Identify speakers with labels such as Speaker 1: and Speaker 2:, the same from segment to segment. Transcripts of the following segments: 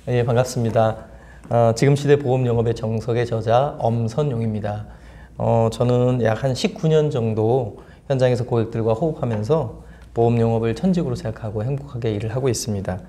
Speaker 1: 예, 반갑습니다. 지금 시대 보험 영업의 정석의 저자 엄선용입니다. 저는 약 한 19년 정도 현장에서 고객들과 호흡하면서 보험 영업을 천직으로 생각하고 행복하게 일을 하고 있습니다.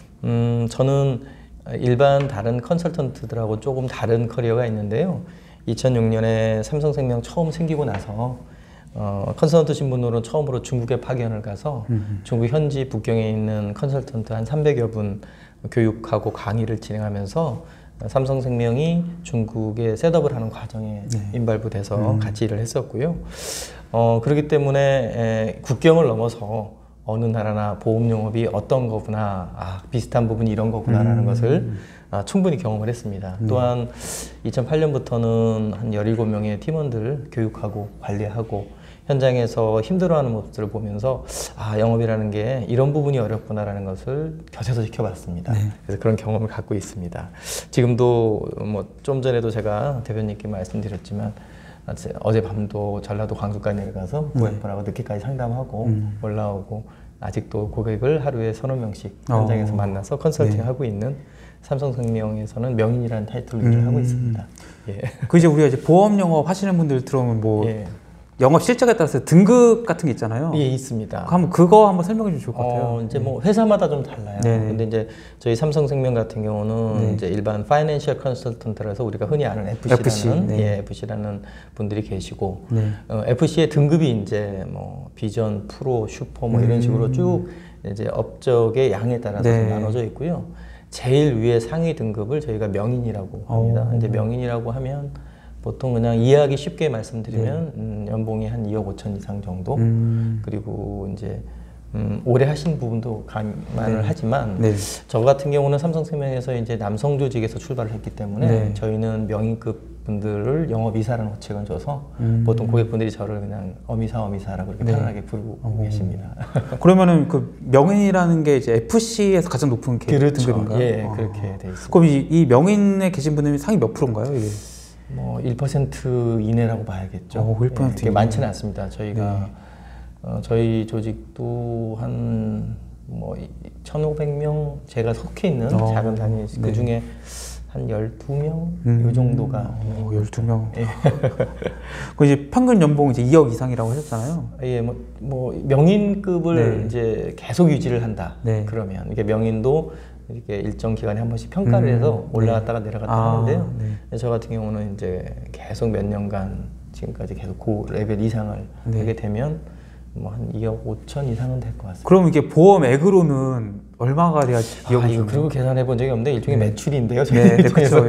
Speaker 1: 저는 일반 다른 컨설턴트들하고 조금 다른 커리어가 있는데요. 2006년에 삼성생명 처음 생기고 나서 컨설턴트 신분으로 처음으로 중국에 파견을 가서 중국 현지 북경에 있는 컨설턴트 한 300여 분 교육하고 강의를 진행하면서 삼성생명이 중국에 셋업을 하는 과정에 인발부돼서 같이 일을 했었고요. 그렇기 때문에 국경을 넘어서 어느 나라나 보험 영업이 어떤 거구나, 비슷한 부분이 이런 거구나라는 것을 충분히 경험을 했습니다. 또한 2008년부터는 한 17명의 팀원들 교육하고 관리하고 현장에서 힘들어하는 모습들을 보면서 영업이라는 게 이런 부분이 어렵구나라는 것을 곁에서 지켜봤습니다. 그래서 그런 경험을 갖고 있습니다. 지금도 좀 전에도 제가 대표님께 말씀드렸지만 어젯밤도 전라도 광주까지 내려가서 고객분하고 늦게까지 상담하고 올라오고 아직도 고객을 하루에 서너 명씩 현장에서 만나서 컨설팅하고 있는 삼성생명에서는 명인이라는 타이틀로 일을 하고 있습니다. 예.
Speaker 2: 그 이제 우리가 보험 영업 하시는 분들 들어오면 영업 실적에 따라서 등급 같은 게 있잖아요.
Speaker 1: 예, 있습니다.
Speaker 2: 그럼 그거 한번 설명해 주실 것 같아요.
Speaker 1: 이제 회사마다 좀 달라요. 근데 이제 저희 삼성생명 같은 경우는 이제 일반 파이낸셜 컨설턴트라서 우리가 흔히 아는 FC라는 분들이 계시고 FC의 등급이 이제 비전, 프로, 슈퍼 이런 식으로 쭉 이제 업적의 양에 따라서 나눠져 있고요. 제일 위에 상위 등급을 저희가 명인이라고 합니다. 이제 명인이라고 하면 보통 그냥 이해하기 쉽게 말씀드리면 연봉이 한 2억 5천 이상 정도 그리고 이제 오래 하신 부분도 감안을 하지만 저 같은 경우는 삼성생명에서 이제 남성 조직에서 출발을 했기 때문에 저희는 명인급 분들을 영업이사라는 호칭을 줘서 보통 고객분들이 저를 그냥 어미사라고 이렇게 편안하게 부르고 계십니다.
Speaker 2: 그러면은 그 명인이라는 게 이제 FC에서 가장 높은 등급인가요?
Speaker 1: 예, 그렇게 돼 있습니다.
Speaker 2: 그럼 이 명인에 계신 분들이 상위 몇 프로인가요? 이게?
Speaker 1: 1% 이내라고 봐야겠죠.
Speaker 2: 1%
Speaker 1: 그게 많지는 않습니다. 저희가 저희 조직도 한 1,500명 제가 속해 있는 작은 단위 그 중에 한 12명 이 정도가
Speaker 2: 12명. 예. 그 이제 평균 연봉 이제 2억 이상이라고 하셨잖아요.
Speaker 1: 예, 명인급을 이제 계속 유지를 한다. 그러면 이게 명인도 이렇게 일정 기간에 한 번씩 평가를 해서 올라갔다가 내려갔다가 하는데요. 저 같은 경우는 이제 계속 몇 년간 지금까지 계속 그 레벨 이상을 하게 되면 한 2억 5천 이상은 될 것 같습니다.
Speaker 2: 그럼 이게 보험액으로는 얼마가 돼야지 2억
Speaker 1: 이거 그리고 계산해 본 적이 없는데 일종의 매출인데요.
Speaker 2: 저희 입장에서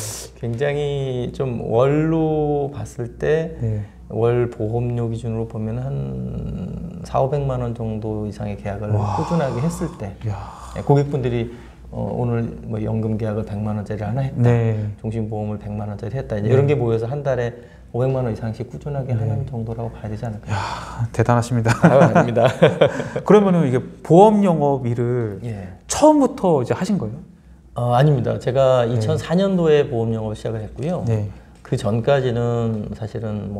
Speaker 1: 굉장히 좀 월로 봤을 때 월 보험료 기준으로 보면 한 4,500만 원 정도 이상의 계약을 꾸준하게 했을 때 고객분들이 오늘 연금 계약을 100만 원짜리 하나 했다. 종신보험을 100만 원짜리 했다. 이런 게 모여서 한 달에 500만 원 이상씩 꾸준하게 하는 정도라고 봐야 되지 않을까요?
Speaker 2: 대단하십니다.
Speaker 1: 아닙니다.
Speaker 2: 그러면은 이게 보험 영업 일을 처음부터 이제 하신 거예요?
Speaker 1: 아닙니다. 제가 2004년도에 보험 영업을 시작을 했고요. 그 전까지는 사실은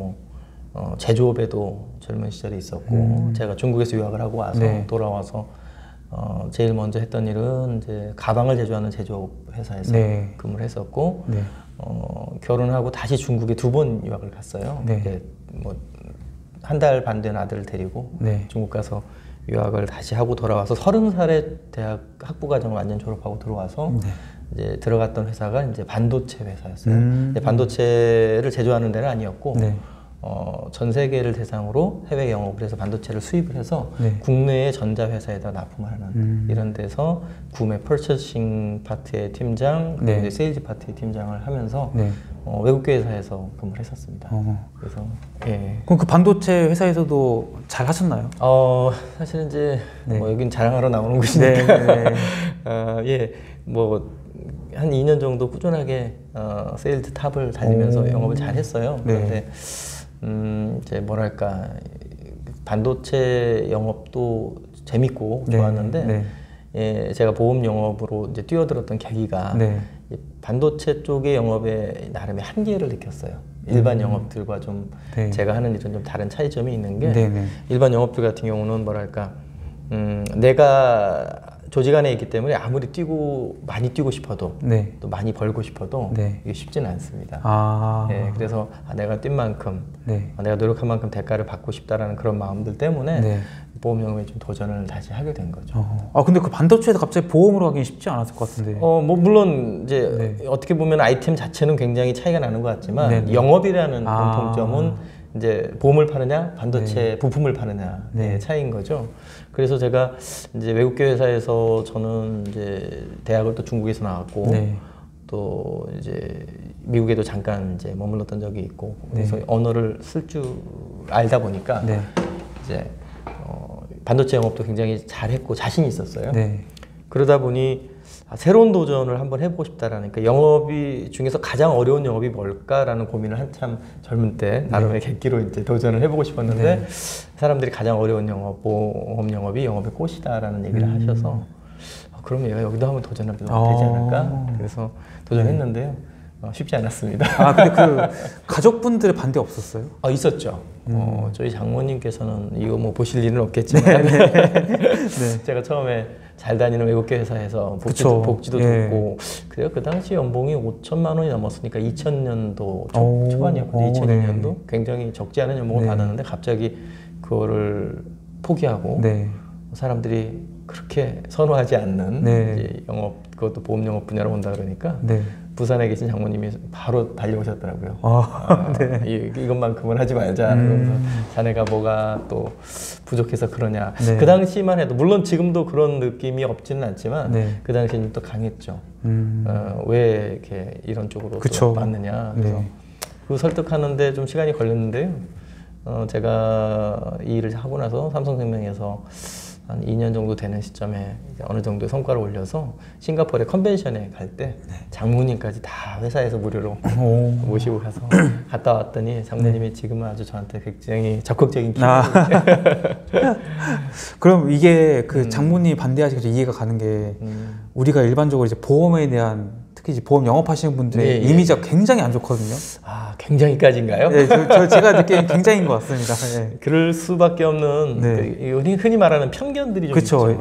Speaker 1: 제조업에도 젊은 시절에 있었고 제가 중국에서 유학을 하고 와서 돌아와서 제일 먼저 했던 일은 이제 가방을 제조하는 제조업 회사에서 근무를 했었고 결혼하고 다시 중국에 2번 유학을 갔어요. 한 달 반 된 아들을 데리고 중국 가서 유학을 다시 하고 돌아와서 30살에 대학 학부과정을 완전 졸업하고 들어와서 이제 들어갔던 회사가 이제 반도체 회사였어요. 반도체를 제조하는 데는 아니었고 전 세계를 대상으로 해외 영업을 해서 반도체를 수입을 해서 국내의 전자회사에다 납품을 하는 이런 데서 구매 퍼체싱 파트의 팀장, 그리고 세일즈 파트의 팀장을 하면서 외국계 회사에서 근무를 했었습니다. 그래서
Speaker 2: 그럼 그 반도체 회사에서도 잘 하셨나요?
Speaker 1: 사실은 이제 여긴 자랑하러 나오는 곳이니까 한 2년 정도 꾸준하게 세일즈 탑을 달리면서 영업을 잘 했어요. 그런데 이제 뭐랄까 반도체 영업도 재밌고 좋았는데 제가 보험 영업으로 이제 뛰어들었던 계기가 반도체 쪽의 영업에 나름의 한계를 느꼈어요. 일반 영업들과 좀 제가 하는 일은 좀 다른 차이점이 있는 게 일반 영업들 같은 경우는 뭐랄까 내가 조직 안에 있기 때문에 아무리 많이 뛰고 싶어도
Speaker 2: 네.
Speaker 1: 또 많이 벌고 싶어도
Speaker 2: 네.
Speaker 1: 이게 쉽지는 않습니다.
Speaker 2: 네.
Speaker 1: 그래서 내가 뛴 만큼
Speaker 2: 네.
Speaker 1: 내가 노력한 만큼 대가를 받고 싶다라는 그런 마음들 때문에
Speaker 2: 네.
Speaker 1: 보험영업에 좀 도전을 다시 하게 된 거죠.
Speaker 2: 근데 그 반도체에서 갑자기 보험으로 하긴 쉽지 않았을 것 같은데.
Speaker 1: 뭐 물론 이제 어떻게 보면 아이템 자체는 굉장히 차이가 나는 것 같지만 영업이라는 공통점은 이제 보험을 파느냐 반도체 부품을 파느냐의 차이인 거죠. 그래서 제가 이제 외국계 회사에서 저는 이제 대학을 또 중국에서 나왔고 또 이제 미국에도 잠깐 이제 머물렀던 적이 있고 그래서 언어를 쓸 줄 알다 보니까 이제 반도체 영업도 굉장히 잘했고 자신이 있었어요. 그러다 보니 새로운 도전을 한번 해보고 싶다라는, 그러니까 영업이 중에서 가장 어려운 영업이 뭘까라는 고민을 한참 젊은 때 나름의 계기로 이제 도전을 해보고 싶었는데 사람들이 가장 어려운 영업, 보험 영업이 영업의 꽃이다라는 얘기를 하셔서 그럼 얘가 여기도 한번 도전해도 되지 않을까? 그래서 도전했는데요. 쉽지 않았습니다.
Speaker 2: 근데 그 가족분들의 반대 없었어요?
Speaker 1: 있었죠. 저희 장모님께서는 이거 뭐 보실 일은 없겠지만 제가 처음에 잘 다니는 외국계 회사에서 복지도 좋고 그래요. 그 당시 연봉이 5천만 원이 넘었으니까 2000년도 초반이었거든요. 2002년도 굉장히 적지 않은 연봉을 받았는데 갑자기 그거를 포기하고 사람들이 그렇게 선호하지 않는 이제 영업, 그것도 보험 영업 분야로 온다 그러니까 부산에 계신 장모님이 바로 달려오셨더라고요. 이것만큼은 하지 말자. 그러면서 자네가 뭐가 또 부족해서 그러냐. 그 당시만 해도 물론 지금도 그런 느낌이 없지는 않지만 그 당시에는 또 강했죠. 왜 이렇게 이런 쪽으로 맞느냐. 그래서 그 설득하는데 좀 시간이 걸렸는데요. 제가 이 일을 하고 나서 삼성생명에서 한 2년 정도 되는 시점에 이제 어느 정도 성과를 올려서 싱가포르의 컨벤션에 갈 때 장모님까지 다 회사에서 무료로 모시고 가서 갔다 왔더니 장모님이 지금은 아주 저한테 굉장히 적극적인 기회를
Speaker 2: 그럼 이게 그 장모님이 반대하시니까 이해가 가는 게 우리가 일반적으로 이제 보험에 대한 특히 이제 보험 영업하시는 분들의 이미지가 굉장히 안 좋거든요.
Speaker 1: 굉장히까지인가요?
Speaker 2: 제가 느끼는 굉장히인 것 같습니다.
Speaker 1: 그럴 수밖에 없는 흔히 말하는 편견들이 좀 있죠.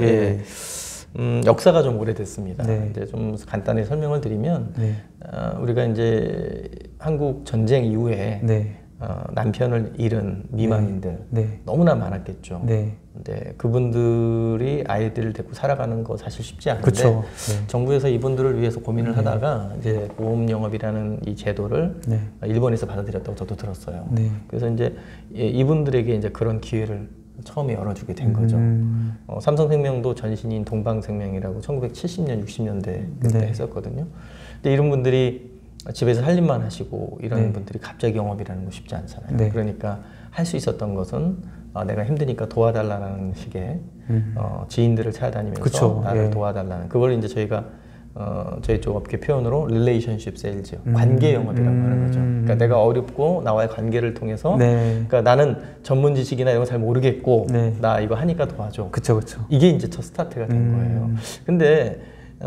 Speaker 1: 역사가 좀 오래됐습니다. 이제 좀 간단히 설명을 드리면 우리가 이제 한국 전쟁 이후에 남편을 잃은 미망인들 너무나 많았겠죠. 근데 그분들이 아이들을 데리고 살아가는 거 사실 쉽지 않은데 정부에서 이분들을 위해서 고민을 하다가 이제 보험 영업이라는 이 제도를 일본에서 받아들였다고 저도 들었어요. 그래서 이제 이분들에게 이제 그런 기회를 처음에 열어주게 된 거죠. 삼성생명도 전신인 동방생명이라고 1970년, 60년대 그때 했었거든요. 근데 이런 분들이 집에서 할 일만 하시고 이런 분들이 갑자기 영업이라는 거 쉽지 않잖아요. 그러니까 할 수 있었던 것은 내가 힘드니까 도와달라는 식의 지인들을 찾아다니면서 나를 도와달라는, 그걸 이제 저희가 저희 쪽 업계 표현으로 릴레이션십 세일즈, 관계 영업이라고 하는 거죠. 그러니까 내가 어렵고 나와의 관계를 통해서 그러니까 나는 전문 지식이나 이런 거 잘 모르겠고 나 이거 하니까 도와줘. 이게 이제 첫 스타트가 된 거예요. 근데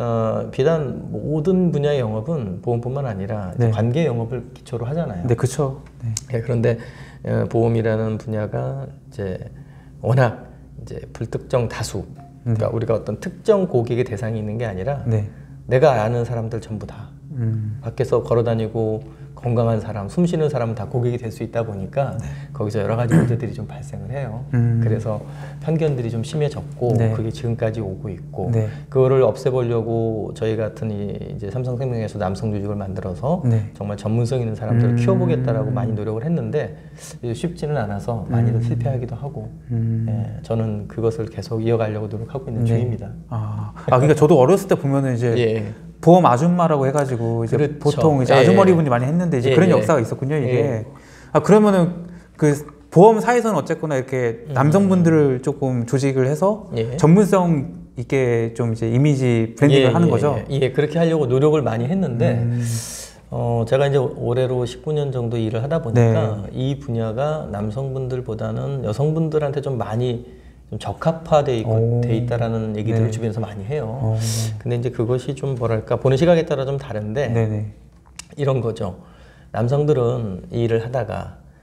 Speaker 1: 비단 모든 분야의 영업은 보험뿐만 아니라 관계 영업을 기초로 하잖아요. 그런데 보험이라는 분야가 이제 워낙 이제 불특정 다수, 그러니까 우리가 어떤 특정 고객의 대상이 있는 게 아니라 내가 아는 사람들 전부 다 밖에서 걸어다니고 건강한 사람, 숨 쉬는 사람은 다 고객이 될 수 있다 보니까 거기서 여러 가지 문제들이 좀 발생을 해요. 그래서 편견들이 좀 심해졌고 그게 지금까지 오고 있고 그거를 없애보려고 저희 같은 이제 삼성생명에서 남성 조직을 만들어서 정말 전문성 있는 사람들을 키워보겠다라고 많이 노력을 했는데 쉽지는 않아서 많이들 실패하기도 하고 저는 그것을 계속 이어가려고 노력하고 있는 중입니다.
Speaker 2: 그러니까 저도 어렸을 때 보면은 이제 보험 아줌마라고 해가지고 이제 보통 이제 아주머니 분이 많이 했는데 이제 그런 역사가 있었군요, 이게. 그러면은 그 보험사에서는 어쨌거나 이렇게 남성분들을 조금 조직을 해서 전문성 있게 좀 이제 이미지 브랜딩을 하는 거죠.
Speaker 1: 그렇게 하려고 노력을 많이 했는데 제가 이제 올해로 19년 정도 일을 하다 보니까 이 분야가 남성분들보다는 여성분들한테 좀 많이 좀 적합화돼 있다라는 얘기들을 주변에서 많이 해요. 근데 이제 그것이 좀 뭐랄까 보는 시각에 따라 좀 다른데 이런 거죠. 남성들은 이 일을 하다가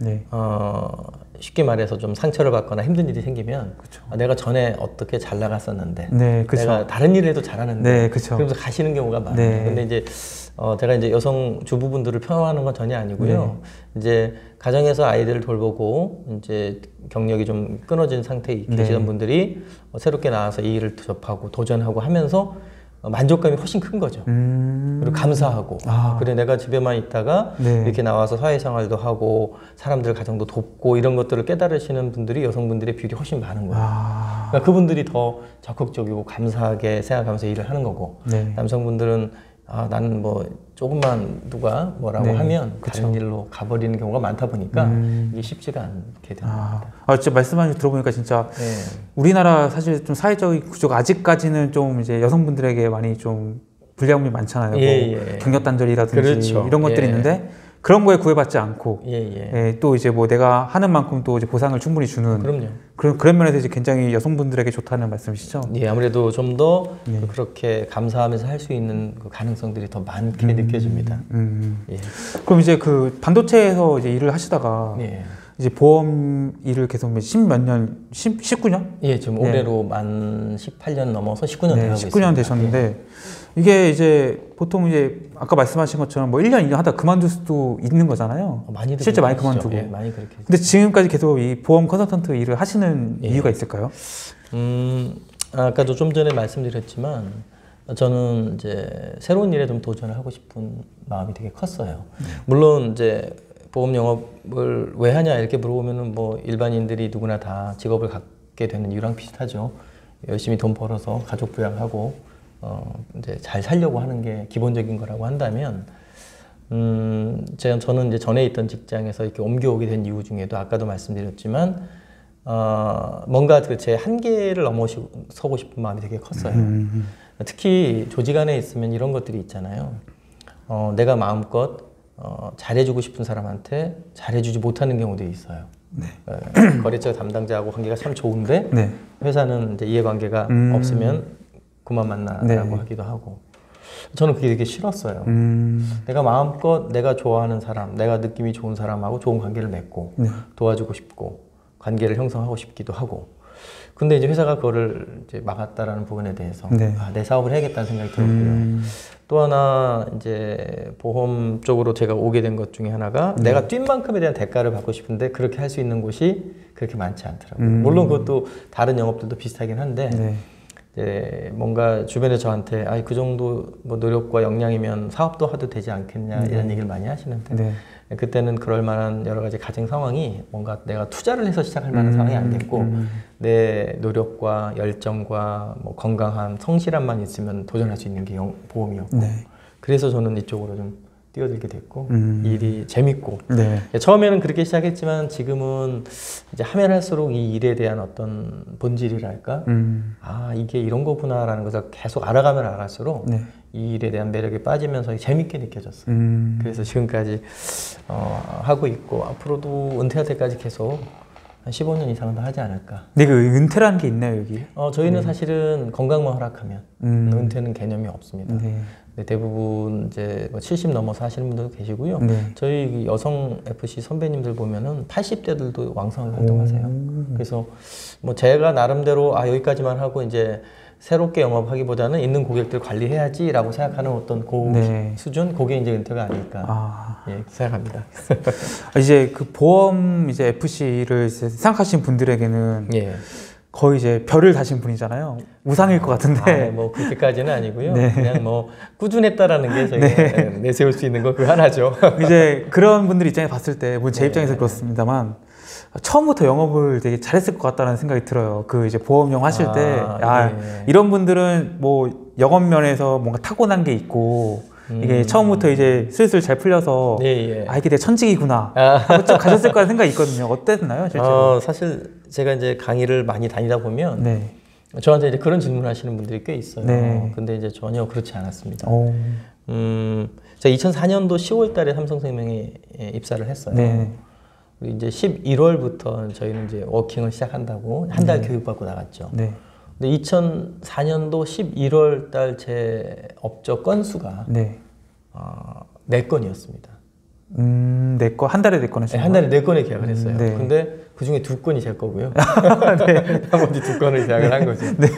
Speaker 2: 네.
Speaker 1: 쉽게 말해서 좀 상처를 받거나 힘든 일이 생기면 내가 전에 어떻게 잘 나갔었는데
Speaker 2: 네,
Speaker 1: 내가 다른 일을 해도 잘하는데
Speaker 2: 네,
Speaker 1: 그러면서 가시는 경우가 많아요.
Speaker 2: 네.
Speaker 1: 근데 이제 제가 이제 여성 주부분들을 폄하하는 건 전혀 아니고요.
Speaker 2: 네.
Speaker 1: 이제 가정에서 아이들을 돌보고 이제 경력이 좀 끊어진 상태에 계시던
Speaker 2: 네.
Speaker 1: 분들이 새롭게 나와서 이 일을 접하고 도전하고 하면서 만족감이 훨씬 큰 거죠. 그리고 감사하고 그래 내가 집에만 있다가
Speaker 2: 네.
Speaker 1: 이렇게 나와서 사회생활도 하고 사람들 가정도 돕고 이런 것들을 깨달으시는 분들이 여성분들의 비율이 훨씬 많은 거예요. 그러니까 그분들이 더 적극적이고 감사하게 생각하면서 일을 하는 거고
Speaker 2: 네.
Speaker 1: 남성분들은 나는 뭐 조금만 누가 뭐라고
Speaker 2: 네.
Speaker 1: 하면 다른 일로 가버리는 경우가 많다 보니까 이게 쉽지가 않게 됩니다.
Speaker 2: 진짜 말씀하신 거 들어보니까 진짜
Speaker 1: 네.
Speaker 2: 우리나라 사실 좀 사회적인 구조가 아직까지는 좀 이제 여성분들에게 많이 좀 불리함이 많잖아요. 뭐 경력 단절이라든지
Speaker 1: 그렇죠.
Speaker 2: 이런 것들이 있는데 그런 거에 구애받지 않고 또 이제 뭐 내가 하는 만큼 또 이제 보상을 충분히 주는
Speaker 1: 그럼요.
Speaker 2: 그런 면에서 이제 굉장히 여성분들에게 좋다는 말씀이시죠?
Speaker 1: 예, 아무래도 좀 더 그렇게 감사하면서 할 수 있는 그 가능성들이 더 많게 느껴집니다. 예.
Speaker 2: 그럼 이제 그 반도체에서 이제 일을 하시다가 이제 보험 일을 계속 10몇 년, 19년?
Speaker 1: 예, 지금 올해로 만 18년 넘어서 19년 되고
Speaker 2: 19년 되셨는데 이게 이제 보통 이제 아까 말씀하신 것처럼 뭐 1년, 2년 하다 그만둘 수도 있는 거잖아요.
Speaker 1: 실제
Speaker 2: 많이 그만두고.
Speaker 1: 예, 많이 그렇게.
Speaker 2: 근데 지금까지 계속 이 보험 컨설턴트 일을 하시는 이유가 있을까요?
Speaker 1: 아까도 좀 전에 말씀드렸지만 저는 이제 새로운 일에 좀 도전을 하고 싶은 마음이 되게 컸어요. 물론 이제 보험 영업을 왜 하냐 이렇게 물어보면은 뭐 일반인들이 누구나 다 직업을 갖게 되는 이유랑 비슷하죠. 열심히 돈 벌어서 가족 부양하고 이제 잘 살려고 하는 게 기본적인 거라고 한다면 저는 이제 전에 있던 직장에서 이렇게 옮겨오게 된 이유 중에도 아까도 말씀드렸지만 뭔가 제 한계를 넘어서고 싶은 마음이 되게 컸어요. 특히 조직 안에 있으면 이런 것들이 있잖아요. 내가 마음껏 잘해주고 싶은 사람한테 잘해주지 못하는 경우도 있어요. 거래처 담당자하고 관계가 참 좋은데 회사는 이제 이해관계가 없으면 그만 만나라고 하기도 하고 저는 그게 되게 싫었어요. 내가 마음껏 내가 좋아하는 사람, 내가 느낌이 좋은 사람하고 좋은 관계를 맺고 도와주고 싶고 관계를 형성하고 싶기도 하고 근데 이제 회사가 그거를 이제 막았다라는 부분에 대해서 내 사업을 해야겠다는 생각이 들었고요. 또 하나 이제 보험 쪽으로 제가 오게 된 것 중에 하나가 내가 뛴 만큼에 대한 대가를 받고 싶은데 그렇게 할 수 있는 곳이 그렇게 많지 않더라고요. 물론 그것도 다른 영업들도 비슷하긴 한데 이제 뭔가 주변에 저한테 그 정도 뭐 노력과 역량이면 사업도 해도 되지 않겠냐 이런 얘기를 많이 하시는데 그때는 그럴 만한 여러 가지 가정 상황이 뭔가 내가 투자를 해서 시작할 만한 상황이 안 됐고 내 노력과 열정과 뭐 건강한 성실함만 있으면 도전할 수 있는 게 보험이었고 그래서 저는 이쪽으로 좀 뛰어들게 됐고 일이 재밌고 처음에는 그렇게 시작했지만 지금은 이제 하면 할수록 이 일에 대한 어떤 본질이랄까 이게 이런 거구나라는 것을 계속 알아가면 알아갈수록 이 일에 대한 매력에 빠지면서 재밌게 느껴졌어요. 그래서 지금까지 하고 있고 앞으로도 은퇴할 때까지 계속 한 15년 이상은 더 하지 않을까.
Speaker 2: 근데 그 은퇴라는 게 있나요 여기?
Speaker 1: 저희는 사실은 건강만 허락하면 은퇴는 개념이 없습니다. 대부분 이제 뭐 70 넘어서 하시는 분들도 계시고요. 저희 여성 FC 선배님들 보면은 80대들도 왕성하게 활동하세요. 그래서 뭐 제가 나름대로 여기까지만 하고 이제 새롭게 영업하기보다는 있는 고객들 관리해야지라고 생각하는 어떤 수준, 그게 이제 은퇴가 아닐까 생각합니다.
Speaker 2: 이제 그 보험 이제 FC를 생각하시는 분들에게는 거의 이제 별을 다신 분이잖아요. 우상일 것 같은데.
Speaker 1: 뭐 그렇게까지는 아니고요. 그냥 뭐 꾸준했다라는 게 저희가 내세울 수 있는 거 그 하나죠.
Speaker 2: 이제 그런 분들 입장에 봤을 때, 뭐 제 입장에서 그렇습니다만 처음부터 영업을 되게 잘했을 것 같다는 생각이 들어요. 그 이제 보험용 하실 때 이런 분들은 뭐 영업 면에서 뭔가 타고난 게 있고. 이게 처음부터 이제 슬슬 잘 풀려서 이게 내 천직이구나 하고 쭉 가셨을 거라는 생각이 있거든요. 어땠나요? 실제로?
Speaker 1: 사실 제가 이제 강의를 많이 다니다 보면 저한테 이제 그런 질문을 하시는 분들이 꽤 있어요. 근데 이제 전혀 그렇지 않았습니다. 제가 2004년도 10월 달에 삼성생명에 입사를 했어요. 그리고 이제 11월부터 저희는 이제 워킹을 시작한다고 한 달 교육받고 나갔죠. 근데 2004년도 11월 달 제 업적 건수가 4건이었습니다.
Speaker 2: 한 달에 4건 하시는
Speaker 1: 네, 한 달에 4건의 계약을 했어요.
Speaker 2: 네.
Speaker 1: 근데 그 중에 2건이 제 거고요. 네. 나머지 2건을 계약을 한 거죠.
Speaker 2: 네.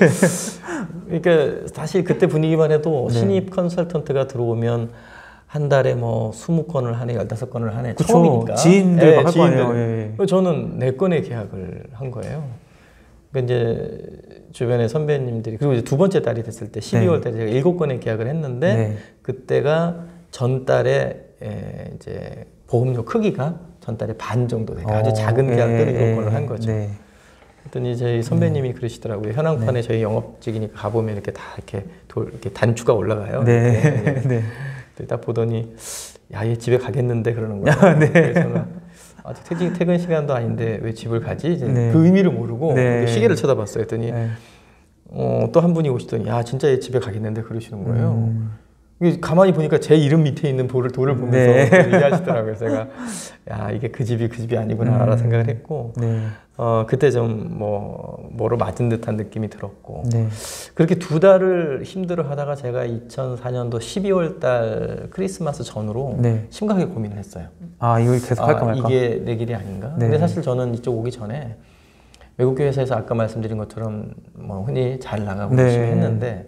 Speaker 1: 그러니까 사실 그때 분위기만 해도
Speaker 2: 네.
Speaker 1: 신입 컨설턴트가 들어오면 한 달에 뭐 20건을 하네, 15건을 하네.
Speaker 2: 그쵸.
Speaker 1: 처음이니까.
Speaker 2: 지인들 막 할 거
Speaker 1: 지인들.
Speaker 2: 아니에요. 예.
Speaker 1: 저는 4건의 계약을 한 거예요. 그러니까 이제 주변에 선배님들이, 그리고 이제 2번째 달이 됐을 때 12월 달에 제가 7건의 계약을 했는데
Speaker 2: 네.
Speaker 1: 그때가 전달에 이제 보험료 크기가 전달에 반 정도 돼요. 아주 작은 계약들을 7건을 한 거죠.
Speaker 2: 네.
Speaker 1: 그랬더니 저희 선배님이 그러시더라고요. 현황판에 저희 영업직이니까 가보면 이렇게 다 이렇게 단추가 올라가요.
Speaker 2: 네. 네.
Speaker 1: 딱 보더니 야, 얘 집에 가겠는데 그러는 거예요.
Speaker 2: 네.
Speaker 1: 그래서 저는 아직 퇴근 시간도 아닌데 왜 집을 가지? 이제
Speaker 2: 네.
Speaker 1: 그 의미를 모르고
Speaker 2: 네.
Speaker 1: 시계를 쳐다봤어요. 했더니
Speaker 2: 네.
Speaker 1: 또 한 분이 오시더니 야, 진짜 얘 집에 가겠는데 그러시는 거예요. 가만히 보니까 제 이름 밑에 있는 돌을 보면서
Speaker 2: 네.
Speaker 1: 얘기하시더라고요. 제가 야, 이게 그 집이 아니구나 생각을 했고
Speaker 2: 네.
Speaker 1: 그때 좀 뭐로 맞은 듯한 느낌이 들었고
Speaker 2: 네.
Speaker 1: 그렇게 2달을 힘들어 하다가 제가 2004년도 12월 달 크리스마스 전후로
Speaker 2: 네.
Speaker 1: 심각하게 고민을 했어요.
Speaker 2: 아, 이거 계속 할까 말까?
Speaker 1: 이게 내 길이 아닌가?
Speaker 2: 네.
Speaker 1: 근데 사실 저는 이쪽 오기 전에 외국계 회사에서 아까 말씀드린 것처럼 뭐 흔히 잘 나가고
Speaker 2: 네.
Speaker 1: 열심히 했는데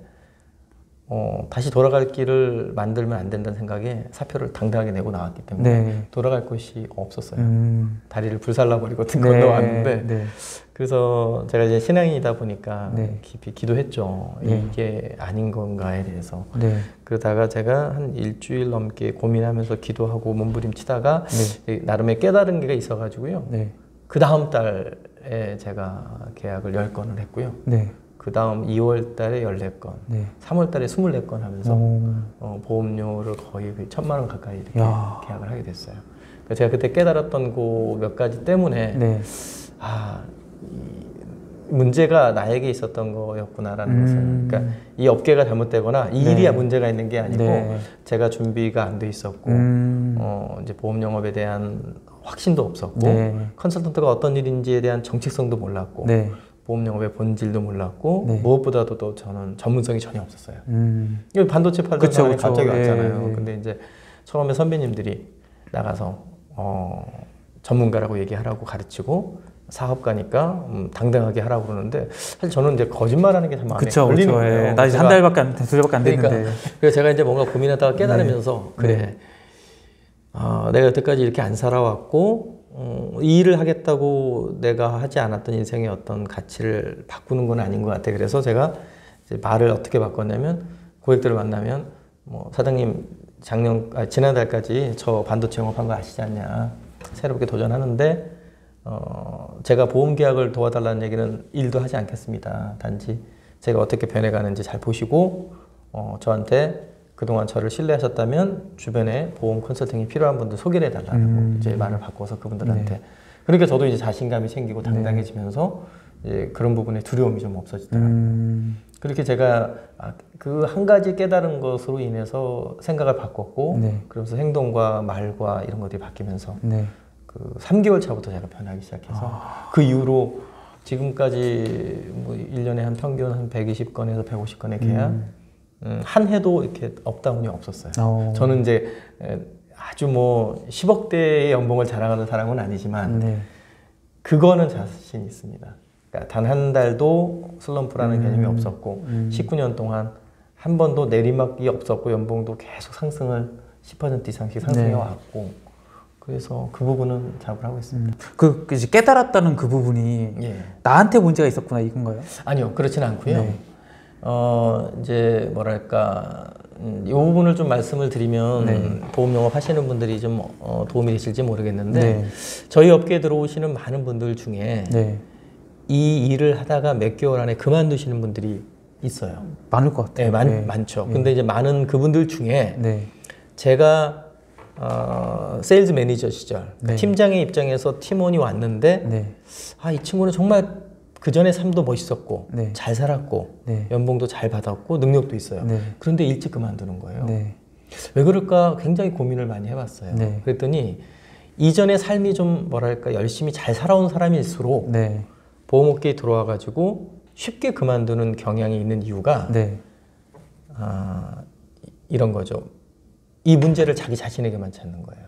Speaker 1: 다시 돌아갈 길을 만들면 안 된다는 생각에 사표를 당당하게 내고 나왔기 때문에
Speaker 2: 네.
Speaker 1: 돌아갈 곳이 없었어요. 다리를 불살라버리고
Speaker 2: 네.
Speaker 1: 건너왔는데
Speaker 2: 네.
Speaker 1: 그래서 제가 이제 신앙이다 보니까
Speaker 2: 네.
Speaker 1: 깊이 기도했죠.
Speaker 2: 네.
Speaker 1: 이게 아닌 건가에 대해서.
Speaker 2: 네.
Speaker 1: 그러다가 제가 한 일주일 넘게 고민하면서 기도하고 몸부림치다가
Speaker 2: 네.
Speaker 1: 나름의 깨달은 게 있어가지고요.
Speaker 2: 네.
Speaker 1: 그 다음 달에 제가 계약을 10건을 했고요.
Speaker 2: 네.
Speaker 1: 그 다음 2월 달에 14건,
Speaker 2: 네.
Speaker 1: 3월 달에 24건 하면서
Speaker 2: 오.
Speaker 1: 보험료를 거의 1,000만 원 가까이 이렇게
Speaker 2: 야.
Speaker 1: 계약을 하게 됐어요. 그러니까 제가 그때 깨달았던 그 몇 가지 때문에
Speaker 2: 네.
Speaker 1: 이 문제가 나에게 있었던 거였구나라는 것을. 그러니까 이 업계가 잘못되거나 이 일이
Speaker 2: 네.
Speaker 1: 문제가 있는 게 아니고
Speaker 2: 네.
Speaker 1: 제가 준비가 안 돼 있었고 이제 보험 영업에 대한 확신도 없었고
Speaker 2: 네.
Speaker 1: 컨설턴트가 어떤 일인지에 대한 정체성도 몰랐고
Speaker 2: 네.
Speaker 1: 보험 영업의 본질도 몰랐고
Speaker 2: 네.
Speaker 1: 무엇보다도 또 저는 전문성이 전혀 없었어요.
Speaker 2: 이거
Speaker 1: 반도체 팔던
Speaker 2: 그쵸,
Speaker 1: 사람이
Speaker 2: 그쵸.
Speaker 1: 갑자기
Speaker 2: 예,
Speaker 1: 왔잖아요.
Speaker 2: 예.
Speaker 1: 근데 이제 처음에 선배님들이 나가서 전문가라고 얘기하라고 가르치고 사업가니까 당당하게 하라고 그러는데 사실 저는 이제 거짓말하는 게 참 마음에 걸리는 거예요.
Speaker 2: 예. 나 이제 한 달밖에 안, 2달밖에 안 됐는데.
Speaker 1: 그러니까, 그래서 제가 이제 뭔가 고민하다가 깨달으면서
Speaker 2: 네.
Speaker 1: 그래, 내가 여태까지 이렇게 안 살아왔고 이 일을 하겠다고 내가 하지 않았던 인생의 어떤 가치를 바꾸는 건 아닌 것 같아. 그래서 제가 이제 말을 어떻게 바꿨냐면 고객들을 만나면 사장님 지난달까지 저 반도체 영업한 거 아시지 않냐, 새롭게 도전하는데 제가 보험 계약을 도와달라는 얘기는 일도 하지 않겠습니다. 단지 제가 어떻게 변해가는지 잘 보시고 저한테 그동안 저를 신뢰하셨다면 주변에 보험 컨설팅이 필요한 분들 소개를 해달라고 이제 말을 바꿔서 그분들한테. 그러니까 저도 이제 자신감이 생기고 당당해지면서 이제 그런 부분에 두려움이 좀 없어지더라고요. 그렇게 제가 그 한 가지 깨달은 것으로 인해서 생각을 바꿨고 그러면서 행동과 말과 이런 것들이 바뀌면서 그 3개월 차부터 제가 변하기 시작해서 그 이후로 지금까지 뭐 1년에 한 평균 한 120건에서 150건의 계약 한 해도 이렇게 업다운이 없었어요. 저는 이제 아주 뭐 10억대의 연봉을 자랑하는 사람은 아니지만 그거는 자신 있습니다. 그러니까 단 한 달도 슬럼프라는 개념이 없었고 19년 동안 한 번도 내리막이 없었고 연봉도 계속 상승을 10% 이상씩 상승해 왔고 그래서 그 부분은 작업을 하고 있습니다.
Speaker 2: 그 이제 깨달았다는 그 부분이 나한테 문제가 있었구나 이건가요?
Speaker 1: 아니요, 그렇지는 않고요. 이제 뭐랄까 이 부분을 좀 말씀을 드리면 보험 영업 하시는 분들이 좀 도움이 되실지 모르겠는데 저희 업계에 들어오시는 많은 분들 중에 이 일을 하다가 몇 개월 안에 그만두시는 분들이 있어요.
Speaker 2: 많을 것 같아요.
Speaker 1: 많죠. 근데 이제 많은 그분들 중에 제가 세일즈 매니저 시절 팀장의 입장에서 팀원이 왔는데 이 친구는 정말 그 전에 삶도 멋있었고 잘 살았고 연봉도 잘 받았고 능력도 있어요. 그런데 일찍 그만두는 거예요. 왜 그럴까 굉장히 고민을 많이 해봤어요. 그랬더니 이전의 삶이 좀 뭐랄까 열심히 잘 살아온 사람일수록 보험업계에 들어와가지고 쉽게 그만두는 경향이 있는 이유가 이런 거죠. 이 문제를 자기 자신에게만 찾는 거예요.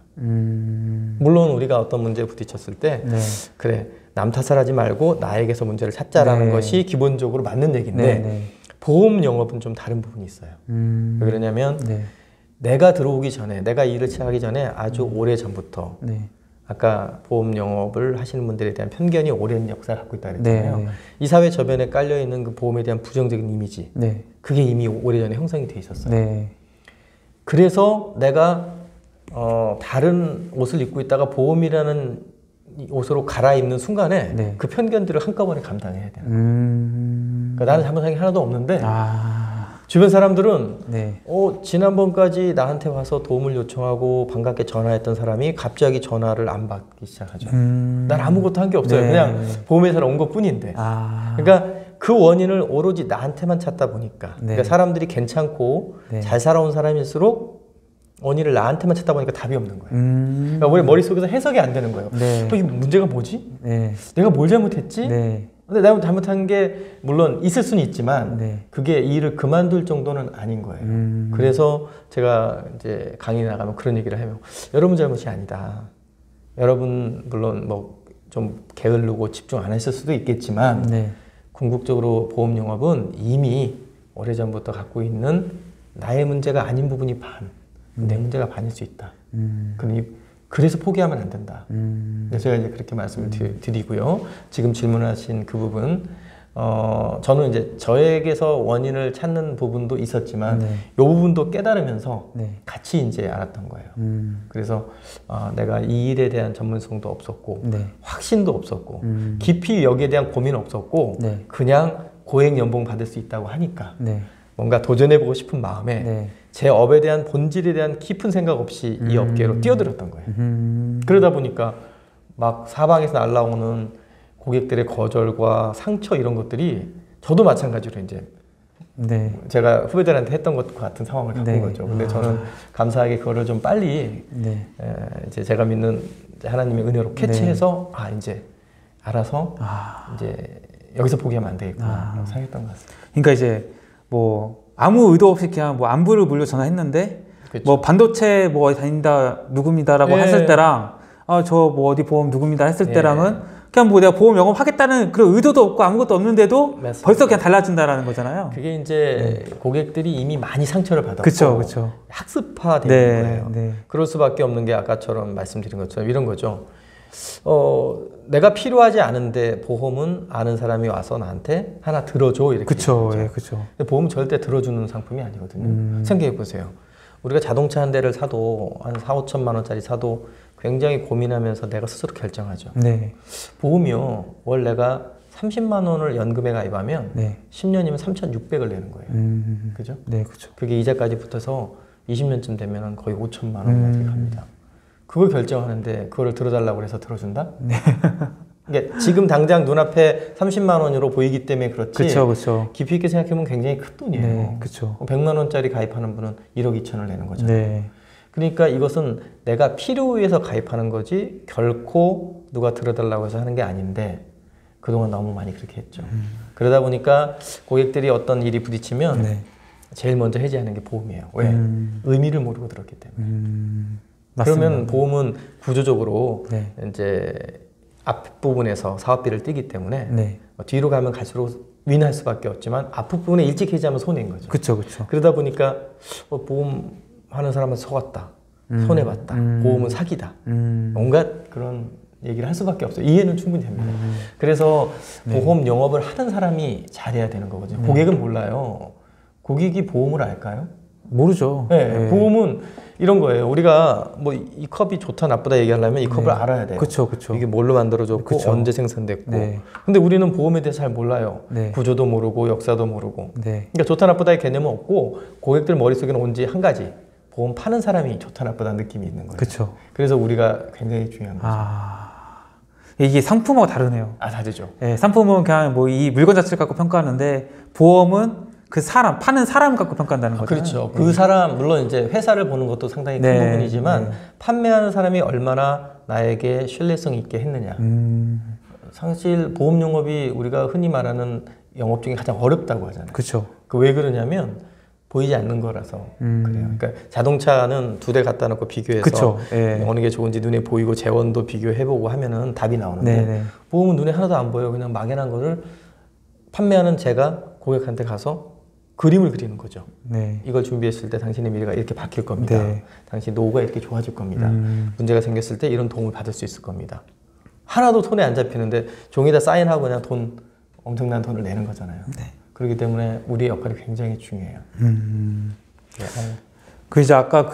Speaker 1: 물론 우리가 어떤 문제에 부딪혔을 때
Speaker 2: 네.
Speaker 1: 그래 남 탓을 하지 말고 나에게서 문제를 찾자라는
Speaker 2: 네.
Speaker 1: 것이 기본적으로 맞는 얘기인데
Speaker 2: 네. 네.
Speaker 1: 보험 영업은 좀 다른 부분이 있어요. 왜 그러냐면
Speaker 2: 네.
Speaker 1: 내가 들어오기 전에 내가 이 일을 시작하기 전에 아주 오래 전부터
Speaker 2: 네.
Speaker 1: 아까 보험 영업을 하시는 분들에 대한 편견이 오랜 역사를 갖고 있다고 했잖아요.
Speaker 2: 네.
Speaker 1: 이 사회 저변에 깔려있는 그 보험에 대한 부정적인 이미지
Speaker 2: 네.
Speaker 1: 그게 이미 오래전에 형성이 돼 있었어요.
Speaker 2: 네.
Speaker 1: 그래서 내가 다른 옷을 입고 있다가 보험이라는 옷으로 갈아입는 순간에
Speaker 2: 네.
Speaker 1: 그 편견들을 한꺼번에 감당해야 돼요. 그러니까 나는 잘못한 게 하나도 없는데 주변 사람들은
Speaker 2: 네.
Speaker 1: 지난번까지 나한테 와서 도움을 요청하고 반갑게 전화했던 사람이 갑자기 전화를 안 받기 시작하죠. 난 아무것도 한 게 없어요.
Speaker 2: 네.
Speaker 1: 그냥 보험회사로 온 것뿐인데. 그러니까 그 원인을 오로지 나한테만 찾다 보니까
Speaker 2: 네.
Speaker 1: 그러니까 사람들이 괜찮고
Speaker 2: 네.
Speaker 1: 잘 살아온 사람일수록 원인을 나한테만 찾다 보니까 답이 없는 거예요. 그러니까 우리 머릿속에서 해석이 안 되는 거예요.
Speaker 2: 네.
Speaker 1: 이 문제가 뭐지?
Speaker 2: 네.
Speaker 1: 내가 뭘 잘못했지?
Speaker 2: 네.
Speaker 1: 근데 내가 잘못한 게 물론 있을 수는 있지만
Speaker 2: 네.
Speaker 1: 그게 이 일을 그만둘 정도는 아닌 거예요. 그래서 제가 이제 강의 나가면 그런 얘기를 해요. 여러분 잘못이 아니다. 여러분 물론 뭐 좀 게으르고 집중 안 했을 수도 있겠지만
Speaker 2: 네. 궁극적으로
Speaker 1: 보험 영업은 이미 오래전부터 갖고 있는 나의 문제가 아닌 부분이 반, 내 문제가 반일 수 있다. 그래서 포기하면 안 된다. 제가 이제 그렇게 말씀을 드리고요. 지금 질문하신 그 부분, 저는 이제 저에게서 원인을 찾는 부분도 있었지만,
Speaker 2: 네.
Speaker 1: 이 부분도 깨달으면서
Speaker 2: 네.
Speaker 1: 같이 이제 알았던 거예요. 그래서 내가 이 일에 대한 전문성도 없었고,
Speaker 2: 네.
Speaker 1: 확신도 없었고, 깊이 여기에 대한 고민은 없었고,
Speaker 2: 네.
Speaker 1: 그냥 고액 연봉 받을 수 있다고 하니까,
Speaker 2: 네.
Speaker 1: 뭔가 도전해보고 싶은 마음에
Speaker 2: 네.
Speaker 1: 제 업에 대한 본질에 대한 깊은 생각 없이 이 업계로 뛰어들었던 거예요. 그러다 보니까 막 사방에서 날라오는 고객들의 거절과 상처 이런 것들이 저도 마찬가지로 이제
Speaker 2: 네.
Speaker 1: 제가 후배들한테 했던 것과 같은 상황을 겪은
Speaker 2: 네.
Speaker 1: 거죠. 근데 저는 감사하게 그거를 좀 빨리
Speaker 2: 네.
Speaker 1: 이제 제가 믿는 하나님의 은혜로 캐치해서 이제 알아서 이제 여기서 포기하면 안 되겠구나 라고 생각했던 것 같습니다.
Speaker 2: 그러니까 이제 뭐 아무 의도 없이 그냥 뭐 안부를 물려 전화했는데
Speaker 1: 그렇죠.
Speaker 2: 뭐 반도체 뭐 다닌다 누굽니다라고
Speaker 1: 예.
Speaker 2: 했을 때랑 저 뭐 어디 보험 누굽니다 했을
Speaker 1: 예.
Speaker 2: 때랑은 그냥 뭐 내가 보험 영업하겠다는 그런 의도도 없고 아무것도 없는데도
Speaker 1: 맞습니다.
Speaker 2: 벌써 그냥 달라진다라는 거잖아요.
Speaker 1: 그게 이제 고객들이 이미 많이 상처를 받았고
Speaker 2: 그쵸, 그쵸.
Speaker 1: 학습화되는
Speaker 2: 네,
Speaker 1: 거예요.
Speaker 2: 네.
Speaker 1: 그럴 수밖에 없는 게 아까처럼 말씀드린 것처럼 이런 거죠. 내가 필요하지 않은데 보험은 아는 사람이 와서 나한테 하나 들어줘 이렇게.
Speaker 2: 그쵸,
Speaker 1: 얘기하죠.
Speaker 2: 예, 그쵸.
Speaker 1: 근데 보험은 절대 들어주는 상품이 아니거든요. 생각해 보세요. 우리가 자동차 한 대를 사도 한 4, 5천만 원짜리 사도 굉장히 고민하면서 내가 스스로 결정하죠.
Speaker 2: 네.
Speaker 1: 보험이요. 월 내가 30만 원을 연금에 가입하면
Speaker 2: 네.
Speaker 1: 10년이면 3,600을 내는 거예요. 그죠?
Speaker 2: 네, 그쵸.
Speaker 1: 그게 이자까지 붙어서 20년쯤 되면 거의 5천만 원까지 갑니다. 그걸 결정하는데 그거를 들어달라고 해서 들어준다?
Speaker 2: 네.
Speaker 1: 그러니까 지금 당장 눈앞에 30만 원으로 보이기 때문에 그렇지.
Speaker 2: 그쵸, 그쵸.
Speaker 1: 깊이 있게 생각해보면 굉장히 큰 돈이에요.
Speaker 2: 네, 그쵸.
Speaker 1: 100만 원짜리 가입하는 분은 1억 2천을 내는 거잖아요.
Speaker 2: 네.
Speaker 1: 그러니까 이것은 내가 필요에 의해서 가입하는 거지 결코 누가 들어달라고 해서 하는 게 아닌데 그동안 너무 많이 그렇게 했죠. 그러다 보니까 고객들이 어떤 일이 부딪히면
Speaker 2: 네.
Speaker 1: 제일 먼저 해지하는 게 보험이에요. 왜? 의미를 모르고 들었기 때문에.
Speaker 2: 맞습니다.
Speaker 1: 그러면 보험은 구조적으로
Speaker 2: 네.
Speaker 1: 이제 앞부분에서 사업비를 떼기 때문에
Speaker 2: 네.
Speaker 1: 뒤로 가면 갈수록 윈할 수밖에 없지만 앞부분에 일찍 해지하면 손해인 거죠.
Speaker 2: 그쵸, 그쵸.
Speaker 1: 그러다 보니까 보험 하는 사람은 속았다, 손해봤다, 보험은 사기다, 온갖 그런 얘기를 할 수밖에 없어요. 이해는 충분히 됩니다. 그래서 보험 영업을 하는 사람이 잘해야 되는 거거든요. 고객은 몰라요. 고객이 보험을 알까요?
Speaker 2: 모르죠.
Speaker 1: 네,
Speaker 2: 네.
Speaker 1: 보험은 이런 거예요. 우리가 뭐 이 컵이 좋다 나쁘다 얘기하려면 이 컵을 알아야 돼요.
Speaker 2: 그쵸, 그쵸.
Speaker 1: 이게 뭘로 만들어졌고
Speaker 2: 그쵸.
Speaker 1: 언제 생산됐고.
Speaker 2: 네.
Speaker 1: 근데 우리는 보험에 대해서 잘 몰라요.
Speaker 2: 네.
Speaker 1: 구조도 모르고 역사도 모르고.
Speaker 2: 네.
Speaker 1: 그러니까 좋다 나쁘다의 개념은 없고 고객들 머릿속에는 온지 한 가지. 보험 파는 사람이 좋다 나쁘다는 느낌이 있는 거예요.
Speaker 2: 그쵸.
Speaker 1: 그래서 우리가 굉장히 중요한 거죠.
Speaker 2: 이게 상품하고 다르네요.
Speaker 1: 다르죠.
Speaker 2: 네, 상품은 그냥 뭐 이 물건 자체를 갖고 평가하는데 보험은 그 사람, 파는 사람 갖고 평가한다는 거죠.
Speaker 1: 그렇죠. 그 사람, 물론 이제 회사를 보는 것도 상당히 큰
Speaker 2: 네,
Speaker 1: 부분이지만
Speaker 2: 네.
Speaker 1: 판매하는 사람이 얼마나 나에게 신뢰성 있게 했느냐. 사실 보험 영업이 우리가 흔히 말하는 영업 중에 가장 어렵다고 하잖아요.
Speaker 2: 그렇죠.
Speaker 1: 왜 그러냐면 보이지 않는 거라서 그래요. 그러니까 자동차는 2대 갖다 놓고 비교해서
Speaker 2: 그쵸. 예.
Speaker 1: 어느 게 좋은지 눈에 보이고 재원도 비교해보고 하면은 답이 나오는데
Speaker 2: 네네.
Speaker 1: 보험은 눈에 하나도 안 보여요. 그냥 막연한 거를 판매하는 제가 고객한테 가서 그림을 그리는 거죠.
Speaker 2: 네.
Speaker 1: 이걸 준비했을 때 당신의 미래가 이렇게 바뀔 겁니다.
Speaker 2: 네.
Speaker 1: 당신 노후가 이렇게 좋아질 겁니다. 문제가 생겼을 때 이런 도움을 받을 수 있을 겁니다. 하나도 손에 안 잡히는데 종이다 사인하고 그냥 엄청난 돈을 내는 거잖아요.
Speaker 2: 네.
Speaker 1: 그렇기 때문에 우리의 역할이 굉장히 중요해요.
Speaker 2: 그 이제 아까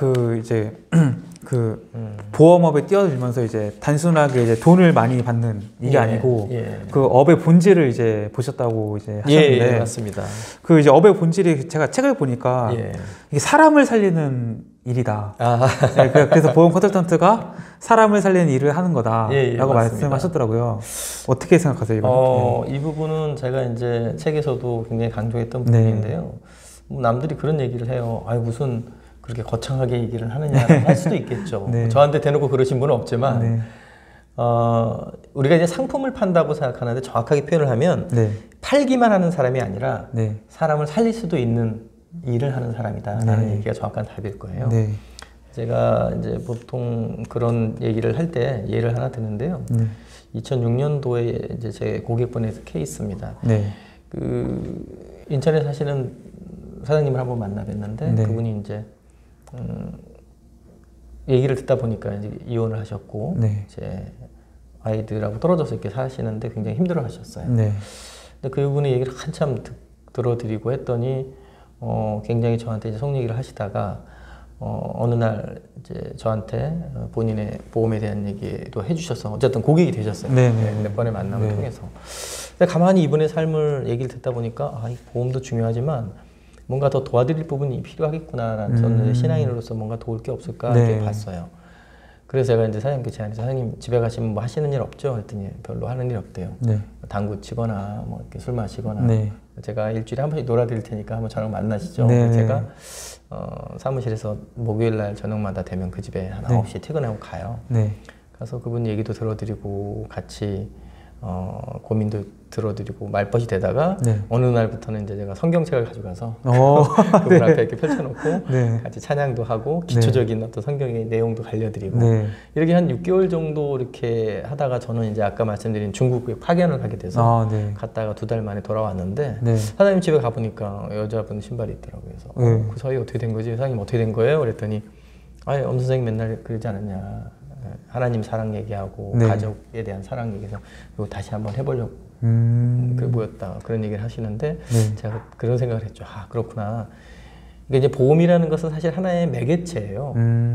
Speaker 2: 보험업에 뛰어들면서 이제 단순하게 이제 돈을 많이 받는 이게 아니고 그 업의 본질을 이제 보셨다고 이제 하셨는데
Speaker 1: 맞습니다.
Speaker 2: 그 이제 업의 본질이 제가 책을 보니까 이게 사람을 살리는 일이다. 네, 그래서 보험 컨설턴트가 사람을 살리는 일을 하는 거다라고 말씀하셨더라고요. 어떻게 생각하세요, 이거?
Speaker 1: 이 부분은 제가 이제 책에서도 굉장히 강조했던 부분인데요. 남들이 그런 얘기를 해요. 아니 무슨 그렇게 거창하게 얘기를 하느냐 할 수도 있겠죠.
Speaker 2: 네.
Speaker 1: 저한테 대놓고 그러신 분은 없지만 우리가 이제 상품을 판다고 생각하는데 정확하게 표현을 하면 팔기만 하는 사람이 아니라 사람을 살릴 수도 있는 일을 하는 사람이다라는 얘기가 정확한 답일 거예요. 제가 이제 보통 그런 얘기를 할 때 예를 하나 드는데요. 2006년도에 이제 제 고객분의 케이스입니다. 그 인천에 사시는 사장님을 한번 만나 뵀는데 그분이 이제 얘기를 듣다 보니까 이제 이혼을 하셨고 이제 아이들하고 떨어져서 이렇게 사시는데 굉장히 힘들어 하셨어요. 근데 그분의 얘기를 한참 들어드리고 했더니 굉장히 저한테 이제 속 얘기를 하시다가 어느 날 이제 저한테 본인의 보험에 대한 얘기도 해주셔서 어쨌든 고객이 되셨어요. 몇 번의 만남을 통해서. 근데 가만히 이분의 삶을 얘기를 듣다 보니까 이 보험도 중요하지만 뭔가 더 도와드릴 부분이 필요하겠구나라는 저는 신앙인으로서 뭔가 도울 게 없을까 이렇게 봤어요. 그래서 제가 이제 사장님께 제안해서 사장님 집에 가시면 뭐 하시는 일 없죠? 그랬더니 별로 하는 일 없대요. 당구 치거나 뭐 이렇게 술 마시거나 제가 일주일에 한 번씩 놀아드릴 테니까 한번 저랑 만나시죠. 제가 사무실에서 목요일 날 저녁마다 되면 그 집에 한 9시에 퇴근하고 가요. 가서 그분 얘기도 들어드리고 같이 고민도 들어드리고 말벗이 되다가 어느 날부터는 이제 제가 성경책을 가져가서 그분 앞에 이렇게 펼쳐놓고 같이 찬양도 하고 기초적인 어떤 성경의 내용도 알려드리고 이렇게 한 6개월 정도 이렇게 하다가 저는 이제 아까 말씀드린 중국에 파견을 가게 돼서 갔다가 2달 만에 돌아왔는데 사장님 집에 가보니까 여자분 신발이 있더라고요. 그래서 그 사이 어떻게 된 거지? 사장님 어떻게 된 거예요? 그랬더니 엄 선생님 맨날 그러지 않았냐. 하나님 사랑 얘기하고 가족에 대한 사랑 얘기해서 이거 다시 한번 해보려고 그게 뭐였다 그런 얘기를 하시는데 제가 그런 생각을 했죠. 그렇구나. 이게 이제 보험이라는 것은 사실 하나의 매개체예요.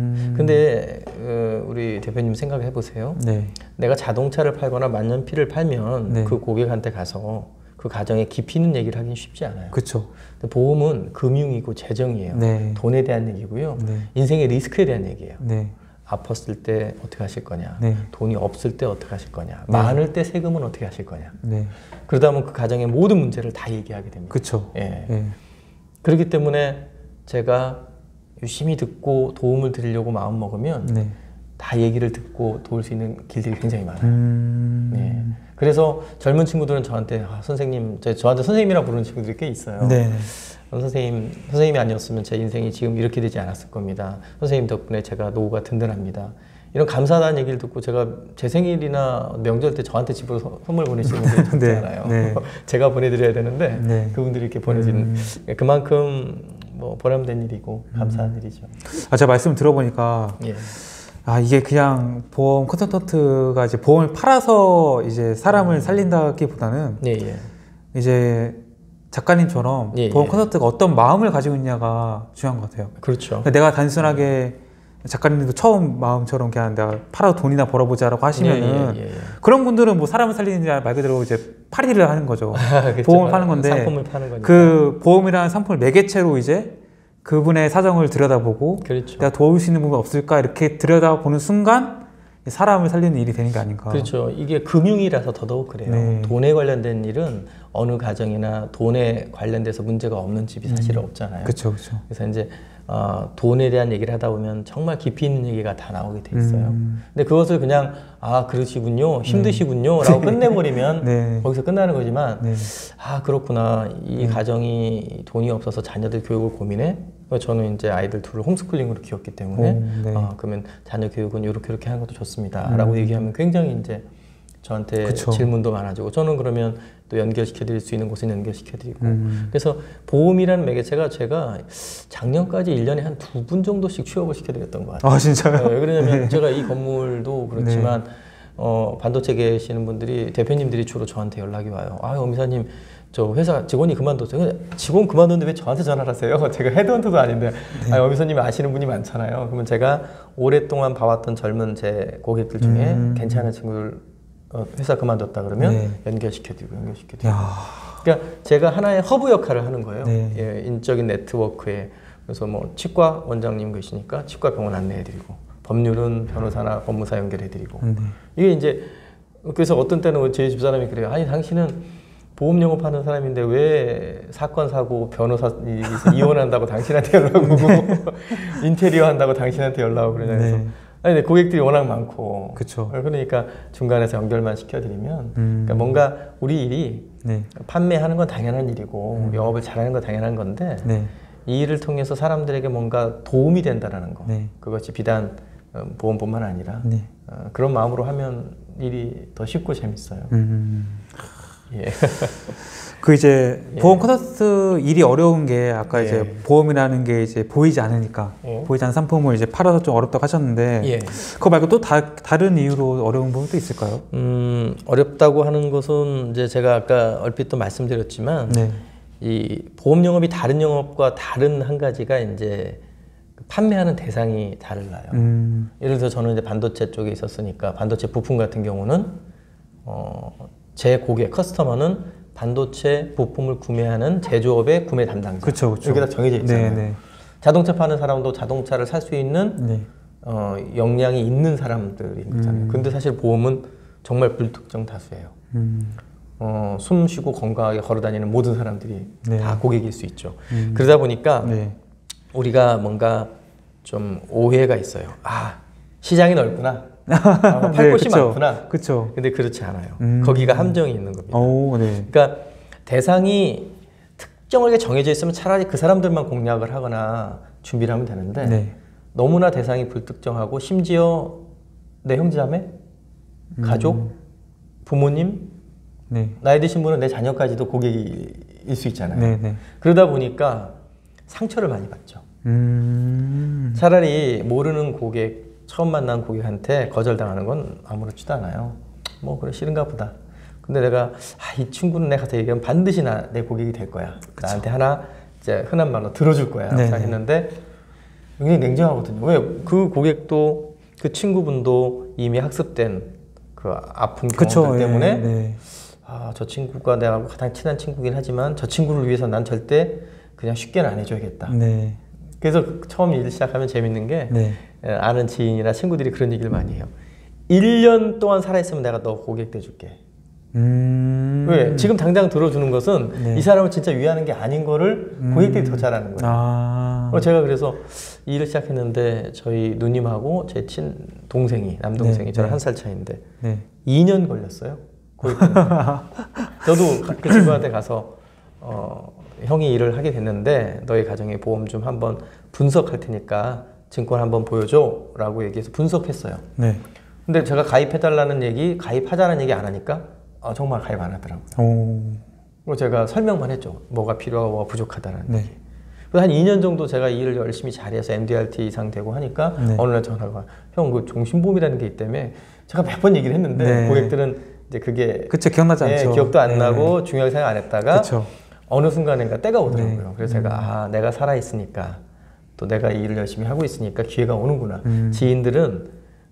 Speaker 1: 근데 우리 대표님 생각해 보세요. 내가 자동차를 팔거나 만년필을 팔면 그 고객한테 가서 그 가정에 깊이 있는 얘기를 하긴 쉽지 않아요.
Speaker 2: 그렇죠.
Speaker 1: 보험은 금융이고 재정이에요. 돈에 대한 얘기고요. 인생의 리스크에 대한 얘기예요. 아팠을 때 어떻게 하실 거냐, 돈이 없을 때 어떻게 하실 거냐, 많을 때 세금은 어떻게 하실 거냐. 그러다 보면 그 가정의 모든 문제를 다 얘기하게 됩니다.
Speaker 2: 그렇죠.
Speaker 1: 그렇기 때문에 제가 유심히 듣고 도움을 드리려고 마음 먹으면 다 얘기를 듣고 도울 수 있는 길들이 굉장히 많아요. 그래서 젊은 친구들은 저한테 선생님, 저한테 선생님이라고 부르는 친구들이 꽤 있어요. 선생님이 아니었으면 제 인생이 지금 이렇게 되지 않았을 겁니다. 선생님 덕분에 제가 노후가 든든합니다. 이런 감사하다는 얘기를 듣고 제가 제 생일이나 명절 때 저한테 집으로 선물 보내시는 분들이 있잖아요. 제가 보내드려야 되는데 그분들이 이렇게 보내주는 그만큼 뭐 보람된 일이고 감사한 일이죠.
Speaker 2: 제가 말씀 들어보니까 이게 그냥 보험 컨설턴트가 이제 보험을 팔아서 이제 사람을 살린다기보다는 이제 작가님처럼 보험 컨설턴트가 어떤 마음을 가지고 있냐가 중요한 것 같아요.
Speaker 1: 그렇죠.
Speaker 2: 내가 단순하게 작가님도 처음 마음처럼 그냥 내가 팔아서 돈이나 벌어보자라고 하시면은 그런 분들은 뭐 사람을 살리는 말 그대로 이제 팔이를 하는 거죠. 보험을 파는 건데
Speaker 1: 상품을 파는 거니까.
Speaker 2: 그 보험이라는 상품을 매개체로 이제 그분의 사정을 들여다보고 내가 도울 수 있는 부분이 없을까 이렇게 들여다보는 순간 사람을 살리는 일이 되는 게 아닌가.
Speaker 1: 그렇죠. 이게 금융이라서 더더욱 그래요. 돈에 관련된 일은 어느 가정이나 돈에 관련돼서 문제가 없는 집이 사실 없잖아요.
Speaker 2: 그렇죠.
Speaker 1: 그래서 이제 돈에 대한 얘기를 하다 보면 정말 깊이 있는 얘기가 다 나오게 돼 있어요. 근데 그것을 그냥 그러시군요, 힘드시군요 라고 끝내버리면
Speaker 2: 네.
Speaker 1: 거기서 끝나는 거지만
Speaker 2: 네.
Speaker 1: 그렇구나, 이 가정이 돈이 없어서 자녀들 교육을 고민해? 저는 이제 아이들 둘을 홈스쿨링으로 키웠기 때문에
Speaker 2: 네.
Speaker 1: 그러면 자녀 교육은 이렇게 하는 것도 좋습니다 라고 얘기하면 굉장히 이제 저한테
Speaker 2: 그쵸.
Speaker 1: 질문도 많아지고, 저는 그러면 또 연결시켜 드릴 수 있는 곳은 연결시켜 드리고, 그래서 보험이라는 매개체가 제가 작년까지 1년에 한 2분 정도씩 취업을 시켜 드렸던 것 같아요.
Speaker 2: 진짜요?
Speaker 1: 왜 그러냐면
Speaker 2: 네.
Speaker 1: 제가 이 건물도 그렇지만 반도체 계시는 분들이, 대표님들이 주로 저한테 연락이 와요. 엄 이사님, 저 회사 직원이 그만뒀어요. 직원 그만뒀는데 왜 저한테 전화를 하세요? 제가 헤드헌터도 아닌데. 엄 이사님이 아시는 분이 많잖아요. 그러면 제가 오랫동안 봐왔던 젊은 제 고객들 중에 괜찮은 친구들 회사 그만뒀다 그러면 연결시켜드리고. 그러니까 제가 하나의 허브 역할을 하는 거예요. 예, 인적인 네트워크에. 그래서 뭐 치과 원장님 계시니까 치과 병원 안내해드리고, 법률은 변호사나 법무사 연결해드리고. 이게 이제, 그래서 어떤 때는 제 집사람이 그래요. 당신은 보험 영업하는 사람인데 왜 사건 사고 변호사 이혼한다고 당신한테 연락 오고 인테리어 한다고 당신한테 연락 오고 그러냐 해서 근데 고객들이 워낙 많고,
Speaker 2: 그쵸.
Speaker 1: 그러니까 중간에서 연결만 시켜드리면 그러니까 뭔가 우리 일이 판매하는 건 당연한 일이고 영업을 잘하는 건 당연한 건데 이 일을 통해서 사람들에게 뭔가 도움이 된다라는 거, 그것이 비단 보험뿐만 아니라 그런 마음으로 하면 일이 더 쉽고 재밌어요. 예.
Speaker 2: 그 이제 보험 컨설턴트 일이 어려운 게 아까 이제 보험이라는 게 이제 보이지 않으니까 보이지 않는 상품을 이제 팔아서 좀 어렵다고 하셨는데 그거 말고 또 다른 이유로 어려운 부분도 있을까요?
Speaker 1: 어렵다고 하는 것은 이제 제가 아까 얼핏 또 말씀드렸지만 이 보험 영업이 다른 영업과 다른 한 가지가 이제 판매하는 대상이 달라요. 예를 들어서 저는 이제 반도체 쪽에 있었으니까 반도체 부품 같은 경우는 제 고객 커스터머는 반도체 부품을 구매하는 제조업의 구매 담당자.
Speaker 2: 그쵸.
Speaker 1: 여기 다 정해져 있잖아요. 자동차 파는 사람도 자동차를 살 수 있는 역량이 있는 사람들인 거잖아요. 근데 사실 보험은 정말 불특정 다수예요. 숨 쉬고 건강하게 걸어다니는 모든 사람들이 다 고객일 수 있죠. 그러다 보니까 우리가 뭔가 좀 오해가 있어요. 시장이 넓구나. 팔 곳이 많구나.
Speaker 2: 그쵸.
Speaker 1: 근데 그렇지 않아요. 거기가 함정이 있는 겁니다. 그러니까 대상이 특정하게 정해져 있으면 차라리 그 사람들만 공략을 하거나 준비를 하면 되는데 너무나 대상이 불특정하고 심지어 내 형제자매, 가족, 부모님, 나이 드신 분은 내 자녀까지도 고객일 수 있잖아요. 그러다 보니까 상처를 많이 받죠. 차라리 모르는 고객, 처음 만난 고객한테 거절당하는 건 아무렇지도 않아요. 뭐 그래 싫은가 보다. 근데 내가 이 친구는 내가 가서 얘기하면 반드시 내 고객이 될 거야. 나한테 하나 이제 흔한 말로 들어줄 거야 생각했는데 굉장히 냉정하거든요. 왜? 그 고객도 그 친구분도 이미 학습된 그 아픈 경험들 때문에 저 친구가 내가 가장 친한 친구긴 하지만 저 친구를 위해서 난 절대 그냥 쉽게는 안 해줘야겠다. 그래서 처음 일 시작하면 재밌는 게 아는 지인이나 친구들이 그런 얘기를 많이 해요. 1년 동안 살아있으면 내가 너 고객 돼줄게. 왜? 지금 당장 들어주는 것은 이 사람을 진짜 위하는 게 아닌 거를 고객들이 더 잘하는 거예요. 제가 그래서 이 일을 시작했는데 저희 누님하고 제 동생이, 남동생이 저랑 1살 차이인데 2년 걸렸어요. 고객들. 저도 그 친구한테 가서 형이 일을 하게 됐는데 너희 가정의 보험 좀 한번 분석할 테니까 증권 한번 보여줘 라고 얘기해서 분석했어요. 근데 제가 가입해달라는 얘기, 가입하자는 얘기 안 하니까 정말 가입 안 하더라고요. 그리고 제가 설명만 했죠. 뭐가 필요하고 뭐가 부족하다는 얘기. 그래서 한 2년 정도 제가 일을 열심히 잘해서 MDRT 이상 되고 하니까 어느 날 전화가 형 그 종신보험이라는 게 있다며. 제가 몇 번 얘기를 했는데 고객들은 이제 그게
Speaker 2: 기억나지 않죠.
Speaker 1: 기억도 안 나고 중요하게 생각 안 했다가 어느 순간인가 때가 오더라고요. 그래서 제가 내가 살아있으니까 또 내가 이 일을 열심히 하고 있으니까 기회가 오는구나. 지인들은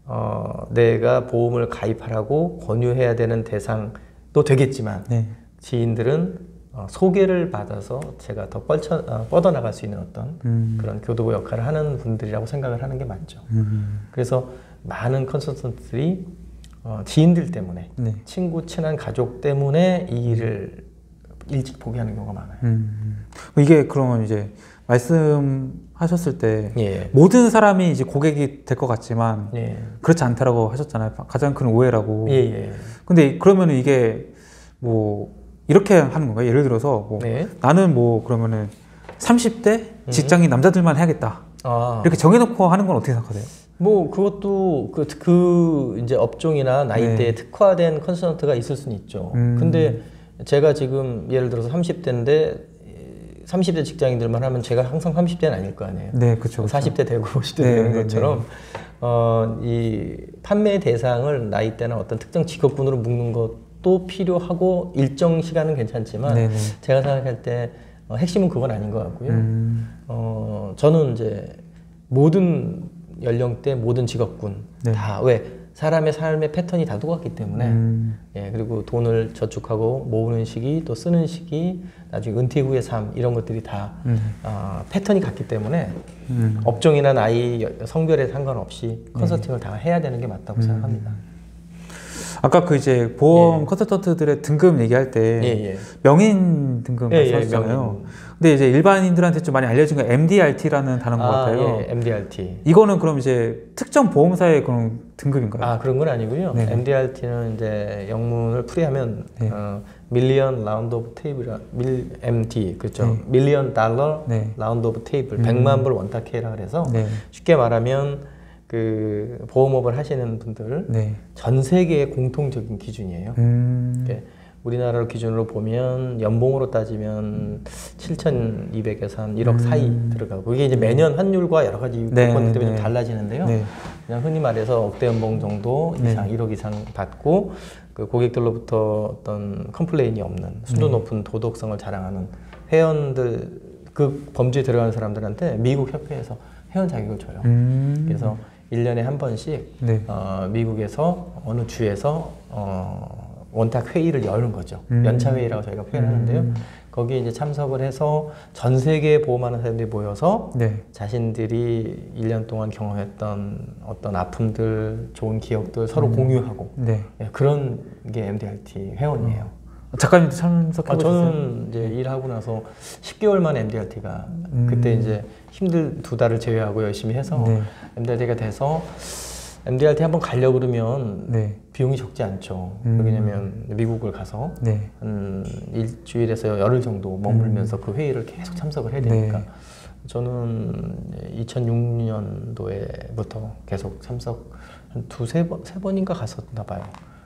Speaker 1: 내가 보험을 가입하라고 권유해야 되는 대상도 되겠지만 지인들은 소개를 받아서 제가 더 뻗어나갈 수 있는 어떤 그런 교도보 역할을 하는 분들이라고 생각을 하는 게 맞죠. 그래서 많은 컨설턴트들이 지인들 때문에 친구, 친한 가족 때문에 이 일을 일찍 포기하는 경우가 많아요.
Speaker 2: 이게 그러면 이제 말씀 하셨을 때 모든 사람이 이제 고객이 될 것 같지만 그렇지 않다라고 하셨잖아요. 가장 큰 오해라고. 근데 그러면 이게 뭐 이렇게 하는 건가요? 예를 들어서 뭐 나는 뭐 그러면은 30대 직장인 남자들만 해야겠다. 이렇게 정해놓고 하는 건 어떻게 생각하세요?
Speaker 1: 뭐 그것도 그 이제 업종이나 나이대에 특화된 컨설턴트가 있을 수는 있죠. 근데 제가 지금 예를 들어서 30대인데 30대 직장인들만 하면 제가 항상 30대는 아닐 거 아니에요.
Speaker 2: 네, 그렇죠.
Speaker 1: 40대 되고 50대 되는 것처럼 이 판매 대상을 나이대나 어떤 특정 직업군으로 묶는 것도 필요하고 일정 시간은 괜찮지만 제가 생각할 때 핵심은 그건 아닌 것 같고요. 저는 이제 모든 연령대, 모든 직업군 다 왜 사람의 삶의 패턴이 다 똑같기 때문에 그리고 돈을 저축하고 모으는 시기, 또 쓰는 시기, 나중에 은퇴 후의 삶 이런 것들이 다 패턴이 같기 때문에 업종이나 나이, 성별에 상관없이 컨설팅을 다 해야 되는 게 맞다고 생각합니다.
Speaker 2: 아까 그 이제 보험 컨설턴트들의 등급 얘기할 때 명인 등급 말씀하셨잖아요. 근데 이제 일반인들한테 좀 많이 알려진 건 MDRT라는 단어인 것 같아요.
Speaker 1: MDRT.
Speaker 2: 이거는 그럼 이제 특정 보험사의 그런 등급인가요?
Speaker 1: 그런 건 아니고요. MDRT는 이제 영문을 풀이하면 밀리언 라운드 오브 테이블, MD, 그렇죠. 밀리언 달러 라운드 오브 테이블, 100만 불 원탁해라 그래서 쉽게 말하면 그 보험업을 하시는 분들 전 세계의 공통적인 기준이에요. 우리나라를 기준으로 보면 연봉으로 따지면 7,200에서 한 1억 사이 들어가고 이게 이제 매년 환율과 여러 가지 요건 때문에 좀 달라지는데요. 그냥 흔히 말해서 억대 연봉 정도 이상, 1억 이상 받고 그 고객들로부터 어떤 컴플레인이 없는 순도 높은 도덕성을 자랑하는 회원들, 그 범주에 들어가는 사람들한테 미국 협회에서 회원 자격을 줘요. 그래서 1년에 한 번씩 미국에서 어느 주에서 원탁 회의를 여는 거죠. 연차 회의라고 저희가 표현하는데요. 거기에 이제 참석을 해서 전 세계에 보험하는 사람들이 모여서 자신들이 1년 동안 경험했던 어떤 아픔들, 좋은 기억들 서로 공유하고 그런 게 MDRT 회원이에요.
Speaker 2: 작가님도 참석해 보셨어요?
Speaker 1: 저는 이제 일하고 나서 10개월 만에 MDRT가 그때 이제 힘들 2달을 제외하고 열심히 해서 MDRT가 돼서 MDRT 한번 가려고 그러면 비용이 적지 않죠. 왜냐면 미국을 가서 한 일주일에서 열흘 정도 머물면서 그 회의를 계속 참석을 해야 되니까 저는 2006년도에부터 계속 참석 한 2-3번인가 갔었나 봐요.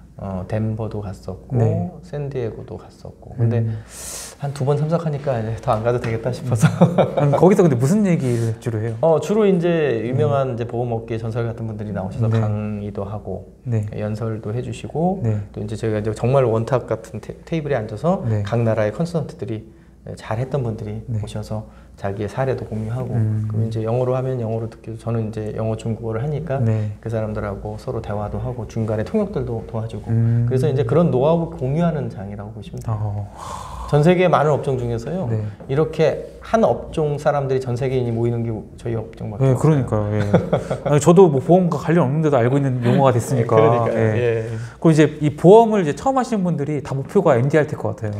Speaker 1: 덴버도 갔었고 샌디에고도 갔었고 근데 한 2번 참석하니까 더 안 가도 되겠다 싶어서
Speaker 2: 거기서 근데 무슨 얘기를 주로 해요?
Speaker 1: 주로 이제 유명한 이제 보험업계 전설 같은 분들이 나오셔서 강의도 하고 연설도 해주시고 또 이제 저희가 이제 정말 원탁 같은 테이블에 앉아서 각 나라의 컨설턴트들이 잘했던 분들이 오셔서 자기의 사례도 공유하고 그럼 이제 영어로 하면 영어로 듣기도 저는 이제 영어 중국어를 하니까 그 사람들하고 서로 대화도 하고 중간에 통역들도 도와주고 그래서 이제 그런 노하우 공유하는 장이라고 보시면 돼요. 전 세계 많은 업종 중에서요 이렇게 한 업종 사람들이 전 세계인이 모이는 게 저희 업종밖에 없어요.
Speaker 2: 그러니까요. 아니, 저도 뭐 보험과 관련 없는데도 알고 있는 용어가 됐으니까.
Speaker 1: 그러니까요.
Speaker 2: 그리고 이제 이 보험을 이제 처음 하시는 분들이 다 목표가 MDRT일 것 같아요.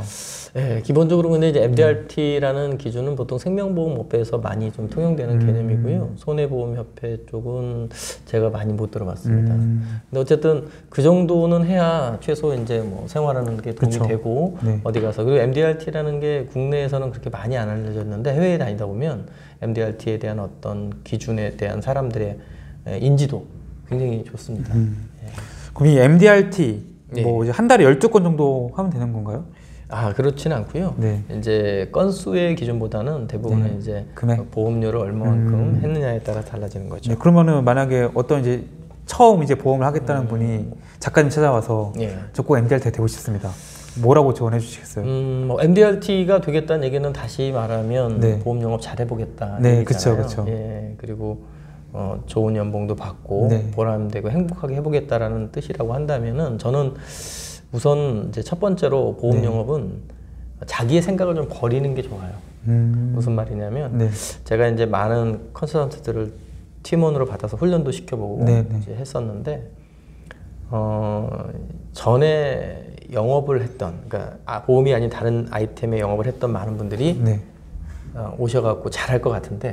Speaker 1: 기본적으로 근데 이제 MDRT라는 기준은 보통 생명보험업계에서 많이 좀 통용되는 개념이고요. 손해보험협회 쪽은 제가 많이 못 들어봤습니다. 근데 어쨌든 그 정도는 해야 최소 이제 뭐 생활하는 게 도움이 되고 어디 가서 그리고 MDRT라는 게 국내에서는 그렇게 많이 안 알려졌는데 해외에 다니다 보면 MDRT에 대한 어떤 기준에 대한 사람들의 인지도 굉장히 좋습니다.
Speaker 2: 그럼 이 MDRT 뭐 이제 한 달에 12건 정도 하면 되는 건가요?
Speaker 1: 그렇지는 않고요. 이제 건수의 기준보다는 대부분은 이제 금액? 보험료를 얼마만큼 했느냐에 따라 달라지는 거죠.
Speaker 2: 그러면은 만약에 어떤 이제 처음 이제 보험을 하겠다는 분이 작가님 찾아와서 저 꼭 MDRT 되고 싶습니다. 뭐라고 조언해 주시겠어요?
Speaker 1: 뭐 MDRT가 되겠다는 얘기는 다시 말하면 보험 영업 잘 해보겠다.
Speaker 2: 그렇죠.
Speaker 1: 그리고 좋은 연봉도 받고 보람되고 행복하게 해보겠다라는 뜻이라고 한다면은 저는 우선 이제 첫 번째로 보험 영업은 자기의 생각을 좀 버리는 게 좋아요. 무슨 말이냐면 제가 이제 많은 컨설턴트들을 팀원으로 받아서 훈련도 시켜보고 이제 했었는데 전에 영업을 했던 그러니까 보험이 아닌 다른 아이템의 영업을 했던 많은 분들이 오셔갖고 잘할 것 같은데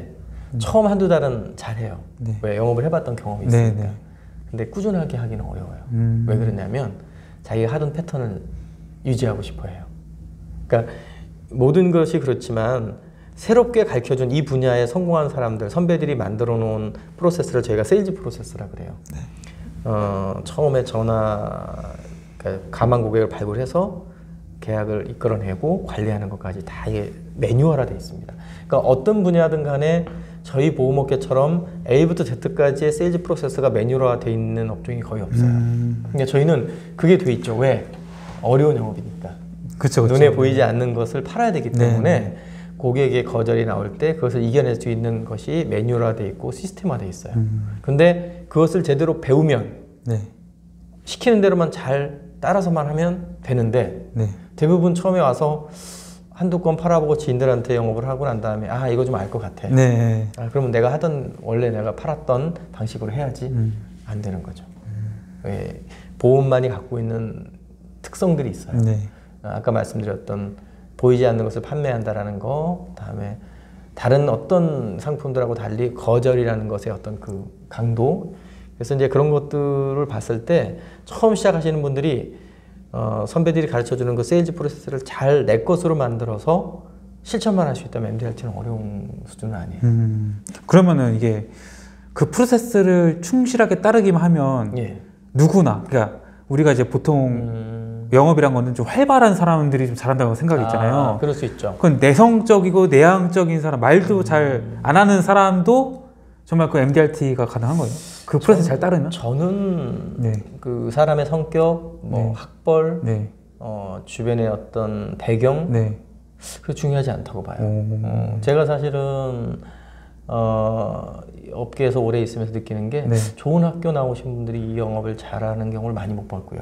Speaker 1: 처음 한두 달은 잘해요.
Speaker 2: 네.
Speaker 1: 왜? 영업을 해봤던 경험이 있으니까.
Speaker 2: 네, 네.
Speaker 1: 근데 꾸준하게 하기는 어려워요. 왜 그러냐면 자기가 하던 패턴을 유지하고 싶어 해요. 그러니까 모든 것이 그렇지만 새롭게 가르쳐준 이 분야에 성공한 사람들, 선배들이 만들어 놓은 프로세스를 저희가 세일즈 프로세스라 그래요.
Speaker 2: 네.
Speaker 1: 처음에 그러니까 가망 고객을 발굴해서 계약을 이끌어내고 관리하는 것까지 다 이게 매뉴얼화되어 있습니다. 그러니까 어떤 분야든 간에 저희 보험업계처럼 A부터 Z까지의 세일즈 프로세스가 매뉴얼화되어 있는 업종이 거의 없어요. 그러니까 저희는 그게 돼 있죠. 왜? 어려운 영업이니까.
Speaker 2: 그쵸.
Speaker 1: 눈에 보이지 않는 것을 팔아야 되기 때문에 네. 고객의 거절이 나올 때 그것을 이겨낼 수 있는 것이 매뉴얼화되어 있고 시스템화되어 있어요. 근데 그것을 제대로 배우면
Speaker 2: 네.
Speaker 1: 시키는 대로만 잘 따라서만 하면 되는데
Speaker 2: 네.
Speaker 1: 대부분 처음에 와서 한두 건 팔아보고 지인들한테 영업을 하고 난 다음에 아 이거 좀 알 것 같아.
Speaker 2: 네.
Speaker 1: 그러면 내가 원래 내가 팔았던 방식으로 해야지. 안 되는 거죠. 왜? 보험만이 갖고 있는 특성들이 있어요.
Speaker 2: 네.
Speaker 1: 아까 말씀드렸던 보이지 않는 것을 판매한다라는 거, 다음에 다른 어떤 상품들하고 달리 거절이라는 것의 어떤 그 강도. 그래서 이제 그런 것들을 봤을 때 처음 시작하시는 분들이 선배들이 가르쳐주는 그 세일즈 프로세스를 잘 내 것으로 만들어서 실천만 할 수 있다면 MDRT는 어려운 수준은 아니에요.
Speaker 2: 그러면은 이게 그 프로세스를 충실하게 따르기만 하면
Speaker 1: 예.
Speaker 2: 누구나, 그러니까 우리가 이제 보통 영업이란 거는 좀 활발한 사람들이 좀 잘한다고 생각이 있잖아요.
Speaker 1: 그럴 수 있죠.
Speaker 2: 그건 내성적이고 내향적인 사람, 말도 잘 안 하는 사람도 정말 그 MDRT가 가능한 거예요? 그 프로세스 잘 따르면?
Speaker 1: 저는
Speaker 2: 네.
Speaker 1: 그 사람의 성격, 뭐
Speaker 2: 네.
Speaker 1: 학벌,
Speaker 2: 네.
Speaker 1: 주변의 어떤 배경,
Speaker 2: 네.
Speaker 1: 그게 중요하지 않다고 봐요. 제가 사실은 업계에서 오래 있으면서 느끼는 게
Speaker 2: 네.
Speaker 1: 좋은 학교 나오신 분들이 이 영업을 잘하는 경우를 많이 못 봤고요.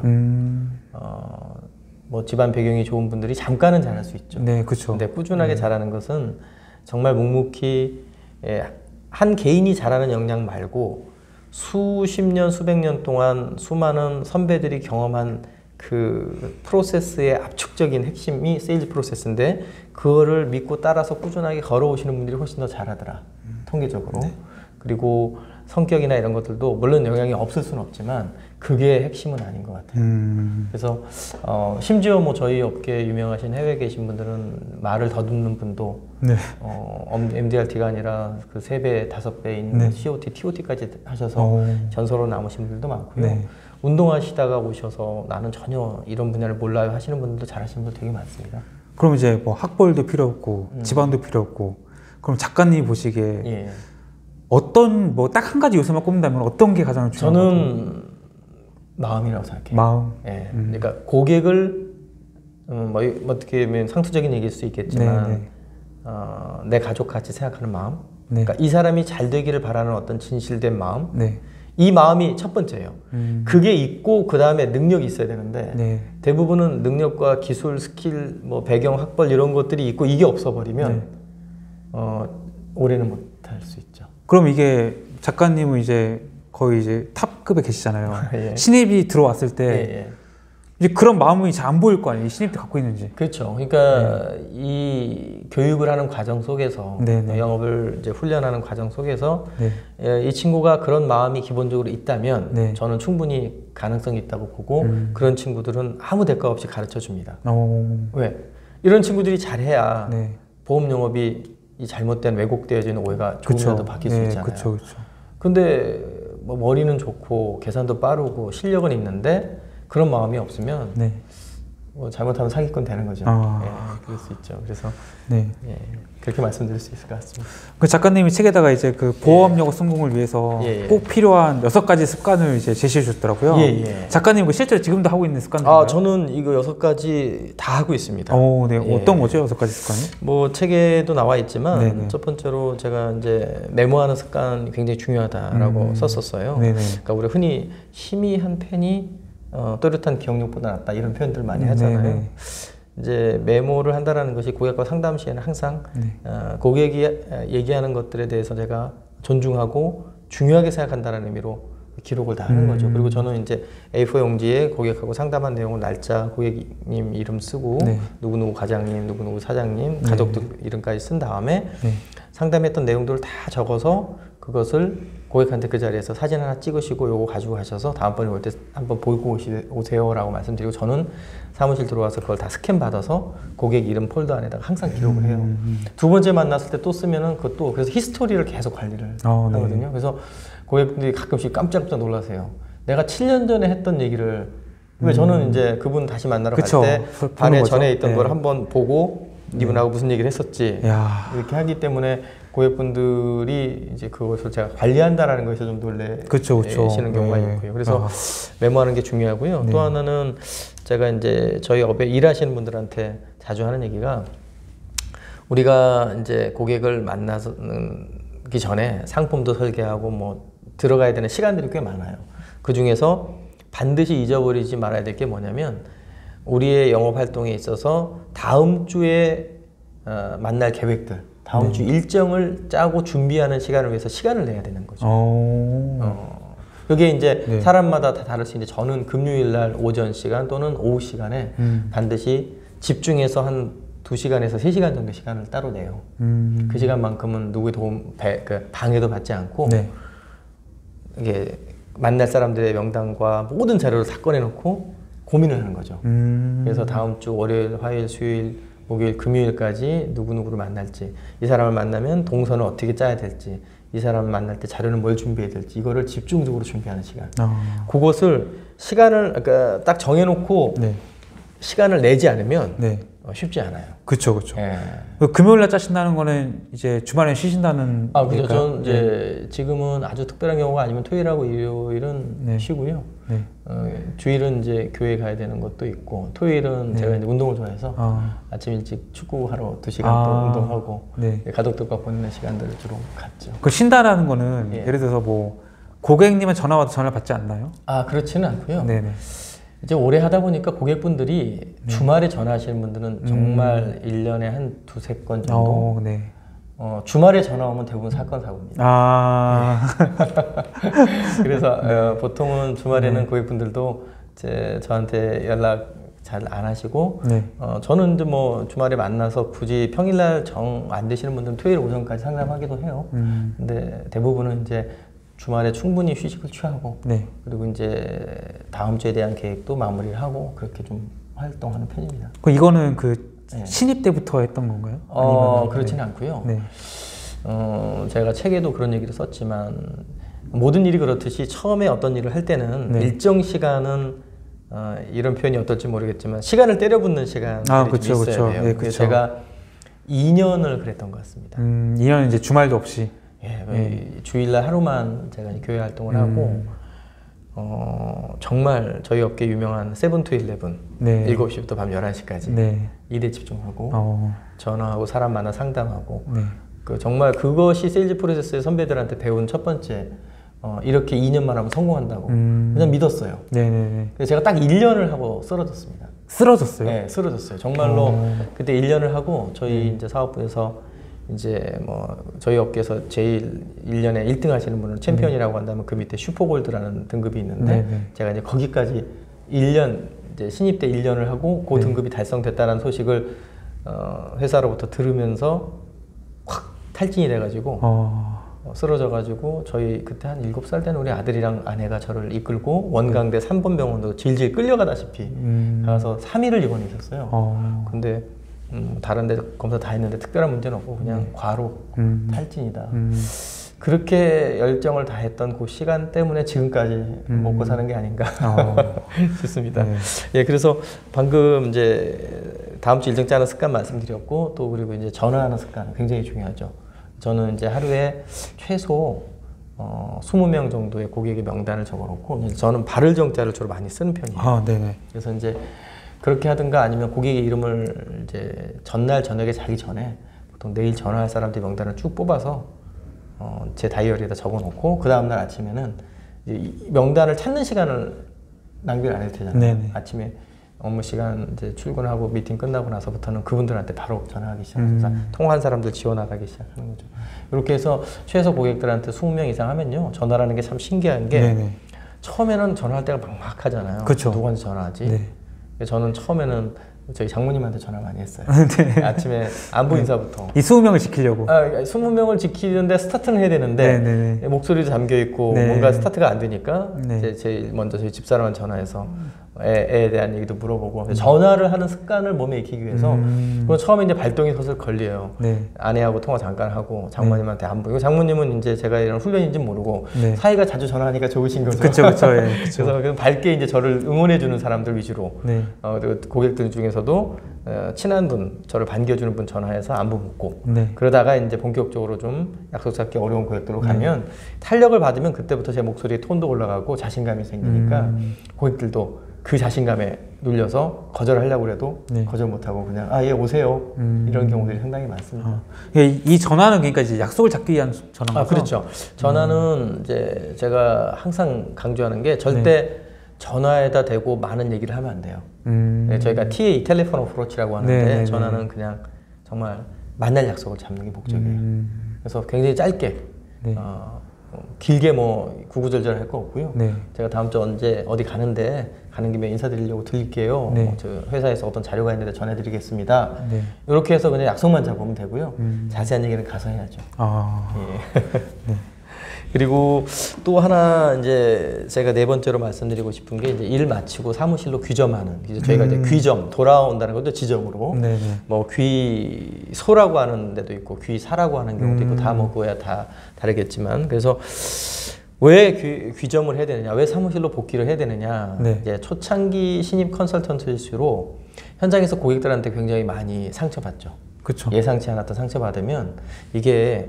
Speaker 1: 뭐 집안 배경이 좋은 분들이 잠깐은 잘할 수 있죠.
Speaker 2: 네, 그렇죠.
Speaker 1: 근데 꾸준하게 잘하는 것은 정말 묵묵히 한 개인이 잘하는 역량 말고 수십 년, 수백 년 동안 수많은 선배들이 경험한 그 프로세스의 압축적인 핵심이 세일즈 프로세스인데 그거를 믿고 따라서 꾸준하게 걸어오시는 분들이 훨씬 더 잘하더라. 통계적으로.
Speaker 2: 네.
Speaker 1: 그리고 성격이나 이런 것들도 물론 영향이 없을 수는 없지만 그게 핵심은 아닌 것 같아요. 그래서 심지어 뭐 저희 업계에 유명하신 해외에 계신 분들은 말을 더듬는 분도
Speaker 2: 네.
Speaker 1: MDRT가 아니라 그 3배, 5배 있는
Speaker 2: 네.
Speaker 1: COT, TOT까지 하셔서 전설로 남으신 분들도 많고요.
Speaker 2: 네.
Speaker 1: 운동하시다가 오셔서 나는 전혀 이런 분야를 몰라요 하시는 분들도 잘하시는 분들 되게 많습니다.
Speaker 2: 그럼 이제 뭐 학벌도 필요 없고 집안도 필요 없고 그럼 작가님이 보시기에
Speaker 1: 예.
Speaker 2: 어떤 뭐 딱 한 가지 요소만 꼽는다면 어떤 게 가장 중요한 것 같아요?
Speaker 1: 저는 마음이라고 생각해요.
Speaker 2: 마음.
Speaker 1: 예. 그러니까 고객을 뭐 어떻게 보면 상투적인 얘기일 수 있겠지만
Speaker 2: 네, 네.
Speaker 1: 내 가족 같이 생각하는 마음.
Speaker 2: 네.
Speaker 1: 그러니까 이 사람이 잘 되기를 바라는 어떤 진실된 마음.
Speaker 2: 네.
Speaker 1: 이 마음이 첫 번째예요. 그게 있고 그 다음에 능력이 있어야 되는데
Speaker 2: 네.
Speaker 1: 대부분은 능력과 기술, 스킬, 뭐 배경, 학벌 이런 것들이 있고 이게 없어버리면 오래는 못할 수 있죠.
Speaker 2: 그럼 이게 작가님은 이제 거의 이제 탑급에 계시잖아요.
Speaker 1: 예.
Speaker 2: 신입이 들어왔을 때
Speaker 1: 예.
Speaker 2: 이제 그런 마음이 잘 안 보일 거 아니에요. 이 신입들 갖고 있는지.
Speaker 1: 그렇죠. 그러니까 이 교육을 하는 과정 속에서 영업을 이제 훈련하는 과정 속에서 이 친구가 그런 마음이 기본적으로 있다면 저는 충분히 가능성이 있다고 보고 그런 친구들은 아무 대가 없이 가르쳐 줍니다. 왜? 이런 친구들이 잘해야 보험 영업이 이 잘못된 왜곡되어지는 오해가 조금이라도 바뀔 수 있잖아요.
Speaker 2: 그쵸.
Speaker 1: 근데 뭐 머리는 좋고 계산도 빠르고 실력은 있는데 그런 마음이 없으면 뭐 잘못하면 사기꾼 되는 거죠. 그럴 수 있죠. 그래서 그렇게 말씀드릴 수 있을 것 같습니다.
Speaker 2: 그 작가님이 책에다가 이제 그 보험 영업 성공을 위해서 꼭 필요한 6가지 습관을 이제 제시해 주셨더라고요. 작가님 그 실제로 지금도 하고 있는 습관인가요?
Speaker 1: 저는 이거 6가지 다 하고 있습니다.
Speaker 2: 어떤 거죠? 6가지 습관이?
Speaker 1: 뭐 책에도 나와 있지만 첫 번째로 제가 이제 메모하는 습관이 굉장히 중요하다라고 썼었어요. 그러니까 우리가 흔히 희미한 펜이 또렷한 기억력보다 낫다 이런 표현들 많이 하잖아요. 이제 메모를 한다는 것이 고객과 상담 시에는 항상 고객이 얘기하는 것들에 대해서 제가 존중하고 중요하게 생각한다는 의미로 기록을 다 하는 거죠. 그리고 저는 이제 A4 용지에 고객하고 상담한 내용을 날짜, 고객님 이름 쓰고
Speaker 2: 네.
Speaker 1: 누구누구 과장님, 누구누구 사장님, 가족들 이름까지 쓴 다음에 상담했던 내용들을 다 적어서 그것을 고객한테 그 자리에서 사진 하나 찍으시고 요거 가지고 가셔서 다음번에 올 때 한번 보고 오세요라고 말씀드리고 저는 사무실 들어와서 그걸 다 스캔 받아서 고객 이름 폴더 안에다가 항상 기록을 해요. 두 번째 만났을 때 또 쓰면은 그것도 그래서 히스토리를 계속 관리를 하거든요. 그래서 고객분들이 가끔씩 깜짝깜짝 놀라세요. 내가 7년 전에 했던 얘기를 왜 저는 이제 그분 다시 만나러 갈 때 반에 전에 있던 걸 한번 보고 이분하고 무슨 얘기를 했었지 이렇게 하기 때문에 고객분들이 이제 그것을 제가 관리한다라는 것에 좀 놀래시는 경우가 있고요. 그래서 메모하는 게 중요하고요. 또 하나는 제가 이제 저희 업에 일하시는 분들한테 자주 하는 얘기가 우리가 이제 고객을 만나기 전에 상품도 설계하고 뭐 들어가야 되는 시간들이 꽤 많아요. 그 중에서 반드시 잊어버리지 말아야 될 게 뭐냐면 우리의 영업 활동에 있어서 다음 주에 만날 계획들, 다음 주 일정을 짜고 준비하는 시간을 위해서 시간을 내야 되는 거죠. 그게 이제 사람마다 다 다를 수 있는데 저는 금요일 날 오전 시간 또는 오후 시간에 반드시 집중해서 한 2시간에서 3시간 정도 시간을 따로 내요. 그 시간만큼은 누구의 방해도 받지 않고 이게 만날 사람들의 명단과 모든 자료를 다 꺼내놓고 고민을 하는 거죠. 그래서 다음 주 월요일, 화요일, 수요일, 목요일, 금요일까지 누구누구를 만날지, 이 사람을 만나면 동선을 어떻게 짜야 될지, 이 사람을 만날 때 자료는 뭘 준비해야 될지, 이거를 집중적으로 준비하는 시간. 그것을 시간을 그러니까 딱 정해놓고 시간을 내지 않으면 쉽지 않아요.
Speaker 2: 그렇죠. 금요일 날 짜신다는 거는 이제 주말에 쉬신다는.
Speaker 1: 그렇죠. 저는 이제 지금은 아주 특별한 경우가 아니면 토요일하고 일요일은 쉬고요. 주일은 이제 교회 가야 되는 것도 있고, 토요일은 제가 이제 운동을 좋아해서 아침 일찍 축구하러 2시간 또 운동하고 가족들과 보내는 시간들을 주로 갖죠.
Speaker 2: 그 쉰다라는 거는 예를 들어서 뭐 고객님은 전화 와도 전화를 받지 않나요?
Speaker 1: 그렇지는 않고요. 이제 오래 하다 보니까 고객분들이 주말에 전화하시는 분들은 정말 1년에 한 2-3건 정도 주말에 전화 오면 대부분 사건 사고입니다. 그래서 보통은 주말에는 고객분들도 저한테 연락 잘 안 하시고 저는 이제 뭐 주말에 만나서 굳이 평일날 정 안 되시는 분들은 토요일 오전까지 상담하기도 해요. 근데 대부분은 이제 주말에 충분히 휴식을 취하고 그리고 이제 다음 주에 대한 계획도 마무리를 하고 그렇게 좀 활동하는 편입니다.
Speaker 2: 이거는 그 신입 때부터 했던 건가요?
Speaker 1: 그렇지는 않고요. 제가 책에도 그런 얘기를 썼지만 모든 일이 그렇듯이 처음에 어떤 일을 할 때는 일정 시간은 이런 표현이 어떨지 모르겠지만 시간을 때려붓는 시간들이 좀 있어야 돼요. 그래서 제가 2년을 그랬던 것 같습니다.
Speaker 2: 2년 이제 주말도 없이.
Speaker 1: 주일날 하루만 제가 교회 활동을 하고 정말 저희 업계 유명한 7-11 7시부터 밤 11시까지 일에 집중하고 전화하고 사람 만나 상담하고 정말 그것이 세일즈 프로세스의 선배들한테 배운 첫 번째 이렇게 2년만 하면 성공한다고 그냥 믿었어요. 그래서 제가 딱 1년을 하고 쓰러졌습니다.
Speaker 2: 쓰러졌어요?
Speaker 1: 네, 쓰러졌어요. 정말로 그때 1년을 하고 저희 이제 사업부에서 이제 뭐 저희 업계에서 제일 1년에 1등 하시는 분은 챔피언이라고 한다면 그 밑에 슈퍼골드라는 등급이 있는데 제가 이제 거기까지 1년 이제 신입 때 1년을 하고 그 등급이 달성됐다는 소식을 회사로부터 들으면서 확 탈진이 돼가지고 쓰러져가지고 저희 그때 한 7살 된 우리 아들이랑 아내가 저를 이끌고 원광대 3번 병원으로 질질 끌려가다시피 가서 3일을 입원해 있었어요. 근데 다른 데 검사 다 했는데 특별한 문제는 없고 그냥 과로 탈진이다. 그렇게 열정을 다했던 그 시간 때문에 지금까지 먹고 사는 게 아닌가 싶습니다. 그래서 방금 이제 다음 주 일정 짜는 습관 말씀드렸고 또 그리고 이제 전화하는 습관 굉장히 중요하죠. 저는 이제 하루에 최소 20명 정도의 고객의 명단을 적어놓고 저는 발을 정자를 주로 많이 쓰는 편이에요. 그래서 이제 그렇게 하든가 아니면 고객의 이름을 이제 전날 저녁에 자기 전에 보통 내일 전화할 사람들 명단을 쭉 뽑아서 제 다이어리에다 적어놓고 그 다음날 아침에는 이제 명단을 찾는 시간을 낭비를 안 해도 되잖아요. 아침에 업무 시간 이제 출근하고 미팅 끝나고 나서부터는 그분들한테 바로 전화하기 시작해서 통화한 사람들 지원하기 시작하는 거죠. 이렇게 해서 최소 고객들한테 20명 이상 하면요 전화라는 게 참 신기한 게 처음에는 전화할 때가 막막하잖아요.
Speaker 2: 그쵸.
Speaker 1: 누구한테 전화하지?
Speaker 2: 네.
Speaker 1: 저는 처음에는 저희 장모님한테 전화 많이 했어요. 네. 아침에 안부 인사부터.
Speaker 2: 이 20명을 지키려고.
Speaker 1: 20명을 지키는데 스타트는 해야 되는데 목소리도 잠겨 있고 뭔가 스타트가 안 되니까 제일 먼저 저희 집사람한테 전화해서 애에 대한 얘기도 물어보고 전화를 하는 습관을 몸에 익히기 위해서 그건 처음에 이제 발동이 서슬 걸려요. 아내하고 통화 잠깐 하고 장모님한테 안부. 이거 장모님은 이제 제가 이런 훈련인지 모르고 사이가 자주 전화하니까 좋으신 거죠.
Speaker 2: 그렇죠,
Speaker 1: 그래서 밝게 이제 저를 응원해 주는 사람들 위주로 그리고 고객들 중에서도 친한 분, 저를 반겨주는 분 전화해서 안부 묻고 그러다가 이제 본격적으로 좀 약속 잡기 어려운 고객들로 가면 탄력을 받으면 그때부터 제 목소리의 톤도 올라가고 자신감이 생기니까 고객들도 그 자신감에 눌려서 거절하려고 해도 거절 못하고 그냥 예 오세요 이런 경우들이 상당히 많습니다.
Speaker 2: 이 전화는 그러니까 이제 약속을 잡기 위한 전화죠.
Speaker 1: 그렇죠. 전화는 이제 제가 항상 강조하는 게 절대 전화에다 대고 많은 얘기를 하면 안 돼요. 저희가 TA 텔레폰 어프로치라고 하는데 전화는 그냥 정말 만날 약속을 잡는 게 목적이에요. 그래서 굉장히 짧게 길게 뭐 구구절절 할 거 없고요. 제가 다음 주 언제 어디 가는데 가는 김에 인사드리려고 들릴게요. 저 회사에서 어떤 자료가 있는데 전해드리겠습니다. 이렇게 해서 그냥 약속만 잡으면 되고요. 자세한 얘기는 가서 해야죠. 그리고 또 하나 이제 제가 네 번째로 말씀드리고 싶은 게 이제 일 마치고 사무실로 귀점하는 이제 저희가 이제 귀점 돌아온다는 것도 지점으로 뭐 귀소라고 하는 데도 있고 귀사라고 하는 경우도 있고 다 뭐 그거야 다 다르겠지만 그래서 왜 귀점을 해야 되느냐 왜 사무실로 복귀를 해야 되느냐 이제 초창기 신입 컨설턴트일수록 현장에서 고객들한테 굉장히 많이 상처받죠.
Speaker 2: 그쵸.
Speaker 1: 예상치 않았던 상처받으면 이게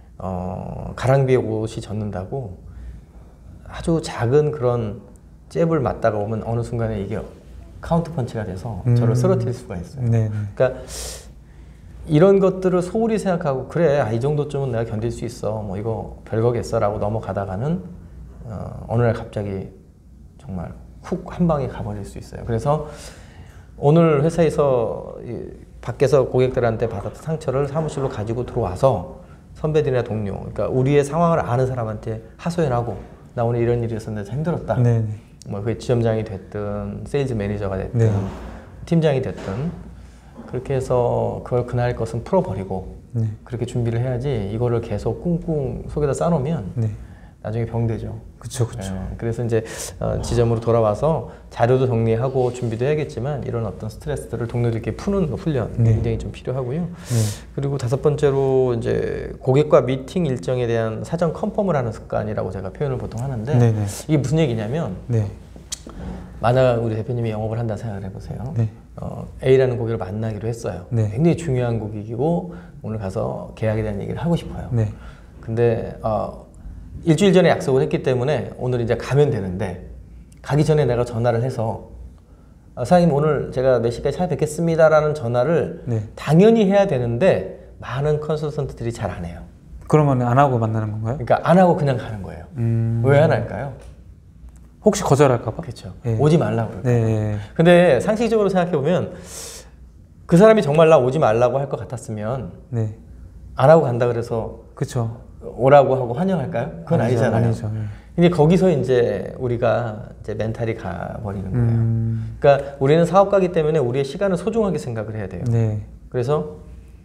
Speaker 1: 가랑비에 옷이 젖는다고 아주 작은 그런 잽을 맞다가 오면 어느 순간에 이게 카운트 펀치가 돼서 저를 쓰러뜨릴 수가 있어요. 그러니까 이런 것들을 소홀히 생각하고 그래 이 정도쯤은 내가 견딜 수 있어 뭐 이거 별거겠어 라고 넘어가다가는 어느 날 갑자기 정말 훅 한 방에 가버릴 수 있어요. 그래서 오늘 회사에서 밖에서 고객들한테 받았던 상처를 사무실로 가지고 들어와서 선배들이나 동료, 그러니까 우리의 상황을 아는 사람한테 하소연을 하고 나 오늘 이런 일이 있었는데 힘들었다. 뭐 그게 지점장이 됐든 세일즈 매니저가 됐든 팀장이 됐든 그렇게 해서 그걸 그날 것은 풀어버리고 그렇게 준비를 해야지 이거를 계속 꿍꿍 속에다 싸놓으면 나중에 병되죠.
Speaker 2: 그렇죠.
Speaker 1: 그래서 이제 지점으로 돌아와서 자료도 정리하고 준비도 해야겠지만 이런 어떤 스트레스들을 동료들께 푸는 훈련 굉장히 좀 필요하고요. 그리고 다섯 번째로 이제 고객과 미팅 일정에 대한 사전 컨펌을 하는 습관이라고 제가 표현을 보통 하는데 이게 무슨 얘기냐면 만약 우리 대표님이 영업을 한다 생각을 해보세요. A라는 고객을 만나기로 했어요. 굉장히 중요한 고객이고 오늘 가서 계약에 대한 얘기를 하고 싶어요. 근데 일주일 전에 약속을 했기 때문에 오늘 이제 가면 되는데 가기 전에 내가 전화를 해서 사장님 오늘 제가 몇 시까지 찾아뵙겠습니다 라는 전화를 당연히 해야 되는데 많은 컨설턴트들이 잘 안 해요.
Speaker 2: 그러면 안 하고 만나는 건가요?
Speaker 1: 그러니까 안 하고 그냥 가는 거예요. 왜 안 할까요?
Speaker 2: 혹시 거절할까 봐?
Speaker 1: 그렇죠. 오지 말라고 그래요. 근데 상식적으로 생각해보면 그 사람이 정말 나 오지 말라고 할 것 같았으면 안 하고 간다 그래서
Speaker 2: 그쵸.
Speaker 1: 오라고 하고 환영할까요? 그건 아니잖아요.
Speaker 2: 아니죠.
Speaker 1: 근데 거기서 이제 우리가 이제 멘탈이 가버리는 거예요. 그러니까 우리는 사업가이기 때문에 우리의 시간을 소중하게 생각을 해야 돼요. 그래서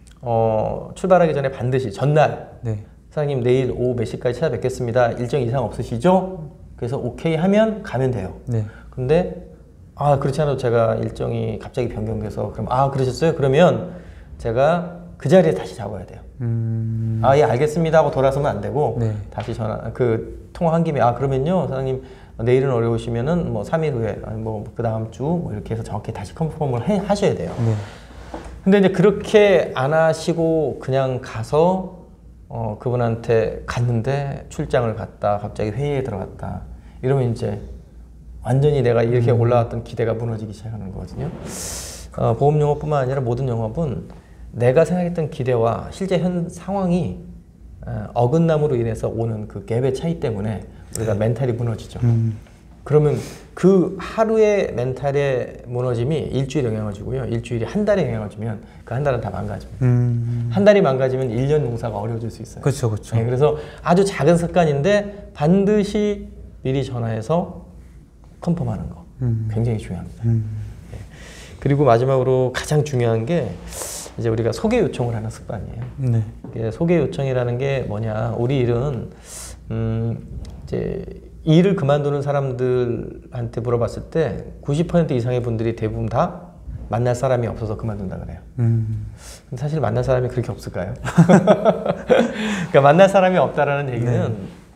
Speaker 1: 출발하기 전에 반드시 전날 사장님 내일 오후 몇 시까지 찾아뵙겠습니다. 일정 이상 없으시죠? 그래서 오케이 하면 가면 돼요. 근데 그렇지 않아도 제가 일정이 갑자기 변경돼서 그럼 그러셨어요? 그러면 제가 그 자리에 다시 잡아야 돼요. 예 알겠습니다 하고 돌아서면 안 되고 다시 전화 통화한 김에 그러면요 사장님 내일은 어려우시면은 뭐 3일 후에 아니 뭐 그 다음 주 뭐 이렇게 해서 정확히 다시 컨펌을 하셔야 돼요. 근데 이제 그렇게 안 하시고 그냥 가서 그분한테 갔는데 출장을 갔다 갑자기 회의에 들어갔다 이러면 이제 완전히 내가 이렇게 올라왔던 기대가 무너지기 시작하는 거거든요. 보험 영업뿐만 아니라 모든 영업은 내가 생각했던 기대와 실제 현 상황이 어긋남으로 인해서 오는 그 갭의 차이 때문에 우리가 멘탈이 무너지죠. 그러면 그 하루의 멘탈의 무너짐이 일주일 영향을 주고요. 일주일이 한 달에 영향을 주면 그 한 달은 다 망가집니다. 한 달이 망가지면 1년 농사가 어려워질 수 있어요.
Speaker 2: 그렇죠.
Speaker 1: 그래서 아주 작은 습관인데 반드시 미리 전화해서 컨펌하는 거 굉장히 중요합니다. 그리고 마지막으로 가장 중요한 게 이제 우리가 소개 요청을 하는 습관이에요.
Speaker 2: 네.
Speaker 1: 이게 소개 요청이라는 게 뭐냐? 우리 일은 이제 일을 그만두는 사람들한테 물어봤을 때 90% 이상의 분들이 대부분 다 만날 사람이 없어서 그만둔다 그래요. 근데 사실 만날 사람이 그렇게 없을까요? 그러니까 만날 사람이 없다라는 얘기는
Speaker 2: 네.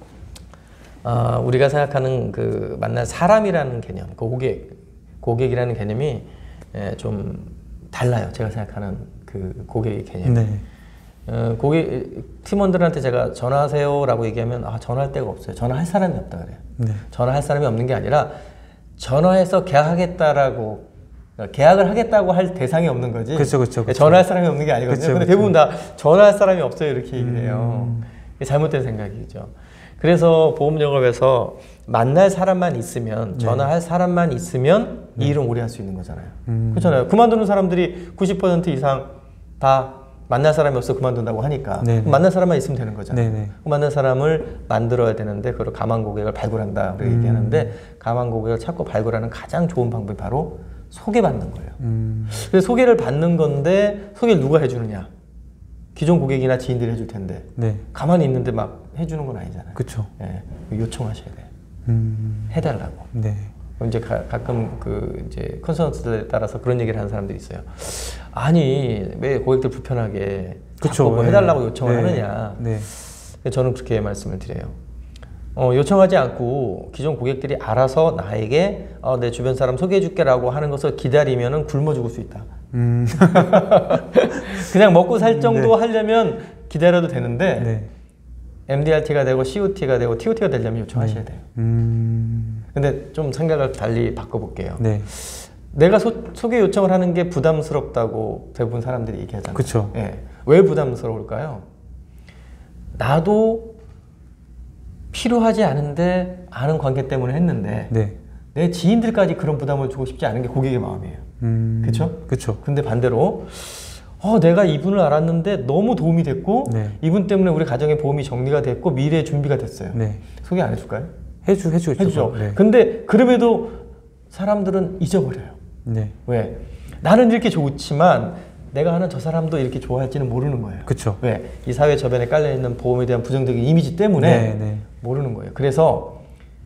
Speaker 1: 우리가 생각하는 그 만날 사람이라는 개념, 그 고객이라는 개념이 좀 달라요. 제가 생각하는 그 고객의 개념.
Speaker 2: 네.
Speaker 1: 팀원들한테 제가 전화하세요라고 얘기하면 전화할 데가 없어요. 전화할 사람이 없다 그래요.
Speaker 2: 네.
Speaker 1: 전화할 사람이 없는 게 아니라 전화해서 계약을 하겠다고 할 대상이 없는 거지.
Speaker 2: 그렇죠.
Speaker 1: 전화할 사람이 없는 게 아니거든요. 근데 대부분 다 전화할 사람이 없어요 이렇게 얘기를 해요. 이게 잘못된 생각이죠. 그래서 보험 영업에서 만날 사람만 있으면, 전화할 사람만 있으면 이 일은 오래 할 수 있는 거잖아요. 그렇잖아요. 그만두는 사람들이 90% 이상 다 만날 사람이 없어 그만둔다고 하니까 만날 사람만 있으면 되는 거잖아요. 만날 사람을 만들어야 되는데 그걸 가망 고객을 발굴한다 우리가 얘기하는데, 가망 고객을 찾고 발굴하는 가장 좋은 방법이 바로 소개받는 거예요. 그래서 소개를 받는 건데 소개를 누가 해주느냐? 기존 고객이나 지인들이 해줄 텐데 가만히 있는데 막 해주는 건 아니잖아요.
Speaker 2: 그렇죠.
Speaker 1: 예, 요청하셔야 돼요. 해달라고.
Speaker 2: 네.
Speaker 1: 이제 가끔 그 이제 컨설턴트에 따라서 그런 얘기를 하는 사람들이 있어요. 아니 왜 고객들 불편하게 자꾸 뭐 해달라고 요청을 하느냐. 저는 그렇게 말씀을 드려요. 요청하지 않고 기존 고객들이 알아서 나에게 내 주변 사람 소개해줄게라고 하는 것을 기다리면은 굶어 죽을 수 있다. 그냥 먹고 살 정도 하려면 기다려도 되는데 MDRT가 되고 COT가 되고 TOT가 되려면 요청하셔야 돼요. 근데 좀 생각을 달리 바꿔볼게요. 내가 소개 요청을 하는 게 부담스럽다고 대부분 사람들이 얘기하잖아요.
Speaker 2: 그쵸.
Speaker 1: 왜 부담스러울까요? 나도 필요하지 않은데 아는 관계 때문에 했는데 내 지인들까지 그런 부담을 주고 싶지 않은 게 고객의 마음이에요. 그렇죠? 근데 반대로 내가 이분을 알았는데 너무 도움이 됐고 이분 때문에 우리 가정의 보험이 정리가 됐고 미래의 준비가 됐어요. 소개 안 해줄까요? 해주죠. 근데 그럼에도 사람들은 잊어버려요. 왜? 나는 이렇게 좋지만 내가 하는 저 사람도 이렇게 좋아할지는 모르는 거예요. 왜? 이 사회 저변에 깔려있는 보험에 대한 부정적인 이미지 때문에 모르는 거예요. 그래서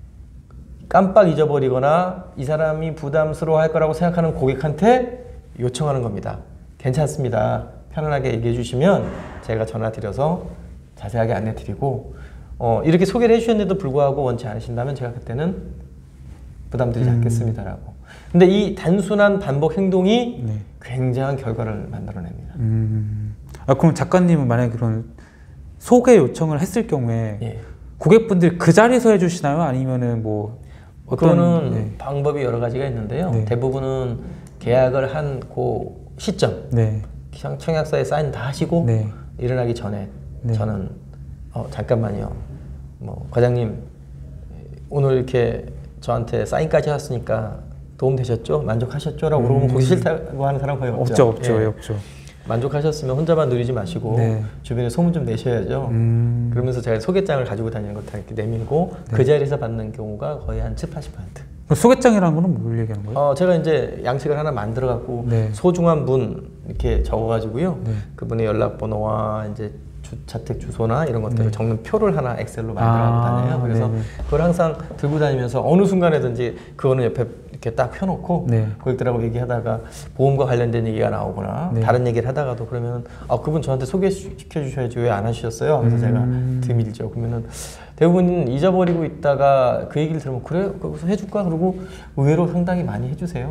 Speaker 1: 깜빡 잊어버리거나 이 사람이 부담스러워할 거라고 생각하는 고객한테 요청하는 겁니다. 괜찮습니다. 편안하게 얘기해 주시면 제가 전화 드려서 자세하게 안내 드리고 이렇게 소개를 해주셨는데도 불구하고 원치 않으신다면 제가 그때는 부담드리지 않겠습니다라고. 근데 이 단순한 반복 행동이 굉장한 결과를 만들어냅니다.
Speaker 2: 그럼 작가님은 만약에 그런 소개 요청을 했을 경우에 고객분들이 그 자리에서 해주시나요? 아니면은 뭐
Speaker 1: 그거는 방법이 여러 가지가 있는데요. 대부분은 계약을 한 그 시점, 청약서에 사인 다 하시고 일어나기 전에 저는 잠깐만요. 과장님 오늘 이렇게 저한테 사인까지 하셨으니까 도움 되셨죠? 만족하셨죠? 라고 물어보면 거기 싫다고 하는 사람 거의 없죠.
Speaker 2: 없죠.
Speaker 1: 만족하셨으면 혼자만 누리지 마시고 주변에 소문 좀 내셔야죠. 그러면서 제가 소개장을 가지고 다니는 것 다 이렇게 내밀고 그 자리에서 받는 경우가 거의 한 70~80%.
Speaker 2: 소개장이라는 거는 뭘 얘기하는 거예요?
Speaker 1: 제가 이제 양식을 하나 만들어 갖고 소중한 분 이렇게 적어가지고요. 그분의 연락번호와 이제 자택 주소나 이런 것들을 적는 표를 하나 엑셀로 만들어 갖고 다녀요. 그래서 그걸 항상 들고 다니면서 어느 순간에든지 그거는 옆에 이렇게 딱 펴놓고 고객들하고 얘기하다가 보험과 관련된 얘기가 나오거나 다른 얘기를 하다가도 그러면 그분 저한테 소개시켜 주셔야지 왜 안 하셨어요? 하면서 제가 드밀죠. 그러면은 대부분 잊어버리고 있다가 그 얘기를 들으면 그래? 그래서 해줄까? 그러고 의외로 상당히 많이 해주세요.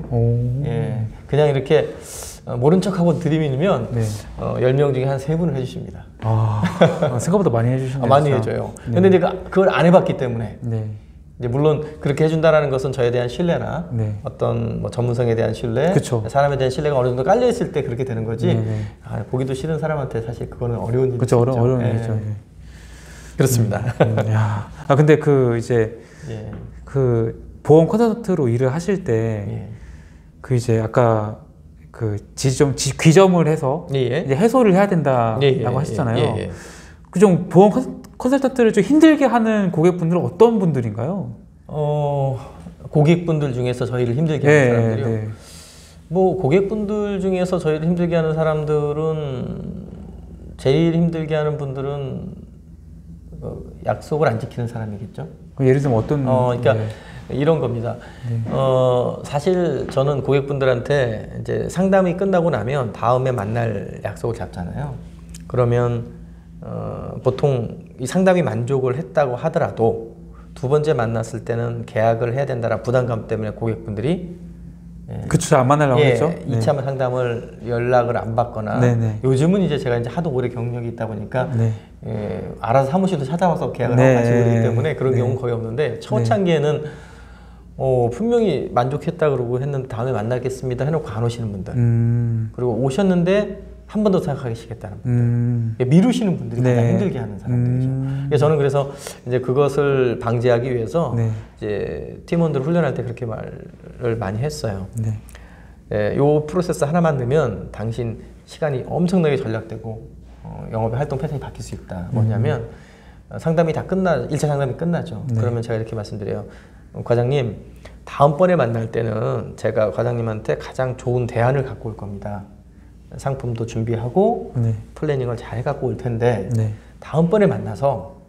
Speaker 1: 그냥 이렇게 모른 척하고 들이밀면 10명 중에 한 3분을 해주십니다.
Speaker 2: 생각보다 많이 해주시네요.
Speaker 1: 많이 해줘요. 근데 이제 그걸 안 해봤기 때문에 이제 물론 그렇게 해준다는 것은 저에 대한 신뢰나 어떤 전문성에 대한 신뢰, 사람에 대한 신뢰가 어느 정도 깔려 있을 때 그렇게 되는 거지. 보기도 싫은 사람한테 사실 그거는 어려운 일이죠.
Speaker 2: 어려운 일이죠.
Speaker 1: 그렇습니다.
Speaker 2: 근데 그 이제 그 보험 컨설턴트로 일을 하실 때 그 이제 아까 그 귀점을 해서 이제 해소를 해야 된다라고 하셨잖아요. 그 좀 보험 컨설턴트를 좀 힘들게 하는 고객분들은 어떤 분들인가요?
Speaker 1: 고객분들 중에서 저희를 힘들게 하는 사람들이요. 뭐 고객분들 중에서 저희를 힘들게 하는 사람들은 제일 힘들게 하는 분들은 약속을 안 지키는 사람이겠죠.
Speaker 2: 예를 들면 어떤?
Speaker 1: 그러니까 이런 겁니다. 사실 저는 고객분들한테 이제 상담이 끝나고 나면 다음에 만날 약속을 잡잖아요. 그러면 보통 이 상담이 만족을 했다고 하더라도 두 번째 만났을 때는 계약을 해야 된다는 부담감 때문에 고객분들이
Speaker 2: 그쵸, 안 만나려고 했죠.
Speaker 1: 2차 상담을 연락을 안 받거나 요즘은 이제 제가 이제 하도 오래 경력이 있다 보니까 알아서 사무실도 찾아와서 계약을 하고 같이 그러기 때문에 그런 경우는 거의 없는데 초창기에는 분명히 만족했다 그러고 했는데 다음에 만나겠습니다 해놓고 안 오시는 분들 그리고 오셨는데 한 번 더 생각하시겠다는 분들 미루시는 분들이 가장 힘들게 하는 사람들이죠. 저는 그래서 이제 그것을 방지하기 위해서 이제 팀원들 훈련할 때 그렇게 말을 많이 했어요. 요 프로세스 하나만 넣으면 당신 시간이 엄청나게 전략되고 영업의 활동 패턴이 바뀔 수 있다. 뭐냐면 상담이 다 1차 상담이 끝나죠. 그러면 제가 이렇게 말씀드려요. 과장님, 다음번에 만날 때는 제가 과장님한테 가장 좋은 대안을 갖고 올 겁니다. 상품도 준비하고 플래닝을 잘 갖고 올 텐데 다음번에 만나서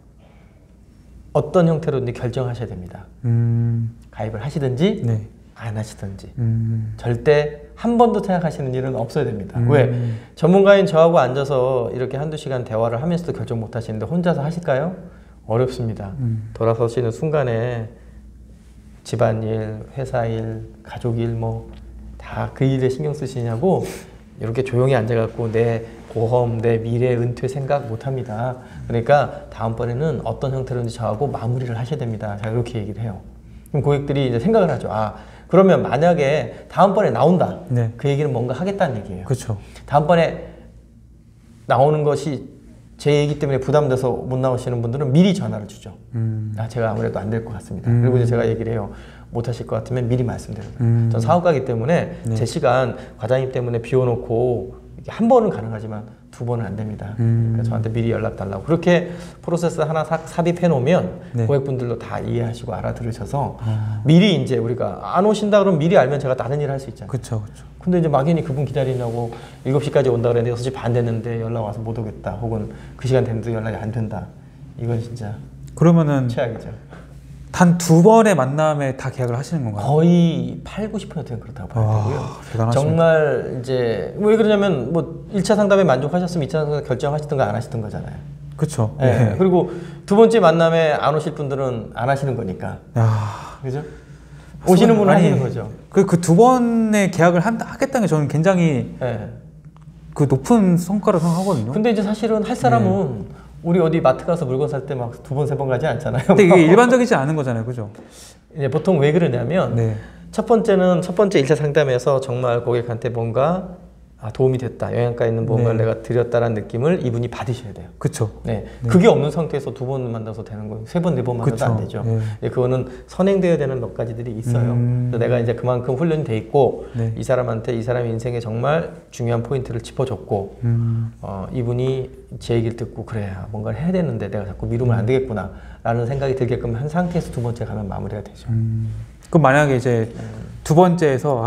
Speaker 1: 어떤 형태로든지 결정하셔야 됩니다. 가입을 하시든지 안 하시든지 절대 한 번도 생각하시는 일은 없어야 됩니다. 왜? 전문가인 저하고 앉아서 이렇게 한두 시간 대화를 하면서도 결정 못 하시는데 혼자서 하실까요? 어렵습니다. 돌아서시는 순간에 집안일, 회사일, 가족일 뭐 다 그 일에 신경 쓰시냐고 이렇게 조용히 앉아갖고 내 보험, 내 미래, 은퇴 생각 못합니다. 그러니까 다음번에는 어떤 형태로든지 저하고 마무리를 하셔야 됩니다. 제가 그렇게 얘기를 해요. 그럼 고객들이 이제 생각을 하죠. 그러면 만약에 다음번에 나온다. 그 얘기는 뭔가 하겠다는 얘기예요.
Speaker 2: 그렇죠.
Speaker 1: 다음번에 나오는 것이 제 얘기 때문에 부담돼서 못 나오시는 분들은 미리 전화를 주죠. 제가 아무래도 안 될 것 같습니다. 그리고 이제 제가 얘기를 해요. 못 하실 것 같으면 미리 말씀드려요. 전 사업가이기 때문에 제 시간 과장님 때문에 비워놓고 한 번은 가능하지만 두 번은 안 됩니다. 그래서 저한테 미리 연락 달라고. 그렇게 프로세스 하나 삽입해 놓으면 고객분들도 다 이해하시고 알아들으셔서 미리 이제 우리가 안 오신다 그러면 미리 알면 제가 다른 일을 할 수 있잖아요.
Speaker 2: 그렇죠.
Speaker 1: 근데 이제 막연히 그분 기다리냐고 7시까지 온다 그랬는데 6시 반 됐는데 연락 와서 못 오겠다. 혹은 그 시간 됐는데 연락이 안 된다. 이건 진짜
Speaker 2: 그러면은
Speaker 1: 최악이죠.
Speaker 2: 단 2번의 만남에 다 계약을 하시는 건가요?
Speaker 1: 거의 80~90%는 그렇다고 봐야 되고요.
Speaker 2: 대단하십니다.
Speaker 1: 정말 이제 왜 그러냐면 뭐 1차 상담에 만족하셨으면 2차 상담 결정하시든가 안 하시든 거잖아요.
Speaker 2: 그렇죠.
Speaker 1: 그리고 두 번째 만남에 안 오실 분들은 안 하시는 거니까. 그죠? 오시는 분은 하시는 거죠.
Speaker 2: 그 2번의 계약을 하겠다는 게 저는 굉장히 그 높은 성과를 생각하거든요.
Speaker 1: 근데 이제 사실은 할 사람은 우리 어디 마트 가서 물건 살 때 막 2번, 3번 가지 않잖아요.
Speaker 2: 근데 이게 일반적이지 않은 거잖아요. 그죠?
Speaker 1: 이제 보통 왜 그러냐면 첫 번째 1차 상담에서 정말 고객한테 뭔가 도움이 됐다. 영양가 있는 뭔가를 내가 드렸다라는 느낌을 이분이 받으셔야 돼요.
Speaker 2: 그렇죠.
Speaker 1: 그게 없는 상태에서 2번 만나서 되는 거예요. 3번, 4번 만나도 안 되죠. 그거는 선행되어야 되는 몇 가지들이 있어요. 그래서 내가 이제 그만큼 훈련이 돼 있고 이 사람한테 이 사람의 인생에 정말 중요한 포인트를 짚어줬고 이분이 제 얘기를 듣고 그래 뭔가를 해야 되는데 내가 자꾸 미루면 안 되겠구나 라는 생각이 들게끔 한 상태에서 두 번째 가면 마무리가 되죠.
Speaker 2: 그럼 만약에 이제 두 번째에서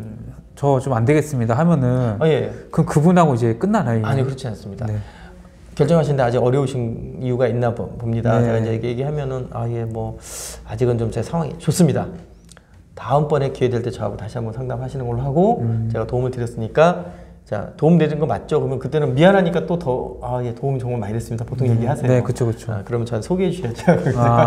Speaker 2: 저 좀 안 되겠습니다 하면은 그럼 그분하고 이제 끝나나요?
Speaker 1: 아니 그렇지 않습니다. 결정하시는데 아직 어려우신 이유가 있나 봅니다. 제가 이제 얘기하면은 뭐 아직은 좀 제 상황이 좋습니다. 다음번에 기회 될 때 저하고 다시 한번 상담하시는 걸로 하고 제가 도움을 드렸으니까 자 도움 드린 거 맞죠? 그러면 그때는 미안하니까 또 더 도움이 정말 많이 됐습니다. 보통 얘기하세요.
Speaker 2: 네, 그렇죠.
Speaker 1: 그러면 저는 소개해 주셔야죠.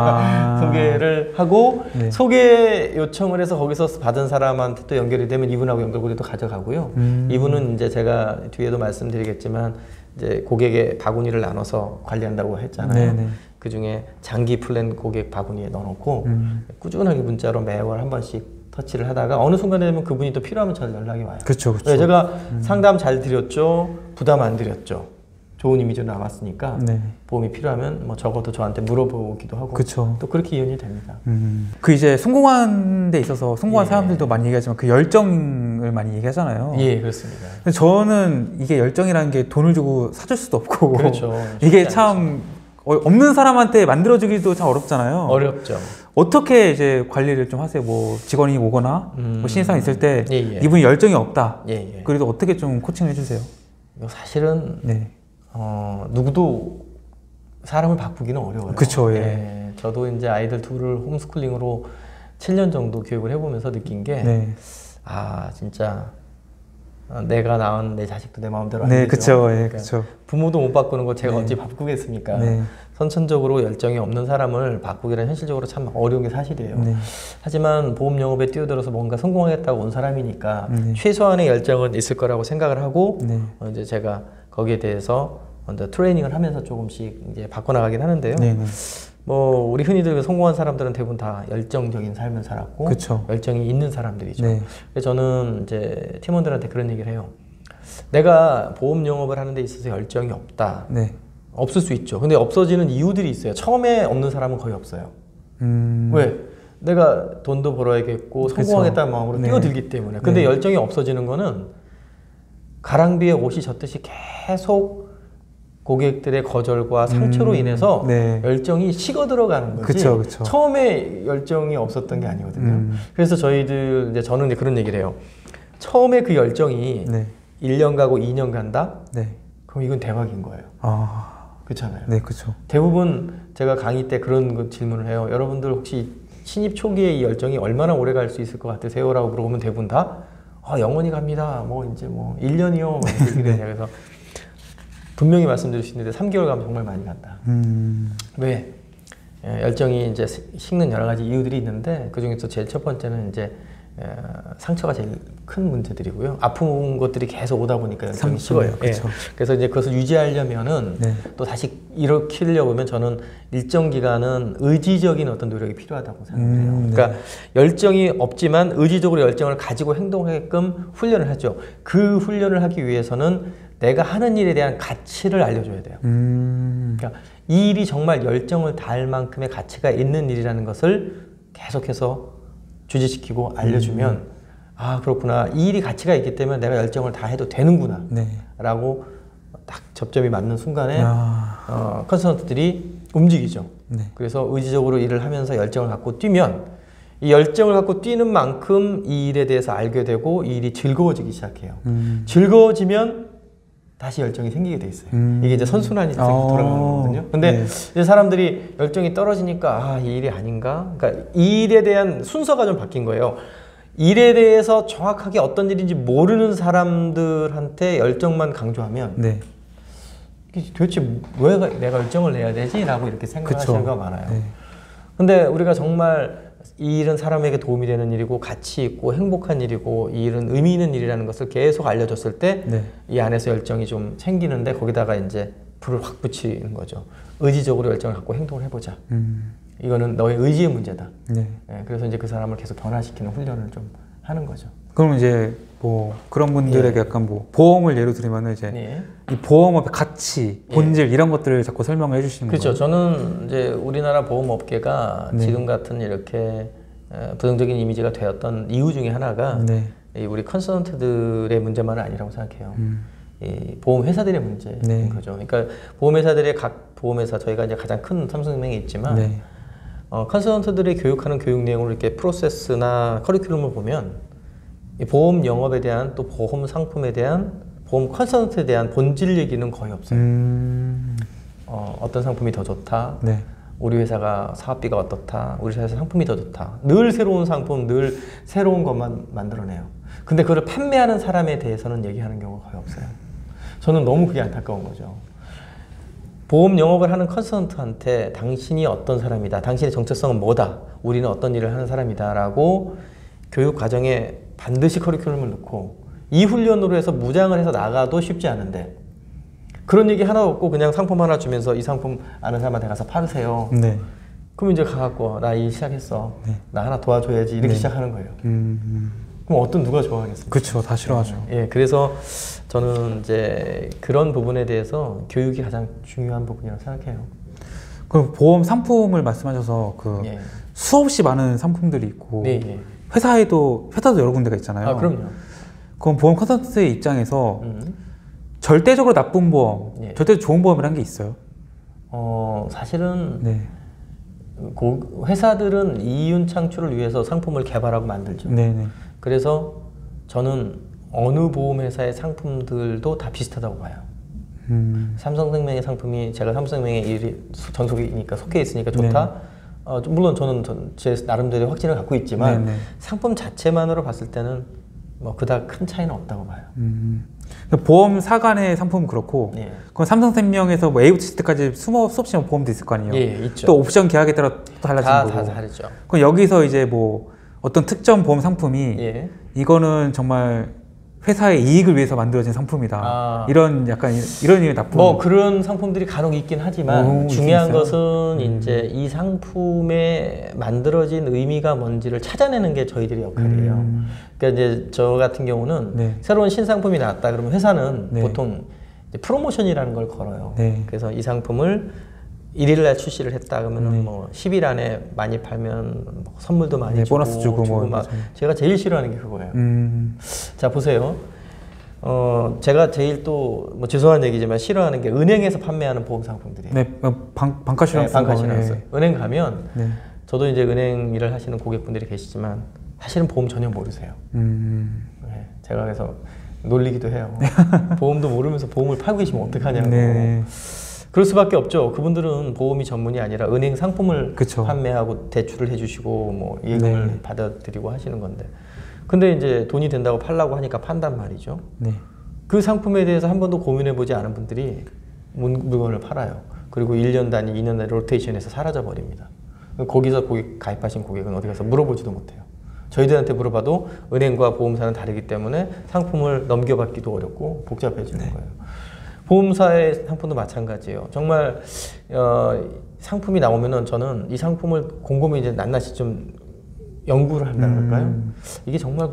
Speaker 1: 소개를 하고 소개 요청을 해서 거기서 받은 사람한테 또 연결이 되면 이분하고 연결고리 또 가져가고요. 이분은 이제 제가 뒤에도 말씀드리겠지만 이제 고객의 바구니를 나눠서 관리한다고 했잖아요. 그 중에 장기 플랜 고객 바구니에 넣어놓고 꾸준하게 문자로 매월 한 번씩 터치를 하다가 어느 순간에 되면 그분이 또 필요하면 저를 연락이 와요.
Speaker 2: 그렇죠.
Speaker 1: 제가 상담 잘 드렸죠, 부담 안 드렸죠. 좋은 이미지로 남았으니까 보험이 필요하면 뭐 적어도 저한테 물어보기도 하고 또 그렇게 이연이 됩니다.
Speaker 2: 그 이제 성공한 데 있어서 성공한 사람들도 많이 얘기하지만 그 열정을 많이 얘기하잖아요.
Speaker 1: 그렇습니다.
Speaker 2: 근데 저는 이게 열정이라는 게 돈을 주고 사줄 수도 없고
Speaker 1: 그렇죠.
Speaker 2: 이게 참 없는 사람한테 만들어주기도 참 어렵잖아요.
Speaker 1: 어렵죠.
Speaker 2: 어떻게 이제 관리를 좀 하세요? 뭐 직원이 오거나 뭐 신입사원 있을 때 이분이 열정이 없다. 그래도 어떻게 좀 코칭을 해주세요?
Speaker 1: 사실은 누구도 사람을 바꾸기는 어려워요.
Speaker 2: 그쵸,
Speaker 1: 저도 이제 아이들 둘을 홈스쿨링으로 7년 정도 교육을 해보면서 느낀 게 진짜 내가 낳은 내 자식도 내 마음대로 안 되죠.
Speaker 2: 그쵸,
Speaker 1: 그러니까
Speaker 2: 그쵸.
Speaker 1: 부모도 못 바꾸는 거 제가 어찌 바꾸겠습니까? 선천적으로 열정이 없는 사람을 바꾸기는 현실적으로 참 어려운 게 사실이에요. 하지만 보험 영업에 뛰어들어서 뭔가 성공하겠다고 온 사람이니까 최소한의 열정은 있을 거라고 생각을 하고 이제 제가 거기에 대해서 먼저 트레이닝을 하면서 조금씩 이제 바꿔나가긴 하는데요. 뭐 우리 흔히들 성공한 사람들은 대부분 다 열정적인 삶을 살았고 열정이 있는 사람들이죠. 그래서 저는 이제 팀원들한테 그런 얘기를 해요. 내가 보험 영업을 하는 데 있어서 열정이 없다. 없을 수 있죠. 근데 없어지는 이유들이 있어요. 처음에 없는 사람은 거의 없어요. 왜? 내가 돈도 벌어야겠고 성공하겠다는 마음으로 뛰어들기 때문에. 근데 열정이 없어지는 거는 가랑비에 옷이 젖듯이 계속 고객들의 거절과 상처로 인해서 열정이 식어 들어가는 거지. 처음에 열정이 없었던 게 아니거든요. 그래서 저희들 저는 이제 그런 얘기를 해요. 처음에 그 열정이 1년 가고 2년 간다? 그럼 이건 대박인 거예요. 그렇잖아요. 대부분 제가 강의 때 그런 질문을 해요. 여러분들 혹시 신입 초기에 이 열정이 얼마나 오래 갈 수 있을 것 같으세요? 라고 물어보면 대부분 다 영원히 갑니다. 뭐 이제 뭐 1년이요. 그래서 분명히 말씀드릴 수 있는데 3개월 가면 정말 많이 간다. 왜? 열정이 이제 식는 여러 가지 이유들이 있는데 그 중에서 제일 첫 번째는 이제 상처가 제일 큰 문제들이고요. 아픈 것들이 계속 오다 보니까 열정이 식어요. 그래서 이제 그것을 유지하려면은 또 다시 일으키려고 하면 저는 일정 기간은 의지적인 어떤 노력이 필요하다고 생각해요. 그러니까 열정이 없지만 의지적으로 열정을 가지고 행동하게끔 훈련을 하죠. 그 훈련을 하기 위해서는 내가 하는 일에 대한 가치를 알려줘야 돼요. 그러니까 이 일이 정말 열정을 다할 만큼의 가치가 있는 일이라는 것을 계속해서 주지시키고 알려주면 그렇구나. 이 일이 가치가 있기 때문에 내가 열정을 다 해도 되는구나 라고 딱 접점이 맞는 순간에 컨설턴트들이 움직이죠. 그래서 의지적으로 일을 하면서 열정을 갖고 뛰면 이 열정을 갖고 뛰는 만큼 이 일에 대해서 알게 되고 이 일이 즐거워지기 시작해요. 즐거워지면 다시 열정이 생기게 돼 있어요. 이게 이제 선순환이 돌아가는 거거든요. 근데 이제 사람들이 열정이 떨어지니까 이 일이 아닌가? 그러니까 이 일에 대한 순서가 좀 바뀐 거예요. 일에 대해서 정확하게 어떤 일인지 모르는 사람들한테 열정만 강조하면 도대체 왜 내가 열정을 내야 되지? 라고 이렇게 생각하시는 경우가 많아요. 근데 우리가 정말 이 일은 사람에게 도움이 되는 일이고 가치 있고 행복한 일이고 이 일은 의미 있는 일이라는 것을 계속 알려줬을 때 이 안에서 열정이 좀 생기는데 거기다가 이제 불을 확 붙이는 거죠. 의지적으로 열정을 갖고 행동을 해보자. 이거는 너의 의지의 문제다. 그래서 이제 그 사람을 계속 변화시키는 훈련을 좀 하는 거죠.
Speaker 2: 그럼 이제 뭐 그런 분들에게 약간 뭐 보험을 예로 들면은 이제 이 보험업의 가치, 본질 이런 것들을 자꾸 설명을 해주시는 거예요.
Speaker 1: 그렇죠. 저는 이제 우리나라 보험업계가 지금 같은 이렇게 부정적인 이미지가 되었던 이유 중에 하나가 이 우리 컨설턴트들의 문제만은 아니라고 생각해요. 이 보험회사들의 문제인 거죠. 그러니까 보험회사들의 각 보험회사 저희가 이제 가장 큰 삼성생명이 있지만 컨설턴트들이 교육하는 교육 내용을 이렇게 프로세스나 커리큘럼을 보면 이 보험 영업에 대한 또 보험 상품에 대한 보험 컨설턴트에 대한 본질 얘기는 거의 없어요. 어떤 상품이 더 좋다. 우리 회사가 사업비가 어떻다. 우리 회사 상품이 더 좋다. 늘 새로운 상품, 늘 새로운 것만 만들어내요. 근데 그걸 판매하는 사람에 대해서는 얘기하는 경우가 거의 없어요. 저는 너무 그게 안타까운 거죠. 보험 영업을 하는 컨설턴트한테 당신이 어떤 사람이다. 당신의 정체성은 뭐다. 우리는 어떤 일을 하는 사람이다. 라고 교육 과정에 반드시 커리큘럼을 넣고 이 훈련으로 해서 무장을 해서 나가도 쉽지 않은데 그런 얘기 하나 없고 그냥 상품 하나 주면서 이 상품 아는 사람한테 가서 팔으세요. 그럼 이제 가갖고 나 일 시작했어. 나 하나 도와줘야지 이렇게 시작하는 거예요. 그럼 어떤 누가 좋아하겠습니까?
Speaker 2: 그렇죠. 다 싫어하죠.
Speaker 1: 그래서 저는 이제 그런 부분에 대해서 교육이 가장 중요한 부분이라고 생각해요.
Speaker 2: 그럼 보험 상품을 말씀하셔서 그 수없이 많은 상품들이 있고 회사도 여러 군데가 있잖아요.
Speaker 1: 그럼요.
Speaker 2: 그럼 보험 컨설턴트의 입장에서 절대적으로 나쁜 보험, 절대적으로 좋은 보험이라는 게 있어요?
Speaker 1: 사실은 회사들은 이윤 창출을 위해서 상품을 개발하고 만들죠.
Speaker 2: 네네.
Speaker 1: 그래서 저는 어느 보험회사의 상품들도 다 비슷하다고 봐요. 삼성생명의 상품이 제가 삼성생명의 전속이니까 속해 있으니까 좋다. 물론 저는 제 나름대로 확신을 갖고 있지만 네네. 상품 자체만으로 봤을 때는 뭐 그닥 큰 차이는 없다고 봐요.
Speaker 2: 보험사 간의 상품은 그렇고 예. 그럼 삼성생명에서 뭐 A부터 Z까지 수없이 보험도 있을 거 아니에요?
Speaker 1: 예, 있죠.
Speaker 2: 또 옵션 계약에 따라 또 달라지는 거고.
Speaker 1: 다 다르죠.
Speaker 2: 그럼 여기서 이제 뭐 어떤 특정 보험 상품이 예. 이거는 정말 회사의 이익을 위해서 만들어진 상품이다. 이런 약간 이런 의미 나쁜.
Speaker 1: 뭐 그런 상품들이 간혹 있긴 하지만 중요한 것은 이제 이 상품에 만들어진 의미가 뭔지를 찾아내는 게 저희들의 역할이에요. 그러니까 이제 저 같은 경우는 네. 새로운 신상품이 나왔다 그러면 회사는 네. 보통 이제 프로모션이라는 걸 걸어요. 네. 그래서 이 상품을 1일 날 출시를 했다 그러면 뭐 10일 안에 많이 팔면 뭐 선물도 많이
Speaker 2: 네,
Speaker 1: 주고
Speaker 2: 보너스 주고 뭐
Speaker 1: 막 제가 제일 싫어하는 게 그거예요. 자 보세요. 제가 제일 또 뭐 죄송한 얘기지만 싫어하는 게 은행에서 판매하는 보험 상품들이에요.
Speaker 2: 네, 방카시런스.
Speaker 1: 네, 방카시런스. 은행 가면 네. 저도 이제 은행 일을 하시는 고객분들이 계시지만 사실은 보험 전혀 모르세요. 네, 제가 그래서 놀리기도 해요. 보험도 모르면서 보험을 팔고 계시면 어떡하냐고. 네. 그럴 수밖에 없죠. 그분들은 보험이 전문이 아니라 은행 상품을 그쵸. 판매하고 대출을 해주시고 뭐 예금을 네. 받아들이고 하시는 건데. 근데 이제 돈이 된다고 팔라고 하니까 판단 말이죠. 네. 그 상품에 대해서 한 번도 고민해보지 않은 분들이 물건을 팔아요. 그리고 1년 단위, 2년 단위 로테이션에서 사라져 버립니다. 거기서 가입하신 고객은 어디 가서 물어보지도 못해요. 저희들한테 물어봐도 은행과 보험사는 다르기 때문에 상품을 넘겨받기도 어렵고 복잡해지는 네. 거예요. 보험사의 상품도 마찬가지예요. 정말 상품이 나오면은 저는 이 상품을 곰곰이 이제 낱낱이 좀 연구를 한다는 걸까요? 이게 정말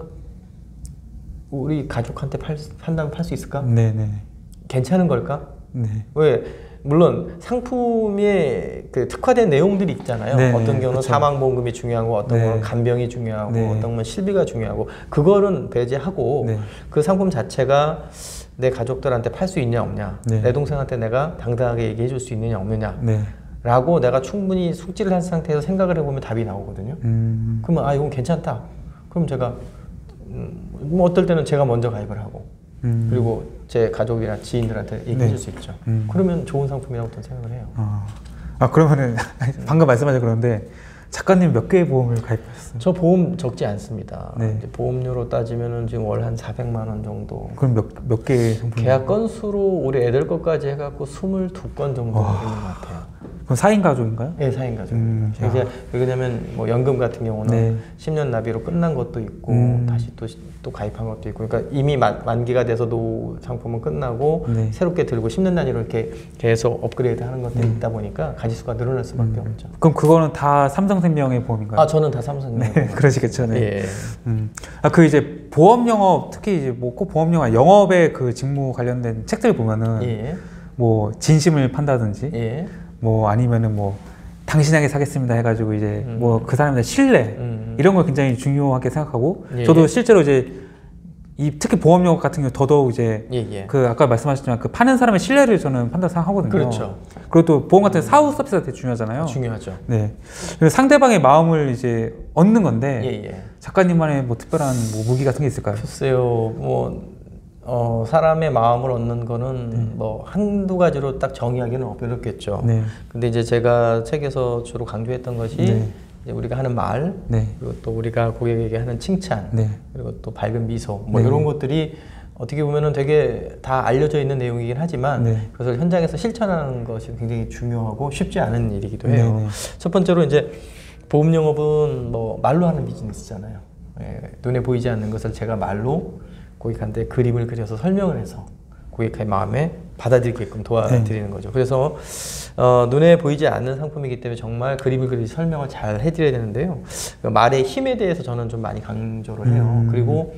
Speaker 1: 우리 가족한테 판다면 팔 수 있을까? 네네. 괜찮은 걸까? 네. 왜? 물론 상품에 그 특화된 내용들이 있잖아요. 네, 어떤 경우는 그쵸. 사망보험금이 중요하고 어떤 네. 경우는 간병이 중요하고 네. 어떤 경우는 실비가 중요하고 그거는 배제하고 네. 그 상품 자체가 내 가족들한테 팔 수 있냐 없냐 네. 내 동생한테 내가 당당하게 얘기해 줄 수 있느냐 없느냐 네. 라고 내가 충분히 숙지를 한 상태에서 생각을 해보면 답이 나오거든요. 그러면 아 이건 괜찮다. 그럼 제가 뭐 어떨 때는 제가 먼저 가입을 하고 그리고 제 가족이나 지인들한테 얘기해 줄 수 있죠. 그러면 좋은 상품이라고 저는 생각을 해요.
Speaker 2: 그러면은 방금 말씀하신 그런데 작가님 몇 개의 보험을 가입하셨어요?
Speaker 1: 저 보험 적지 않습니다. 네. 이제 보험료로 따지면은 지금 월 한 400만 원 정도.
Speaker 2: 그럼 몇 개의 상품?
Speaker 1: 계약 건수로 우리 애들 것까지 해갖고 22건 정도 있는 것 같아요.
Speaker 2: 그럼 4인 가족인가요?
Speaker 1: 네, 4인 가족입니다. 이제 왜냐면 뭐 연금 같은 경우는 네. 10년 나비로 끝난 것도 있고 다시 또 가입한 것도 있고, 그러니까 이미 만기가 돼서도 상품은 끝나고 네. 새롭게 들고 10년 단위로 이렇게 계속 업그레이드하는 것들이 있다 보니까 가지수가 늘어날 수밖에 없죠.
Speaker 2: 그럼 그거는 다 삼성생명의 보험인가요?
Speaker 1: 저는 다 삼성생명.
Speaker 2: 네, 그러시겠죠. 네. 예. 그 이제 보험 영업, 특히 이제 뭐 꼭 보험 영업의 그 직무 관련된 책들 보면은 예. 뭐 진심을 판다든지. 예. 뭐 아니면은 뭐 당신에게 사겠습니다 해가지고 이제 뭐 그 사람의 신뢰 이런 걸 굉장히 중요하게 생각하고 예, 저도 실제로 이제 특히 보험 영업 같은 경우 더더욱 이제 그 아까 말씀하셨지만 그 파는 사람의 신뢰를 저는 판단 생각하거든요. 그렇죠. 그리고 또 보험 같은 사후 서비스가 되게 중요하잖아요.
Speaker 1: 중요하죠.
Speaker 2: 네. 상대방의 마음을 이제 얻는 건데 작가님만의 뭐 특별한 뭐 무기 같은 게 있을까요?
Speaker 1: 글쎄요. 뭐 사람의 마음을 얻는 거는 뭐 한두 가지로 딱 정의하기는 어렵겠죠. 네. 근데 이제 제가 책에서 주로 강조했던 것이 이제 우리가 하는 말, 그리고 또 우리가 고객에게 하는 칭찬, 그리고 또 밝은 미소, 뭐 이런 것들이 어떻게 보면은 되게 다 알려져 있는 내용이긴 하지만 그것을 현장에서 실천하는 것이 굉장히 중요하고 쉽지 않은 일이기도 해요. 첫 번째로 이제 보험 영업은 뭐 말로 하는 비즈니스잖아요. 눈에 보이지 않는 것을 제가 말로 고객한테 그림을 그려서 설명을 해서 고객의 마음에 받아들이게끔 도와드리는 거죠. 그래서 눈에 보이지 않는 상품이기 때문에 정말 그림을 그리지 설명을 잘 해드려야 되는데요. 말의 힘에 대해서 저는 좀 많이 강조를 해요. 그리고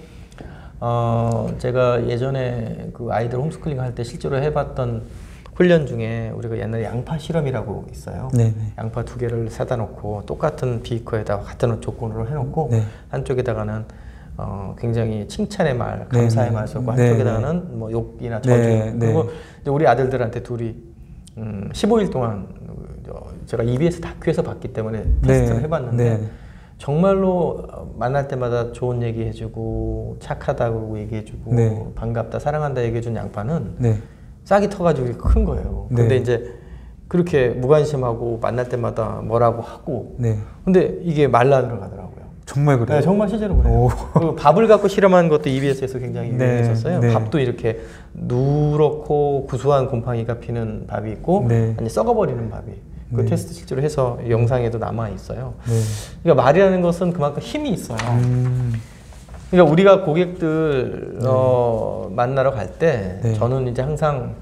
Speaker 1: 제가 예전에 그 아이들 홈스쿨링 할 때 실제로 해봤던 훈련 중에 우리가 옛날에 양파 실험이라고 있어요. 네네. 양파 2개를 사다 놓고 똑같은 비커에다가 같은 조건으로 해놓고 한쪽에다가는 굉장히 칭찬의 말, 감사의 말 쓰고 한쪽에다가는 뭐 욕이나 저주. 그리고 이제 우리 아들들한테 둘이 15일 동안 제가 EBS 다큐에서 봤기 때문에 테스트를 해봤는데 정말로 만날 때마다 좋은 얘기 해주고 착하다고 얘기해주고 반갑다 사랑한다 얘기해준 양반은 싹이 터가지고 큰 거예요. 근데 이제 그렇게 무관심하고 만날 때마다 뭐라고 하고 근데 이게 말라 들어가더라고요.
Speaker 2: 정말 그래요?
Speaker 1: 네, 정말 실제로 그래요. 그 밥을 갖고 실험한 것도 EBS에서 굉장히 유명했었어요. 밥도 이렇게 누렇고 구수한 곰팡이가 피는 밥이 있고 아니 썩어버리는 밥이 그 테스트 실제로 해서 영상에도 남아 있어요. 그러니까 말이라는 것은 그만큼 힘이 있어요. 그러니까 우리가 고객들 만나러 갈 때 저는 이제 항상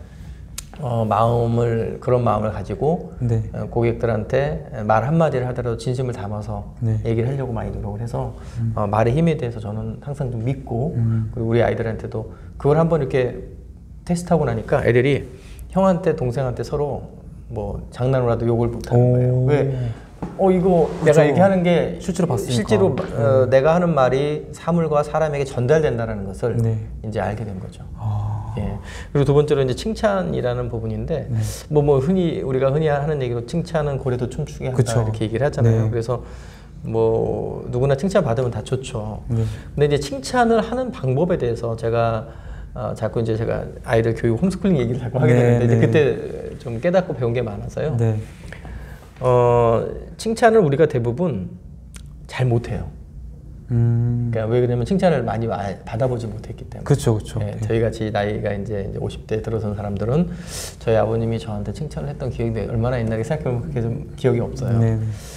Speaker 1: 그런 마음을 가지고 고객들한테 말 한마디를 하더라도 진심을 담아서 얘기를 하려고 많이 노력을 해서 말의 힘에 대해서 저는 항상 좀 믿고 그리고 우리 아이들한테도 그걸 한번 이렇게 테스트하고 나니까 애들이 형한테 동생한테 서로 뭐 장난으로라도 욕을 못하는 거예요. 왜? 이거 그쵸. 내가 얘기하는 게 실제로 봤으니까. 실제로 내가 하는 말이 사물과 사람에게 전달된다는 것을 이제 알게 된 거죠. 예. 그리고 두 번째로 이제 칭찬이라는 부분인데 우리가 흔히 하는 얘기로 칭찬은 고래도 춤추게 한다 그쵸. 이렇게 얘기를 하잖아요. 그래서 뭐 누구나 칭찬 받으면 다 좋죠. 근데 이제 칭찬을 하는 방법에 대해서 제가 자꾸 이제 제가 아이들 교육 홈스쿨링 얘기를 자꾸 하게 되는데 이제 그때 좀 깨닫고 배운 게 많아서요. 칭찬을 우리가 대부분 잘 못해요. 그러니까 왜 그러냐면 칭찬을 많이 받아보지 못했기 때문에.
Speaker 2: 그렇죠.
Speaker 1: 저희 같이 나이가 이제 50대 들어선 사람들은 저희 아버님이 저한테 칭찬을 했던 기억이 얼마나 옛날에 생각해보면 그렇게 좀 기억이 없어요.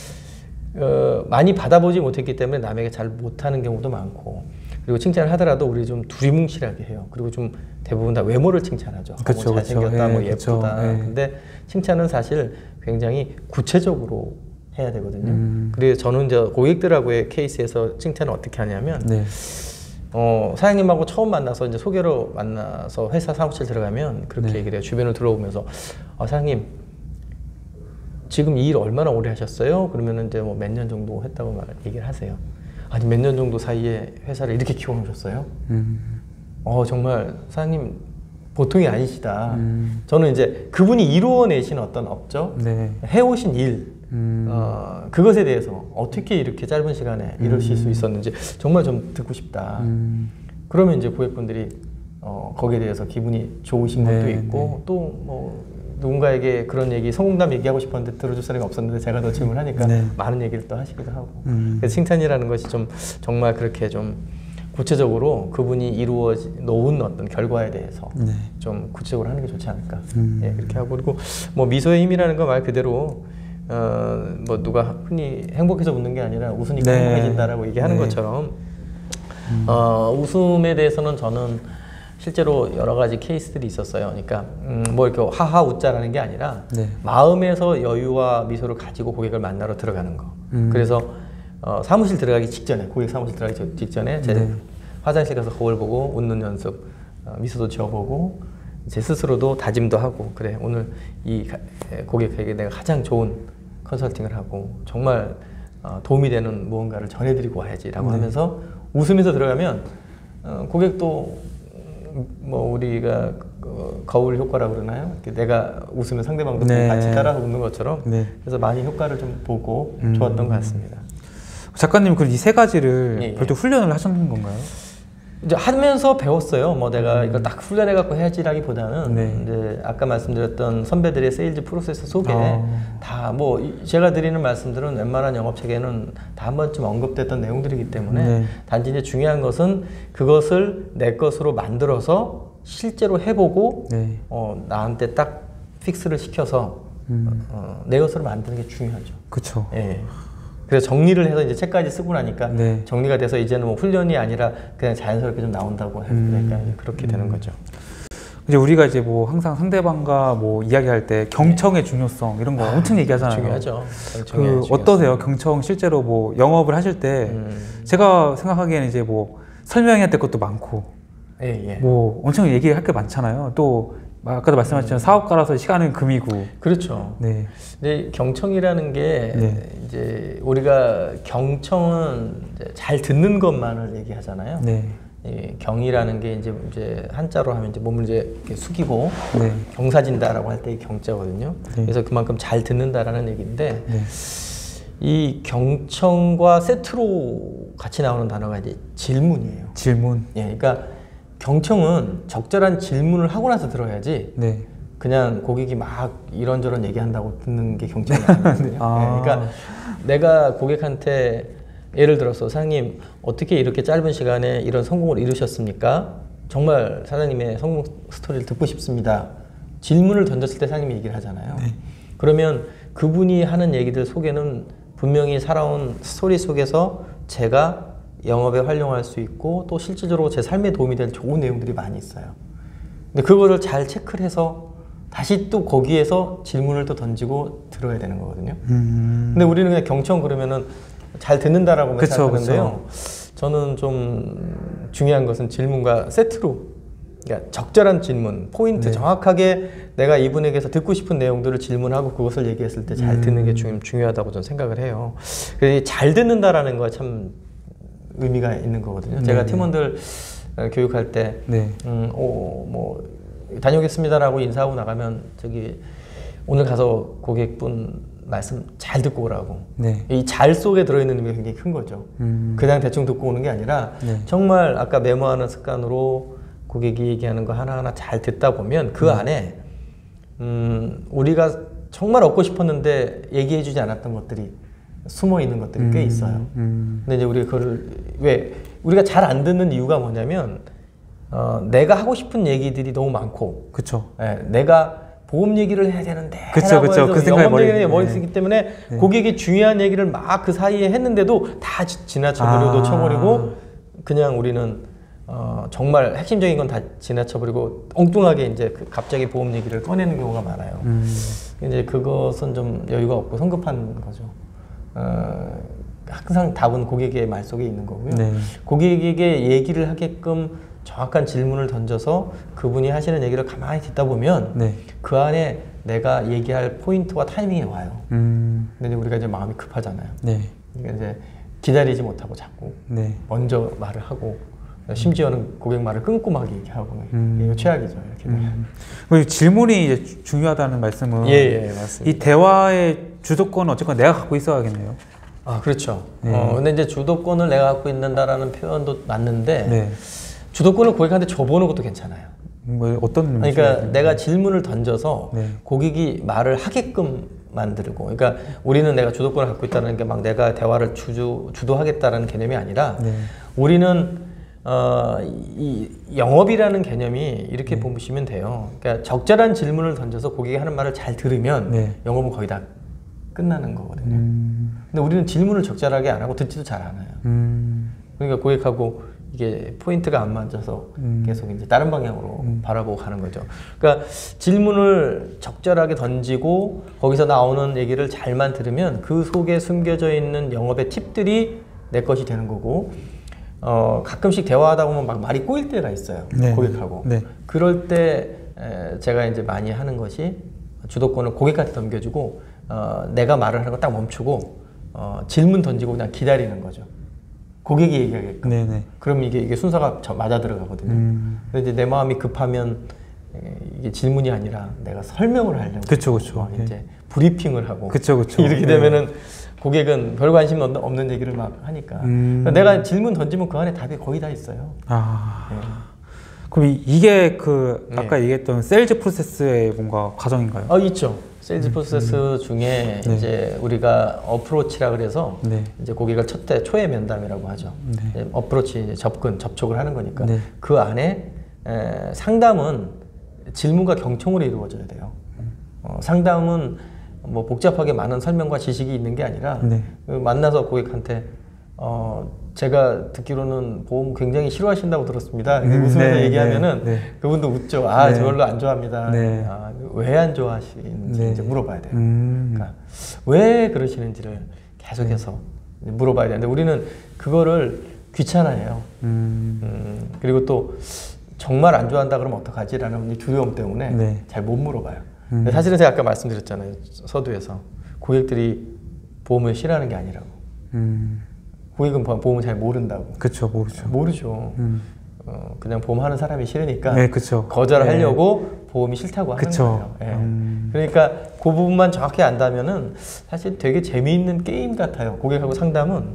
Speaker 1: 많이 받아보지 못했기 때문에 남에게 잘 못하는 경우도 많고, 그리고 칭찬을 하더라도 우리 좀 두리뭉실하게 해요. 그리고 좀 대부분 다 외모를 칭찬하죠. 뭐 잘생겼다, 뭐 예쁘다. 근데 칭찬은 사실 굉장히 구체적으로 해야 되거든요. 그래서 저는 이제 고객들하고의 케이스에서 칭찬을 어떻게 하냐면, 사장님하고 처음 만나서 이제 소개로 만나서 회사 사무실 들어가면 그렇게 얘기를 해요. 주변을 들어오면서 사장님 지금 이 일 얼마나 오래 하셨어요? 그러면 이제 뭐 몇 년 정도 했다고 얘기를 하세요. 아니 몇 년 정도 사이에 회사를 이렇게 키워놓으셨어요? 정말 사장님 보통이 아니시다. 저는 이제 그분이 이루어내신 어떤 업적, 해오신 일, 그것에 대해서 어떻게 이렇게 짧은 시간에 이루실 수 있었는지 정말 좀 듣고 싶다. 그러면 이제 고객분들이 거기에 대해서 기분이 좋으신 것도 있고 또 뭐 누군가에게 그런 얘기, 성공담 얘기하고 싶었는데 들어줄 사람이 없었는데 제가 더 질문하니까 많은 얘기를 또 하시기도 하고. 그래서 칭찬이라는 것이 좀 정말 그렇게 좀 구체적으로 그분이 이루어 놓은 어떤 결과에 대해서 좀 구체적으로 하는 게 좋지 않을까. 그렇게 하고, 그리고 뭐 미소의 힘이라는 거 말 그대로 뭐 누가 흔히 행복해서 웃는 게 아니라 웃으니까 행복해진다라고 얘기하는 것처럼 웃음에 대해서는 저는 실제로 여러 가지 케이스들이 있었어요. 그러니까 뭐 이렇게 하하 웃자라는 게 아니라 마음에서 여유와 미소를 가지고 고객을 만나러 들어가는 거. 그래서 사무실 들어가기 직전에, 고객 사무실 들어가기 직전에 제 화장실 가서 거울 보고 웃는 연습, 미소도 지어보고 제 스스로도 다짐도 하고, 그래 오늘 이 고객에게 내가 가장 좋은 컨설팅을 하고 정말 도움이 되는 무언가를 전해드리고 와야지라고 하면서 웃으면서 들어가면 고객도 뭐 우리가 거울 효과라고 그러나요? 내가 웃으면 상대방도 같이 따라서 웃는 것처럼 그래서 많이 효과를 좀 보고 좋았던 것 같습니다.
Speaker 2: 작가님 그럼 이 세 가지를 별도 훈련을 하셨는 건가요?
Speaker 1: 이제 하면서 배웠어요. 뭐 내가 이걸 딱 훈련해 갖고 해야지라기보다는 이제 아까 말씀드렸던 선배들의 세일즈 프로세스 속에 다 뭐 제가 드리는 말씀들은 웬만한 영업 체계는 다 한 번쯤 언급됐던 내용들이기 때문에 단지 이제 중요한 것은 그것을 내 것으로 만들어서 실제로 해보고 나한테 딱 픽스를 시켜서 내 것으로 만드는 게 중요하죠.
Speaker 2: 그렇죠.
Speaker 1: 그래서 정리를 해서 이제 책까지 쓰고 나니까 정리가 돼서 이제는 뭐 훈련이 아니라 그냥 자연스럽게 좀 나온다고 하니까 그렇게 되는 거죠.
Speaker 2: 이제 우리가 이제 뭐 항상 상대방과 뭐 이야기할 때 경청의 중요성 이런 거 엄청 얘기하잖아요.
Speaker 1: 중요하죠.
Speaker 2: 어떠세요? 경청 실제로 뭐 영업을 하실 때 제가 생각하기에는 이제 뭐 설명해야 될 것도 많고 뭐 엄청 얘기할 게 많잖아요. 또 아까도 말씀하셨지만 사업가라서 시간은 금이고.
Speaker 1: 그렇죠. 근데 경청이라는 게 이제 우리가 경청은 잘 듣는 것만을 얘기하잖아요. 경이라는 게 이제 한자로 하면 이제 몸을 이제 이렇게 숙이고
Speaker 2: 네.
Speaker 1: 경사진다라고 할 때 이 경자거든요.
Speaker 2: 네.
Speaker 1: 그래서 그만큼 잘 듣는다라는 얘기인데
Speaker 2: 네.
Speaker 1: 이 경청과 세트로 같이 나오는 단어가 이제 질문이에요.
Speaker 2: 질문.
Speaker 1: 예, 그러니까 경청은 적절한 질문을 하고 나서 들어야지.
Speaker 2: 네.
Speaker 1: 그냥 고객이 막 이런저런 얘기한다고 듣는 게 경청이 아니거든요.
Speaker 2: 아.
Speaker 1: 예, 그러니까 내가 고객한테 예를 들어서 사장님 어떻게 이렇게 짧은 시간에 이런 성공을 이루셨습니까? 정말 사장님의 성공 스토리를 듣고 싶습니다. 질문을 던졌을 때 사장님이 얘기를 하잖아요.
Speaker 2: 네.
Speaker 1: 그러면 그분이 하는 얘기들 속에는 분명히 살아온 스토리 속에서 제가 영업에 활용할 수 있고 또 실질적으로 제 삶에 도움이 될 좋은 내용들이 많이 있어요. 근데 그거를 잘 체크를 해서 다시 또 거기에서 질문을 또 던지고 들어야 되는 거거든요. 근데 우리는 그냥 경청 그러면은 잘 듣는다라고 생각하는데요. 저는 좀 중요한 것은 질문과 세트로, 그러니까 적절한 질문, 포인트,
Speaker 2: 네.
Speaker 1: 정확하게 내가 이분에게서 듣고 싶은 내용들을 질문하고 그것을 얘기했을 때 잘 듣는 게 좀 중요하다고 저는 생각을 해요. 그래서 잘 듣는다라는 거 참 의미가 있는 거거든요. 제가 팀원들 교육할 때,
Speaker 2: 네.
Speaker 1: 뭐 다녀오겠습니다라고 인사하고 나가면 저기 오늘 가서 고객분 말씀 잘 듣고 오라고.
Speaker 2: 네.
Speaker 1: 이 잘 속에 들어있는 의미가 굉장히 큰 거죠. 그냥 대충 듣고 오는 게 아니라
Speaker 2: 네.
Speaker 1: 정말 아까 메모하는 습관으로 고객이 얘기하는 거 하나하나 잘 듣다 보면 그 안에 우리가 정말 얻고 싶었는데 얘기해주지 않았던 것들이 숨어 있는 것들이 꽤 있어요. 근데 이제 우리가 그걸 왜 우리가 잘 안 듣는 이유가 뭐냐면 내가 하고 싶은 얘기들이 너무 많고,
Speaker 2: 그쵸.
Speaker 1: 내가 보험 얘기를 해야 되는데,
Speaker 2: 그쵸. 그 생각이
Speaker 1: 영업 얘기를 머리
Speaker 2: 네.
Speaker 1: 쓰기 때문에 고객이 중요한 얘기를 막 그 사이에 했는데도 다 지나쳐버리고 놓쳐버리고 그냥 우리는 정말 핵심적인 건 다 지나쳐버리고 엉뚱하게 이제 갑자기 보험 얘기를 꺼내는 경우가 많아요. 이제 그것은 좀 여유가 없고 성급한 거죠. 항상 답은 고객의 말 속에 있는 거고요.
Speaker 2: 네.
Speaker 1: 고객에게 얘기를 하게끔 정확한 질문을 던져서 그분이 하시는 얘기를 가만히 듣다 보면
Speaker 2: 네.
Speaker 1: 그 안에 내가 얘기할 포인트와 타이밍이 와요. 근데 우리가 이제 마음이 급하잖아요.
Speaker 2: 네.
Speaker 1: 그러니까 이제 기다리지 못하고 자꾸
Speaker 2: 네.
Speaker 1: 먼저 말을 하고 심지어는 고객 말을 끊고 막 얘기하고 이거 최악이죠. 이렇게 되면.
Speaker 2: 질문이 이제 중요하다는 말씀은
Speaker 1: 예, 맞습니다.
Speaker 2: 이 대화의 주도권은 어쨌건 내가 갖고 있어야겠네요.
Speaker 1: 아, 그렇죠. 근데 이제 주도권을 내가 갖고 있는다라는 표현도 맞는데
Speaker 2: 네.
Speaker 1: 주도권을 고객한테 줘보는 것도 괜찮아요.
Speaker 2: 뭐 어떤
Speaker 1: 그러니까 내가 질문을 던져서
Speaker 2: 네.
Speaker 1: 고객이 말을 하게끔 만들고, 그러니까 우리는 내가 주도권을 갖고 있다는 게 막 내가 대화를 주도하겠다라는 개념이 아니라
Speaker 2: 네.
Speaker 1: 우리는 이 영업이라는 개념이 이렇게 보시면 돼요. 그러니까 적절한 질문을 던져서 고객이 하는 말을 잘 들으면
Speaker 2: 네.
Speaker 1: 영업은 거의 다 끝나는 거거든요. 근데 우리는 질문을 적절하게 안 하고 듣지도 잘 않아요. 그러니까 고객하고 이게 포인트가 안 맞아서 계속 이제 다른 방향으로 바라보고 가는 거죠. 그러니까 질문을 적절하게 던지고 거기서 나오는 얘기를 잘만 들으면 그 속에 숨겨져 있는 영업의 팁들이 내 것이 되는 거고, 가끔씩 대화하다 보면 막 말이 꼬일 때가 있어요.
Speaker 2: 네.
Speaker 1: 고객하고.
Speaker 2: 네.
Speaker 1: 그럴 때 제가 이제 많이 하는 것이 주도권을 고객한테 넘겨주고 내가 말을 하는 거 딱 멈추고 질문 던지고 그냥 기다리는 거죠. 고객이 얘기하게끔.
Speaker 2: 네네.
Speaker 1: 그럼 이게 순서가 맞아 들어가거든요. 근데 이제 내 마음이 급하면 이게 질문이 아니라 내가 설명을 하려고.
Speaker 2: 그쵸.
Speaker 1: 이제 브리핑을 하고.
Speaker 2: 그쵸.
Speaker 1: 이렇게 되면은 고객은 별 관심 없는 얘기를 막 하니까. 그러니까 내가 질문 던지면 그 안에 답이 거의 다 있어요.
Speaker 2: 그럼 이게 아까 얘기했던 세일즈 프로세스의 뭔가 과정인가요?
Speaker 1: 있죠. 세일즈 프로세스 중에 이제 우리가 어프로치라 그래서 이제 고객을 초회 면담이라고 하죠. 이제 어프로치, 접촉을 하는 거니까 그 안에 상담은 질문과 경청으로 이루어져야 돼요. 상담은 뭐 복잡하게 많은 설명과 지식이 있는 게 아니라 만나서 고객한테 제가 듣기로는 보험 굉장히 싫어하신다고 들었습니다. 웃으면서 얘기하면은 그분도 웃죠. 저 별로 안 좋아합니다. 왜 안 좋아하시는지 이제 물어봐야 돼요. 그러니까 왜 그러시는지를 계속해서 물어봐야 되는데 우리는 그거를 귀찮아해요. 그리고 또 정말 안 좋아한다 그러면 어떡하지라는 이 두려움 때문에 잘 못 물어봐요. 근데 사실은 제가 아까 말씀드렸잖아요. 서두에서 고객들이 보험을 싫어하는 게 아니라고. 고객은 보험을 잘 모른다고.
Speaker 2: 그쵸, 모르죠.
Speaker 1: 모르죠. 그냥 보험하는 사람이 싫으니까
Speaker 2: 네, 그쵸.
Speaker 1: 거절을 하려고 보험이 싫다고 하는
Speaker 2: 그쵸.
Speaker 1: 거예요. 예. 그러니까 그 부분만 정확히 안다면은 사실 되게 재미있는 게임 같아요. 고객하고 상담은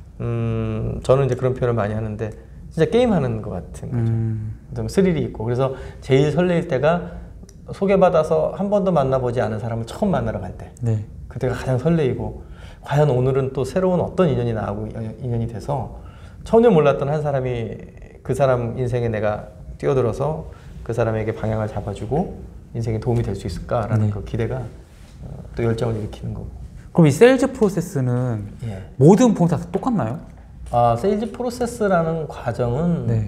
Speaker 1: 저는 이제 그런 표현을 많이 하는데 진짜 게임하는 것 같은 거죠. 좀 스릴이 있고 그래서 제일 설레일 때가 소개받아서 한 번도 만나보지 않은 사람을 처음 만나러 갈 때.
Speaker 2: 네.
Speaker 1: 그때가 가장 설레이고 과연 오늘은 또 새로운 어떤 인연이 나하고 인연이 돼서 전혀 몰랐던 한 사람이 그 사람 인생에 내가 뛰어들어서 그 사람에게 방향을 잡아주고 인생에 도움이 될 수 있을까라는 그 기대가 또 열정을 일으키는 거고.
Speaker 2: 그럼 이 세일즈 프로세스는 모든 보험사 다 똑같나요?
Speaker 1: 세일즈 프로세스라는 과정은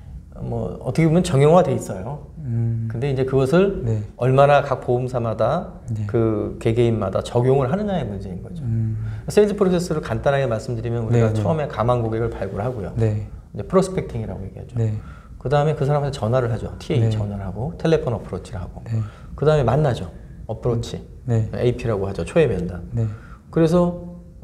Speaker 1: 뭐 어떻게 보면 정형화돼 있어요. 근데 이제 그것을 얼마나 각 보험사마다 그 개개인마다 적용을 하느냐의 문제인 거죠. 세일즈 프로세스를 간단하게 말씀드리면 우리가 처음에 가망 고객을 발굴하고요. 이제 프로스펙팅이라고 얘기하죠. 그 다음에 그 사람한테 전화를 하죠. TA 전화를 하고 텔레폰 어프로치를 하고 그 다음에 만나죠. 어프로치 AP라고 하죠. 초회 면담. 그래서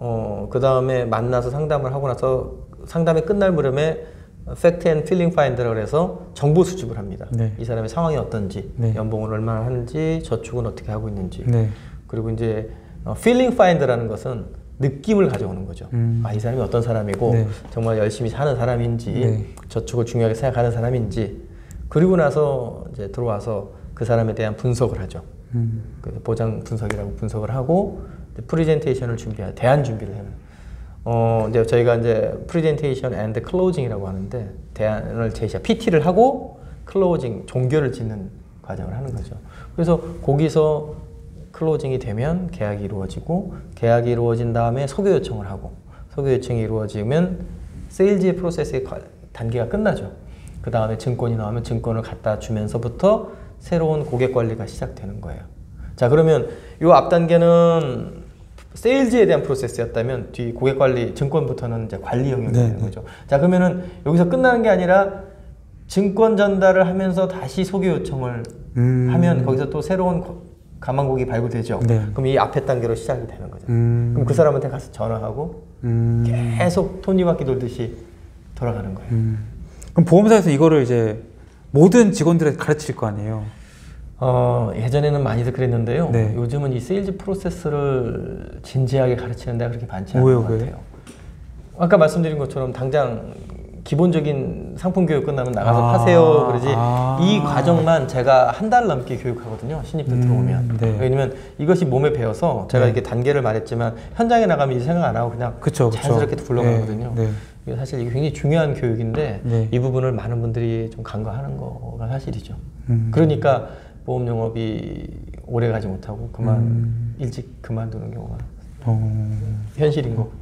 Speaker 1: 그 다음에 만나서 상담을 하고 나서 상담이 끝날 무렵에 팩트 앤 필링 파인더라고 해서 정보 수집을 합니다. 이 사람의 상황이 어떤지, 연봉을 얼마나 하는지, 저축은 어떻게 하고 있는지. 그리고 이제 필링 파인더라는 것은 느낌을 가져오는 거죠. 이 사람이 어떤 사람이고 정말 열심히 사는 사람인지, 저축을 중요하게 생각하는 사람인지. 그리고 나서 이제 들어와서 그 사람에 대한 분석을 하죠. 보장 분석이라고 분석을 하고 프레젠테이션을 준비해요. 대안 준비를 해요. 이제 저희가 이제 프레젠테이션 앤드 클로징이라고 하는데 대안을 제시하, PT를 하고 클로징, 종결을 짓는 과정을 하는 거죠. 그래서 거기서 클로징이 되면 계약이 이루어지고 계약이 이루어진 다음에 소개 요청을 하고 소개 요청이 이루어지면 세일즈의 프로세스의 단계가 끝나죠. 그 다음에 증권이 나오면 증권을 갖다 주면서부터 새로운 고객 관리가 시작되는 거예요. 자, 그러면 이 앞 단계는 세일즈에 대한 프로세스였다면 뒤 고객 관리, 증권부터는 이제 관리 영역이 되는 거죠. 자, 그러면은 여기서 끝나는 게 아니라 증권 전달을 하면서 다시 소개 요청을 하면 거기서 또 새로운 가망고객이 발굴되죠. 그럼 이 앞에 단계로 시작이 되는 거죠. 그럼 그 사람한테 가서 전화하고 계속 톱니바퀴 돌듯이 돌아가는 거예요.
Speaker 2: 그럼 보험사에서 이거를 이제 모든 직원들에게 가르칠 거 아니에요?
Speaker 1: 예전에는 많이들 그랬는데요. 요즘은 이 세일즈 프로세스를 진지하게 가르치는 데가 그렇게 많지 않은 것 같아요. 아까 말씀드린 것처럼 당장 기본적인 상품 교육 끝나면 나가서 파세요 그러지 이 과정만 제가 한 달 넘게 교육하거든요. 신입들 들어오면. 왜냐면 이것이 몸에 배어서 제가 이렇게 단계를 말했지만 현장에 나가면 이 생각 안 하고 그냥 자연스럽게 굴러가거든요. 사실 이게 굉장히 중요한 교육인데 이 부분을 많은 분들이 좀 간과하는 거가 사실이죠. 그러니까 보험 영업이 오래 가지 못하고 일찍 그만두는 경우가 현실인 거고.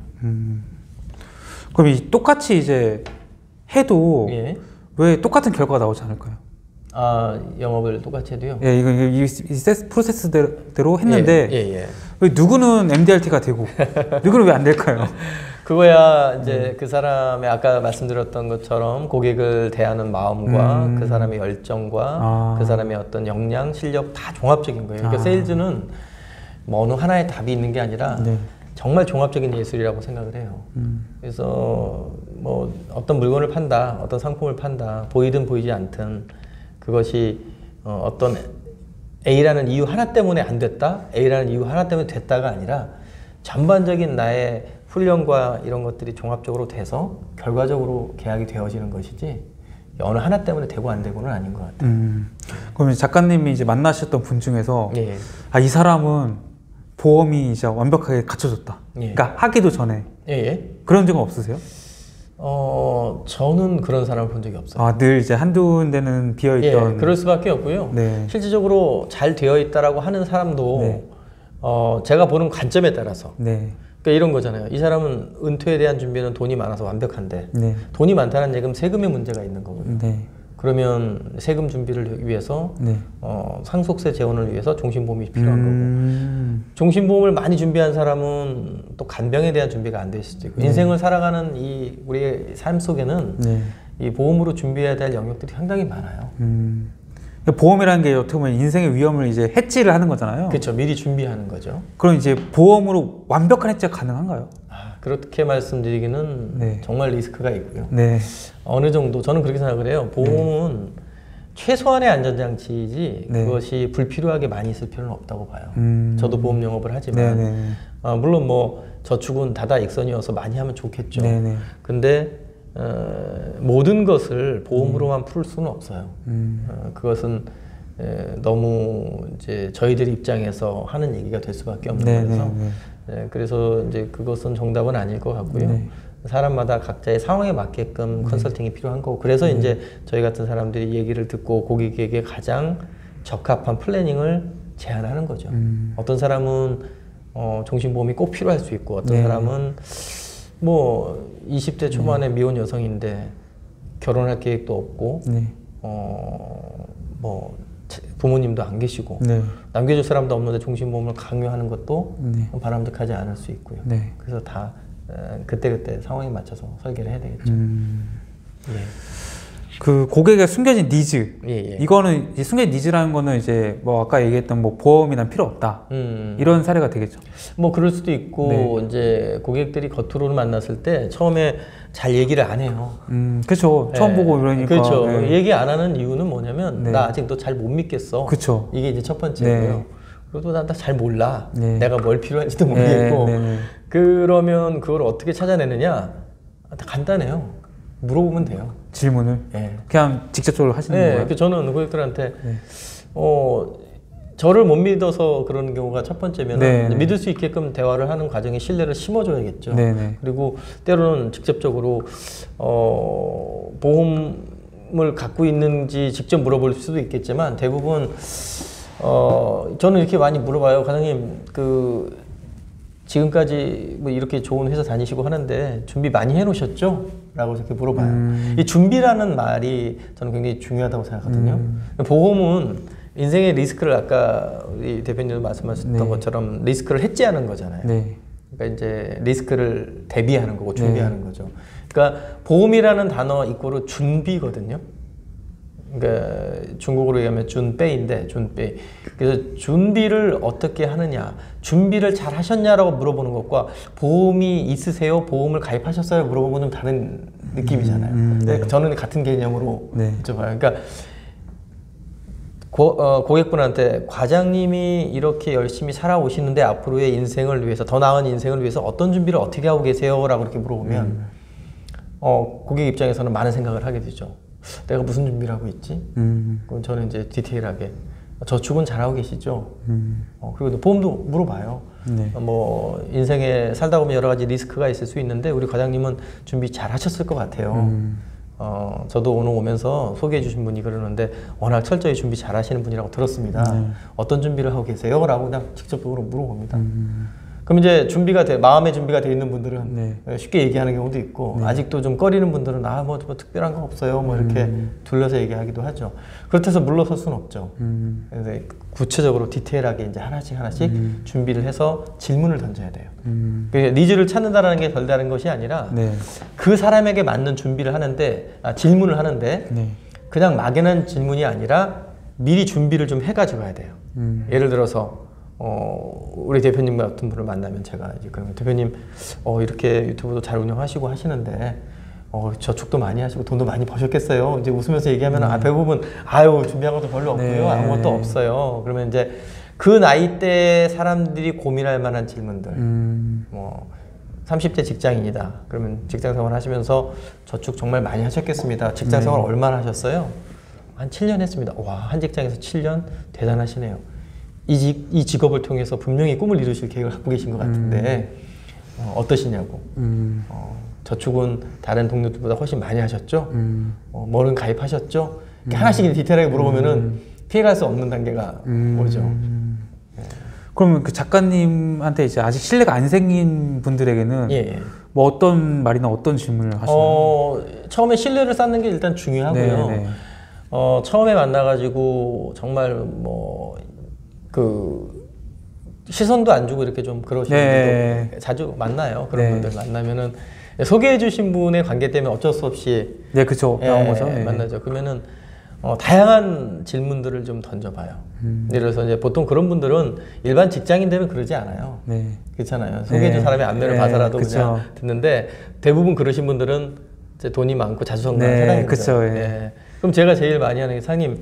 Speaker 2: 그럼 똑같이 이제 해도 왜 똑같은 결과가 나오지 않을까요?
Speaker 1: 영업을 똑같이 해도요?
Speaker 2: 이 프로세스대로 했는데 왜 누구는 MDRT가 되고 누구는 왜 안 될까요?
Speaker 1: 그거야 이제 그 사람의 아까 말씀드렸던 것처럼 고객을 대하는 마음과 그 사람의 열정과 그 사람의 어떤 역량, 실력 다 종합적인 거예요. 그러니까 세일즈는 뭐 어느 하나의 답이 있는 게 아니라 정말 종합적인 예술이라고 생각을 해요. 그래서 뭐 어떤 물건을 판다, 어떤 상품을 판다, 보이든 보이지 않든 그것이 어떤 A라는 이유 하나 때문에 안 됐다, A라는 이유 하나 때문에 됐다가 아니라 전반적인 나의 훈련과 이런 것들이 종합적으로 돼서 결과적으로 계약이 되어지는 것이지 어느 하나 때문에 되고 안 되고는 아닌 것 같아요.
Speaker 2: 그럼 작가님이 이제 만나셨던 분 중에서 이 사람은 보험이 이제 완벽하게 갖춰졌다. 그러니까 하기도 전에 그런 적은 없으세요?
Speaker 1: 저는 그런 사람을 본 적이 없어요.
Speaker 2: 늘 이제 한두 군데는 비어있던.
Speaker 1: 그럴 수밖에 없고요. 실질적으로 잘 되어 있다라고 하는 사람도 제가 보는 관점에 따라서 그러니까 이런 거잖아요. 이 사람은 은퇴에 대한 준비는 돈이 많아서 완벽한데 돈이 많다는 얘기는 세금의 문제가 있는 거거든요. 그러면 세금 준비를 위해서 상속세 재원을 위해서 종신보험이 필요한 거고 종신보험을 많이 준비한 사람은 또 간병에 대한 준비가 안 될 수도 있고 인생을 살아가는 이 우리의 삶 속에는 이 보험으로 준비해야 될 영역들이 상당히 많아요.
Speaker 2: 보험이라는 게 어떻게 보면 인생의 위험을 이제 해지를 하는 거잖아요.
Speaker 1: 그렇죠. 미리 준비하는 거죠.
Speaker 2: 그럼 이제 보험으로 완벽한 해지가 가능한가요?
Speaker 1: 그렇게 말씀드리기는
Speaker 2: 네.
Speaker 1: 정말 리스크가 있고요.
Speaker 2: 네.
Speaker 1: 어느 정도 저는 그렇게 생각을 해요. 보험은 최소한의 안전장치이지
Speaker 2: 네.
Speaker 1: 그것이 불필요하게 많이 있을 필요는 없다고 봐요. 저도 보험 영업을 하지만
Speaker 2: 네네.
Speaker 1: 물론 뭐 저축은 다다익선이어서 많이 하면 좋겠죠.
Speaker 2: 네네.
Speaker 1: 근데 모든 것을 보험으로만 풀 수는 없어요. 그것은 너무 이제 저희들 입장에서 하는 얘기가 될 수밖에 없는 거라서 그래서 이제 그것은 정답은 아닐 것 같고요.
Speaker 2: 네.
Speaker 1: 사람마다 각자의 상황에 맞게끔 컨설팅이 필요한 거고 그래서 이제 저희 같은 사람들이 얘기를 듣고 고객에게 가장 적합한 플래닝을 제안하는 거죠. 어떤 사람은 종신보험이 꼭 필요할 수 있고 어떤 사람은 뭐 20대 초반에 미혼 여성인데 결혼할 계획도 없고 뭐 부모님도 안 계시고 남겨줄 사람도 없는데 종신보험을 강요하는 것도 바람직하지 않을 수 있고요. 그래서 다 그때그때 상황에 맞춰서 설계를 해야 되겠죠. 예.
Speaker 2: 그 고객의 숨겨진 니즈, 이거는 이제 숨겨진 니즈라는 거는 이제 뭐 아까 얘기했던 뭐 보험이란 필요 없다 이런 사례가 되겠죠.
Speaker 1: 뭐 그럴 수도 있고 이제 고객들이 겉으로는 만났을 때 처음에 잘 얘기를 안 해요.
Speaker 2: 그렇죠. 처음 보고 그러니까.
Speaker 1: 그렇죠. 얘기 안 하는 이유는 뭐냐면 나 아직 너 잘 못 믿겠어.
Speaker 2: 그렇죠.
Speaker 1: 이게 이제 첫 번째고요. 그리고 나 잘 몰라. 내가 뭘 필요한지도 모르겠고. 그러면 그걸 어떻게 찾아내느냐? 간단해요. 물어보면 돼요.
Speaker 2: 질문을? 그냥 직접적으로 하시는 거예요?
Speaker 1: 저는 고객들한테 저를 못 믿어서 그러는 경우가 첫 번째면 믿을 수 있게끔 대화를 하는 과정에 신뢰를 심어줘야겠죠. 그리고 때로는 직접적으로 보험을 갖고 있는지 직접 물어볼 수도 있겠지만 대부분 저는 이렇게 많이 물어봐요. 과장님 지금까지 뭐 이렇게 좋은 회사 다니시고 하는데 준비 많이 해놓으셨죠? 라고 이렇게 물어봐요. 이 준비라는 말이 저는 굉장히 중요하다고 생각하거든요. 보험은 인생의 리스크를 아까 우리 대표님도 말씀하셨던 것처럼 리스크를 해지하는 거잖아요. 그러니까 이제 리스크를 대비하는 거고 준비하는 거죠. 그러니까 보험이라는 단어 이꼬르 준비거든요. 그러니까 중국어로 얘기하면 준베인데 준비. 그래서 준비를 어떻게 하느냐, 준비를 잘 하셨냐라고 물어보는 것과 보험이 있으세요? 보험을 가입하셨어요? 물어보는 건 좀 다른 느낌이잖아요. 근데 저는 같은 개념으로 여쭤봐요. 그러니까 고객분한테 과장님이 이렇게 열심히 살아오시는데 앞으로의 인생을 위해서 더 나은 인생을 위해서 어떤 준비를 어떻게 하고 계세요? 라고 이렇게 물어보면 고객 입장에서는 많은 생각을 하게 되죠. 내가 무슨 준비를 하고 있지? 그럼 저는 이제 디테일하게 저축은 잘하고 계시죠? 그리고 보험도 물어봐요. 뭐 인생에 살다 보면 여러 가지 리스크가 있을 수 있는데 우리 과장님은 준비 잘 하셨을 것 같아요. 저도 오늘 오면서 소개해 주신 분이 그러는데 워낙 철저히 준비 잘 하시는 분이라고 들었습니다. 어떤 준비를 하고 계세요? 라고 그냥 직접적으로 물어봅니다. 그럼 이제 마음의 준비가 되어 있는 분들은 쉽게 얘기하는 경우도 있고 아직도 좀 꺼리는 분들은 뭐 특별한 거 없어요. 뭐 이렇게 둘러서 얘기하기도 하죠. 그렇다고 해서 물러설 수는 없죠. 그래서 구체적으로 디테일하게 이제 하나씩 준비를 해서 질문을 던져야 돼요. 니즈를 찾는다는 게 별다른 것이 아니라 그 사람에게 맞는 준비를 하는데 질문을 하는데 그냥 막연한 질문이 아니라 미리 준비를 좀 해가지고 가야 돼요. 예를 들어서 우리 대표님 같은 분을 만나면 제가 이제 그러면 대표님 이렇게 유튜브도 잘 운영하시고 하시는데 저축도 많이 하시고 돈도 많이 버셨겠어요. 이제 웃으면서 얘기하면 대부분 준비한 것도 별로 없고요. 아무것도 없어요. 그러면 이제 그 나이대 사람들이 고민할 만한 질문들. 뭐 30대 직장인이다. 그러면 직장생활 하시면서 저축 정말 많이 하셨겠습니다. 직장생활 얼마나 하셨어요? 한 7년 했습니다. 와, 한 직장에서 7년 대단하시네요. 이 직업을 통해서 분명히 꿈을 이루실 계획을 갖고 계신 것 같은데 어떠시냐고. 저축은 다른 동료들보다 훨씬 많이 하셨죠? 뭐는 가입하셨죠? 이렇게 하나씩 디테일하게 물어보면은 피해갈 수 없는 단계가 오죠.
Speaker 2: 그러면 그 작가님한테 이제 아직 신뢰가 안 생긴 분들에게는 뭐 어떤 말이나 어떤 질문을 하시나요?
Speaker 1: 처음에 신뢰를 쌓는 게 일단 중요하고요. 처음에 만나가지고 정말 시선도 안 주고 이렇게 좀 그러시는 분도 자주 만나요. 그런 분들 만나면은 소개해 주신 분의 관계 때문에 어쩔 수 없이
Speaker 2: 그쵸.
Speaker 1: 만나죠. 그러면은 다양한 질문들을 좀 던져봐요. 예를 들어서 이제 보통 그런 분들은 일반 직장인 되면 그러지 않아요.
Speaker 2: 네.
Speaker 1: 그렇잖아요. 소개해준 사람의 안면을 봐서라도 그냥 듣는데 대부분 그러신 분들은 이제 돈이 많고 자수성가한 사장님이죠. 그럼 제가 제일 많이 하는 게 사장님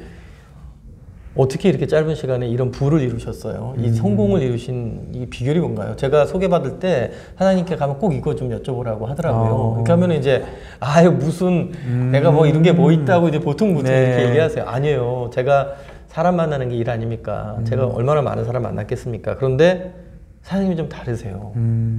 Speaker 1: 어떻게 이렇게 짧은 시간에 이런 부를 이루셨어요? 이 성공을 이루신 이 비결이 뭔가요? 제가 소개받을 때 사장님께 가면 꼭 이거 좀 여쭤보라고 하더라고요. 그렇게 하면 이제 아유 무슨 내가 뭐 이런 게 뭐 있다고 이제 보통 이렇게 얘기하세요. 아니에요. 제가 사람 만나는 게 일 아닙니까? 제가 얼마나 많은 사람 만났겠습니까? 그런데 사장님이 좀 다르세요.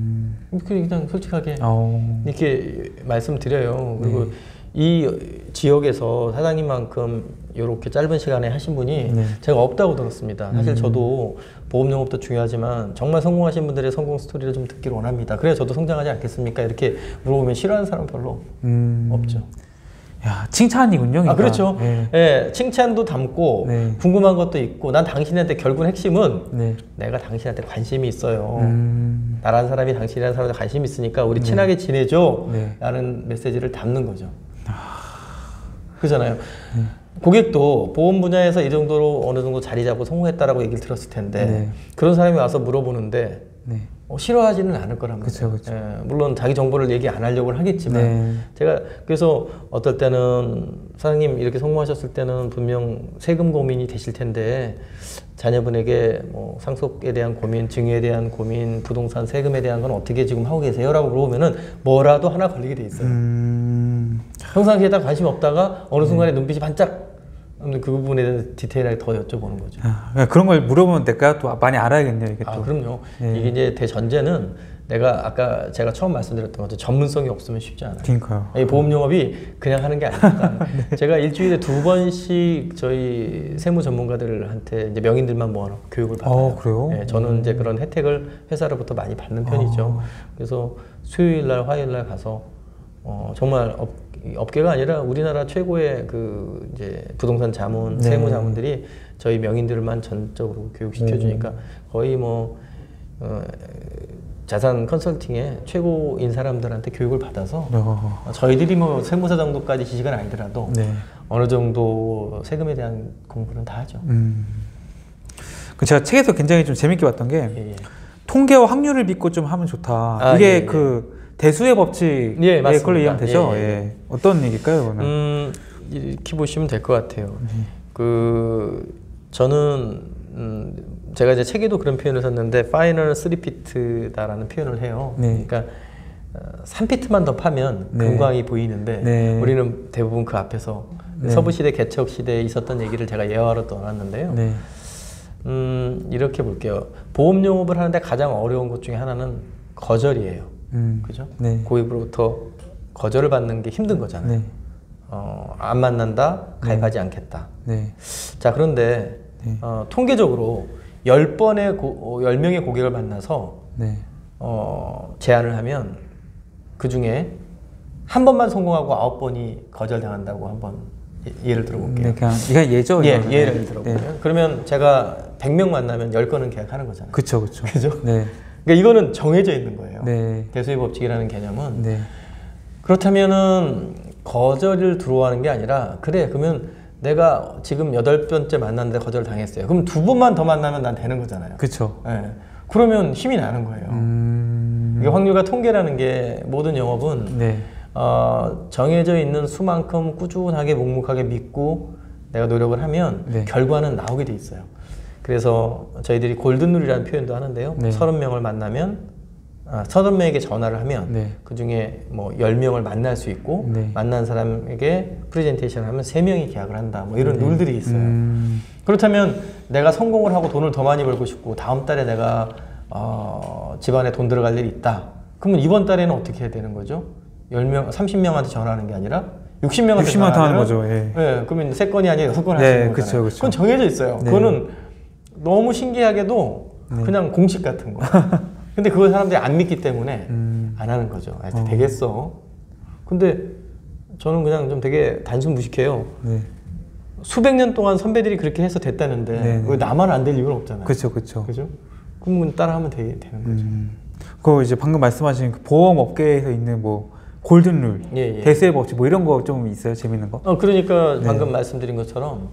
Speaker 1: 그냥 솔직하게 이렇게 말씀드려요. 그리고 이 지역에서 사장님만큼 이렇게 짧은 시간에 하신 분이 제가 없다고 들었습니다. 사실 저도 보험 영업도 중요하지만 정말 성공하신 분들의 성공 스토리를 좀 듣기를 원합니다. 그래야 저도 성장하지 않겠습니까? 이렇게 물어보면 싫어하는 사람 별로 없죠.
Speaker 2: 야, 칭찬이군요. 그러니까.
Speaker 1: 그렇죠. 예, 칭찬도 담고 궁금한 것도 있고 난 당신한테 결국 핵심은 내가 당신한테 관심이 있어요. 나라는 사람이 당신이라는 사람한테 관심이 있으니까 우리 친하게 지내줘 라는 메시지를 담는 거죠. 그렇잖아요. 고객도 보험 분야에서 이 정도로 어느 정도 자리 잡고 성공했다라고 얘기를 들었을 텐데 그런 사람이 와서 물어보는데 싫어하지는 않을 거란 말이에요.
Speaker 2: 그쵸.
Speaker 1: 물론 자기 정보를 얘기 안 하려고 하겠지만 제가 그래서 어떨 때는 사장님 이렇게 성공하셨을 때는 분명 세금 고민이 되실 텐데 자녀분에게 뭐 상속에 대한 고민, 증여에 대한 고민, 부동산 세금에 대한 건 어떻게 지금 하고 계세요? 라고 물어보면은 뭐라도 하나 걸리게 돼 있어요. 평상시에 딱 관심 없다가 어느 순간에 눈빛이 반짝 그 부분에 대해서 디테일하게 더 여쭤보는 거죠.
Speaker 2: 그런 걸 물어보면 될까요? 또 많이 알아야겠네요. 이게 또.
Speaker 1: 그럼요. 이게 이제 대전제는 내가 아까 제가 처음 말씀드렸던 것처럼 전문성이 없으면 쉽지 않아요.
Speaker 2: 그러니까요.
Speaker 1: 이 보험 영업이 그냥 하는 게 아닙니다. 제가 일주일에 2번씩 저희 세무 전문가들한테 이제 명인들만 모아놓고 교육을 받아요.
Speaker 2: 그래요?
Speaker 1: 저는 이제 그런 혜택을 회사로부터 많이 받는 편이죠. 그래서 수요일 날, 화요일 날 가서 정말 업계가 아니라 우리나라 최고의 그 이제 부동산 자문, 세무 자문들이 저희 명인들만 전적으로 교육시켜 주니까 거의 뭐 자산 컨설팅의 최고인 사람들한테 교육을 받아서 저희들이 뭐 세무사 정도까지 지식은 아니더라도 어느 정도 세금에 대한 공부는 다 하죠.
Speaker 2: 제가 책에서 굉장히 좀 재밌게 봤던 게 통계와 확률을 믿고 좀 하면 좋다. 이게 그 대수의 법칙 그걸로 이해하면 되죠. 어떤 얘기일까요? 그러면?
Speaker 1: 이렇게 보시면 될 것 같아요. 저는 제가 이제 책에도 그런 표현을 썼는데 파이널 3피트다라는 표현을 해요. 그러니까 3피트만 더 파면 금광이 보이는데 우리는 대부분 그 앞에서 서부시대 개척시대에 있었던 얘기를 제가 예화로 떠났는데요. 이렇게 볼게요. 보험 영업을 하는데 가장 어려운 것 중에 하나는 거절이에요. 그죠? 고객으로부터 거절을 받는 게 힘든 거잖아요. 안 만난다, 가입하지 않겠다. 자, 그런데 통계적으로 10명의 고객을 만나서 제안을 하면 그 중에 한 번만 성공하고 9번이 거절당한다고 한번 예를 들어볼게요.
Speaker 2: 이건 예죠?
Speaker 1: 예를 들어보면. 그러면 제가 100명 만나면 10건은 계약하는 거잖아요.
Speaker 2: 그쵸.
Speaker 1: 그죠? 그러니까 이거는 정해져 있는 거예요. 대수의 법칙이라는 개념은. 그렇다면은 거절을 두려워하는 게 아니라 그래 그러면 내가 지금 8번째 만났는데 거절 당했어요. 그럼 2번만 더 만나면 난 되는 거잖아요.
Speaker 2: 그쵸.
Speaker 1: 그러면 힘이 나는 거예요. 이게 확률과 통계라는 게 모든 영업은 정해져 있는 수만큼 꾸준하게 묵묵하게 믿고 내가 노력을 하면 결과는 나오게 돼 있어요. 그래서 저희들이 골든룰이라는 표현도 하는데요. 30명을 만나면 30명에게 전화를 하면 그 중에 뭐 10명을 만날 수 있고 만난 사람에게 프레젠테이션을 하면 3명이 계약을 한다. 뭐 이런 룰들이 있어요. 그렇다면 내가 성공을 하고 돈을 더 많이 벌고 싶고 다음 달에 내가 집안에 돈 들어갈 일이 있다. 그러면 이번 달에는 어떻게 해야 되는 거죠? 10명, 30명한테 전화하는 게 아니라 60명한테
Speaker 2: 전화하는 거죠.
Speaker 1: 그러면 3건이 아니라 6건 하시는 거잖아요. 그건 정해져 있어요. 그거는 너무 신기하게도 그냥 공식 같은 거. 근데 그걸 사람들이 안 믿기 때문에 안 하는 거죠. 되겠어. 근데 저는 그냥 좀 되게 단순 무식해요. 수백 년 동안 선배들이 그렇게 해서 됐다는데 왜 나만 안 될 이유는 없잖아요.
Speaker 2: 그죠?
Speaker 1: 그럼 따라하면 되는 거죠.
Speaker 2: 그 이제 방금 말씀하신 그 보험 업계에서 있는 뭐 골든룰, 대수의 법칙 뭐 이런 거 좀 있어요? 재밌는 거?
Speaker 1: 그러니까 방금 말씀드린 것처럼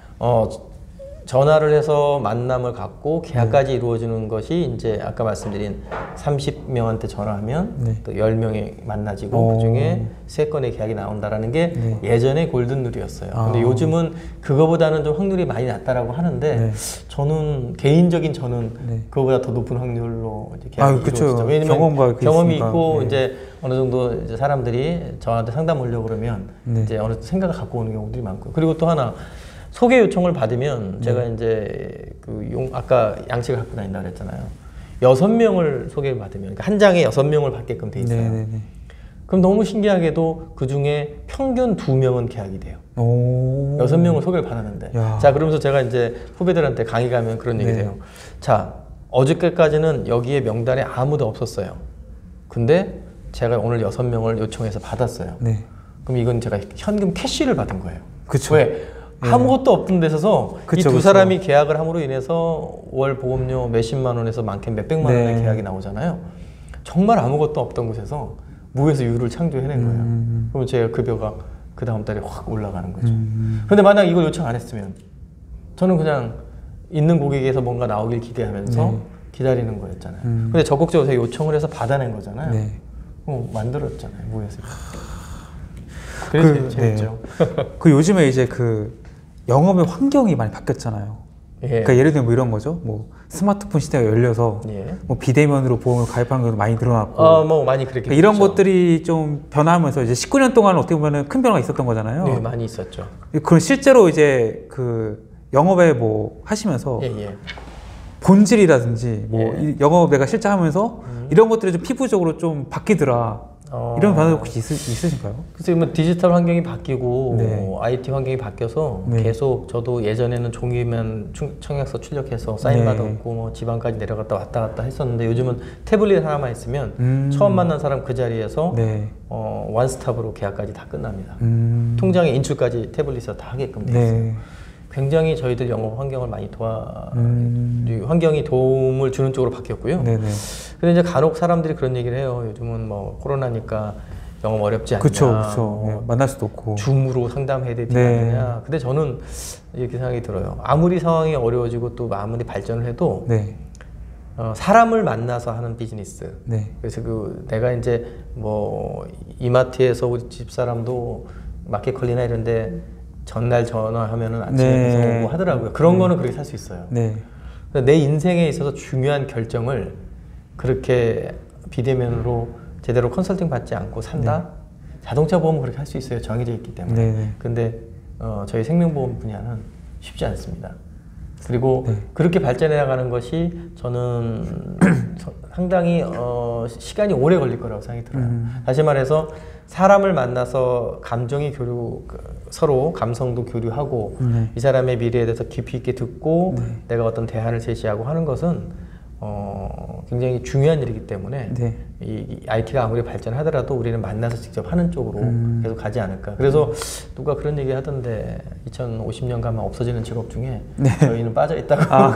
Speaker 1: 전화를 해서 만남을 갖고 계약까지 이루어지는 것이 이제 아까 말씀드린 30명한테 전화하면 또 10명이 만나지고 그중에 3건의 계약이 나온다라는 게 예전에 골든룰이었어요. 근데 요즘은 그거보다는 좀 확률이 많이 낮다라고 하는데 저는 개인적인 그거보다 더 높은 확률로 이제 계약이 이루어지죠. 왜냐면 경험이 있고 이제 어느 정도 이제 사람들이 저한테 상담 오려고 그러면 이제 어느 정도 생각을 갖고 오는 경우들이 많고, 그리고 또 하나 소개 요청을 받으면 제가 이제 아까 양측을 갖고 다닌다고 그랬잖아요. 6명을 소개를 받으면, 그러니까 한 장에 6명을 받게끔 돼 있어요. 그럼 너무 신기하게도 그 중에 평균 2명은 계약이 돼요. 6명을 소개를 받았는데. 자, 그러면서 제가 이제 후배들한테 강의 가면 그런 얘기를 해요. 자, 어저께까지는 여기에 명단에 아무도 없었어요. 근데 제가 오늘 6명을 요청해서 받았어요. 그럼 이건 제가 현금 캐시를 받은 거예요.
Speaker 2: 그쵸.
Speaker 1: 왜? 아무것도 없던 데서 이 두 사람이 계약을 함으로 인해서 월 보험료 몇십만 원에서 많게는 몇백만 원의 계약이 나오잖아요. 정말 아무것도 없던 곳에서 무에서 유를 창조해낸 거예요. 그럼 제 급여가 그 다음 달에 확 올라가는 거죠. 그런데 만약 이걸 요청 안 했으면 저는 그냥 있는 고객에서 뭔가 나오길 기대하면서 기다리는 거였잖아요. 근데 적극적으로 요청을 해서 받아낸 거잖아요. 만들었잖아요, 무에서. 그래서 재밌죠.
Speaker 2: 그 요즘에 이제 그 영업의 환경이 많이 바뀌었잖아요. 그러니까 예를 들면 뭐 이런 거죠. 뭐 스마트폰 시대가 열려서 뭐 비대면으로 보험을 가입하는 것도 많이 늘어났고,
Speaker 1: 뭐 많이 그렇게
Speaker 2: 그러니까 이런 것들이 좀 변화하면서 이제 19년 동안 어떻게 보면 큰 변화가 있었던 거잖아요.
Speaker 1: 네, 많이 있었죠.
Speaker 2: 그럼 실제로 이제 그 영업에 뭐 하시면서 본질이라든지 뭐 영업 내가 실제 하면서 이런 것들이 좀 피부적으로 좀 바뀌더라. 이런 변화도 혹시 있으신가요?
Speaker 1: 글쎄요, 뭐 디지털 환경이 바뀌고 IT 환경이 바뀌어서 계속 저도 예전에는 종이면 청약서 출력해서 사인 받았고 뭐 지방까지 내려갔다 왔다 갔다 했었는데 요즘은 태블릿 하나만 있으면 처음 만난 사람 그 자리에서 원스톱으로 계약까지 다 끝납니다. 통장에 인출까지 태블릿에서 다 하게끔 돼 있어요. 굉장히 저희들 영업 환경을 많이 환경이 도움을 주는 쪽으로 바뀌었고요. 근데 이제 간혹 사람들이 그런 얘기를 해요. 요즘은 뭐 코로나니까 영업 어렵지 않냐.
Speaker 2: 그쵸. 만날 수도 없고.
Speaker 1: 줌으로 상담해야 되지 않느냐. 근데 저는 이렇게 생각이 들어요. 아무리 상황이 어려워지고 또 아무리 발전을 해도 사람을 만나서 하는 비즈니스. 그래서 내가 이제 뭐 이마트에서 우리 집사람도 마켓컬리나 이런데 전날 전화하면은 아침에 오고 하더라고요. 그런 거는 그렇게 살 수 있어요. 내 인생에 있어서 중요한 결정을 그렇게 비대면으로 제대로 컨설팅 받지 않고 산다? 자동차 보험은 그렇게 할 수 있어요. 정해져 있기 때문에. 근데 저희 생명보험 분야는 쉽지 않습니다. 그리고 그렇게 발전해 나가는 것이 저는 상당히 시간이 오래 걸릴 거라고 생각이 들어요. 다시 말해서 사람을 만나서 감정이 서로 감성도 교류하고 이 사람의 미래에 대해서 깊이 있게 듣고 내가 어떤 대안을 제시하고 하는 것은 굉장히 중요한 일이기 때문에 이 IT가 아무리 발전하더라도 우리는 만나서 직접 하는 쪽으로 계속 가지 않을까. 그래서 누가 그런 얘기 하던데 2050년 가면 없어지는 직업 중에 저희는 빠져 있다고.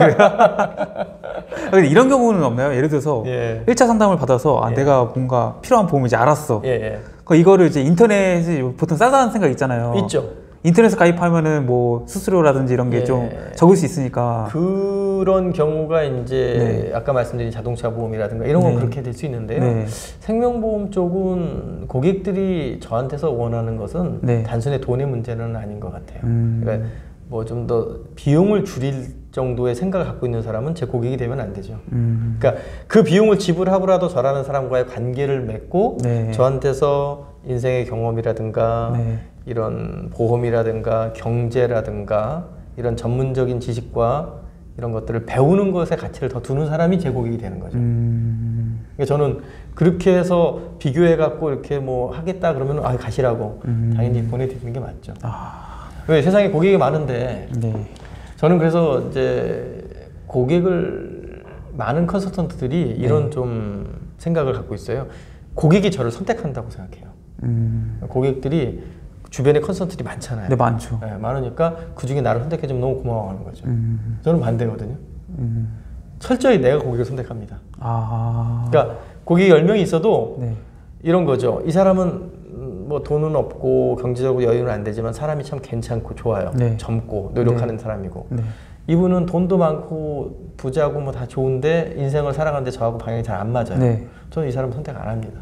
Speaker 2: 근데 이런 경우는 없나요? 예를 들어서 1차 상담을 받아서 내가 뭔가 필요한 보험을 이제 알았어. 이거를 이제 인터넷에 보통 싸다는 생각 있잖아요.
Speaker 1: 있죠.
Speaker 2: 인터넷에 가입하면은 뭐 수수료라든지 이런 게 좀 적을 수 있으니까.
Speaker 1: 그런 경우가 이제 아까 말씀드린 자동차 보험이라든가 이런 건 그렇게 될 수 있는데요. 생명보험 쪽은 고객들이 저한테서 원하는 것은 단순히 돈의 문제는 아닌 것 같아요. 그러니까 뭐 좀 더 비용을 줄일 정도의 생각을 갖고 있는 사람은 제 고객이 되면 안 되죠. 그러니까 그 비용을 지불하고라도 저라는 사람과의 관계를 맺고 저한테서 인생의 경험이라든가 이런 보험이라든가 경제라든가 이런 전문적인 지식과 이런 것들을 배우는 것에 가치를 더 두는 사람이 제 고객이 되는 거죠. 그러니까 저는 그렇게 해서 비교해 갖고 이렇게 뭐 하겠다 그러면 가시라고 당연히 보내드리는 게 맞죠. 왜 세상에 고객이 많은데 저는 그래서 이제 많은 컨설턴트들이 이런 좀 생각을 갖고 있어요. 고객이 저를 선택한다고 생각해요. 고객들이 주변에 컨설턴트들이 많잖아요.
Speaker 2: 많죠.
Speaker 1: 많으니까 그 중에 나를 선택해주면 너무 고마워하는 거죠. 저는 반대거든요. 철저히 내가 고객을 선택합니다. 그러니까 고객이 10명이 있어도 이런 거죠. 이 사람은 뭐 돈은 없고 경제적으로 여유는 안 되지만 사람이 참 괜찮고 좋아요.
Speaker 2: 네.
Speaker 1: 젊고 노력하는 사람이고.
Speaker 2: 네.
Speaker 1: 이분은 돈도 많고 부자고 뭐 다 좋은데 인생을 살아가는데 저하고 방향이 잘 안 맞아요.
Speaker 2: 네.
Speaker 1: 저는 이 사람 선택 안 합니다.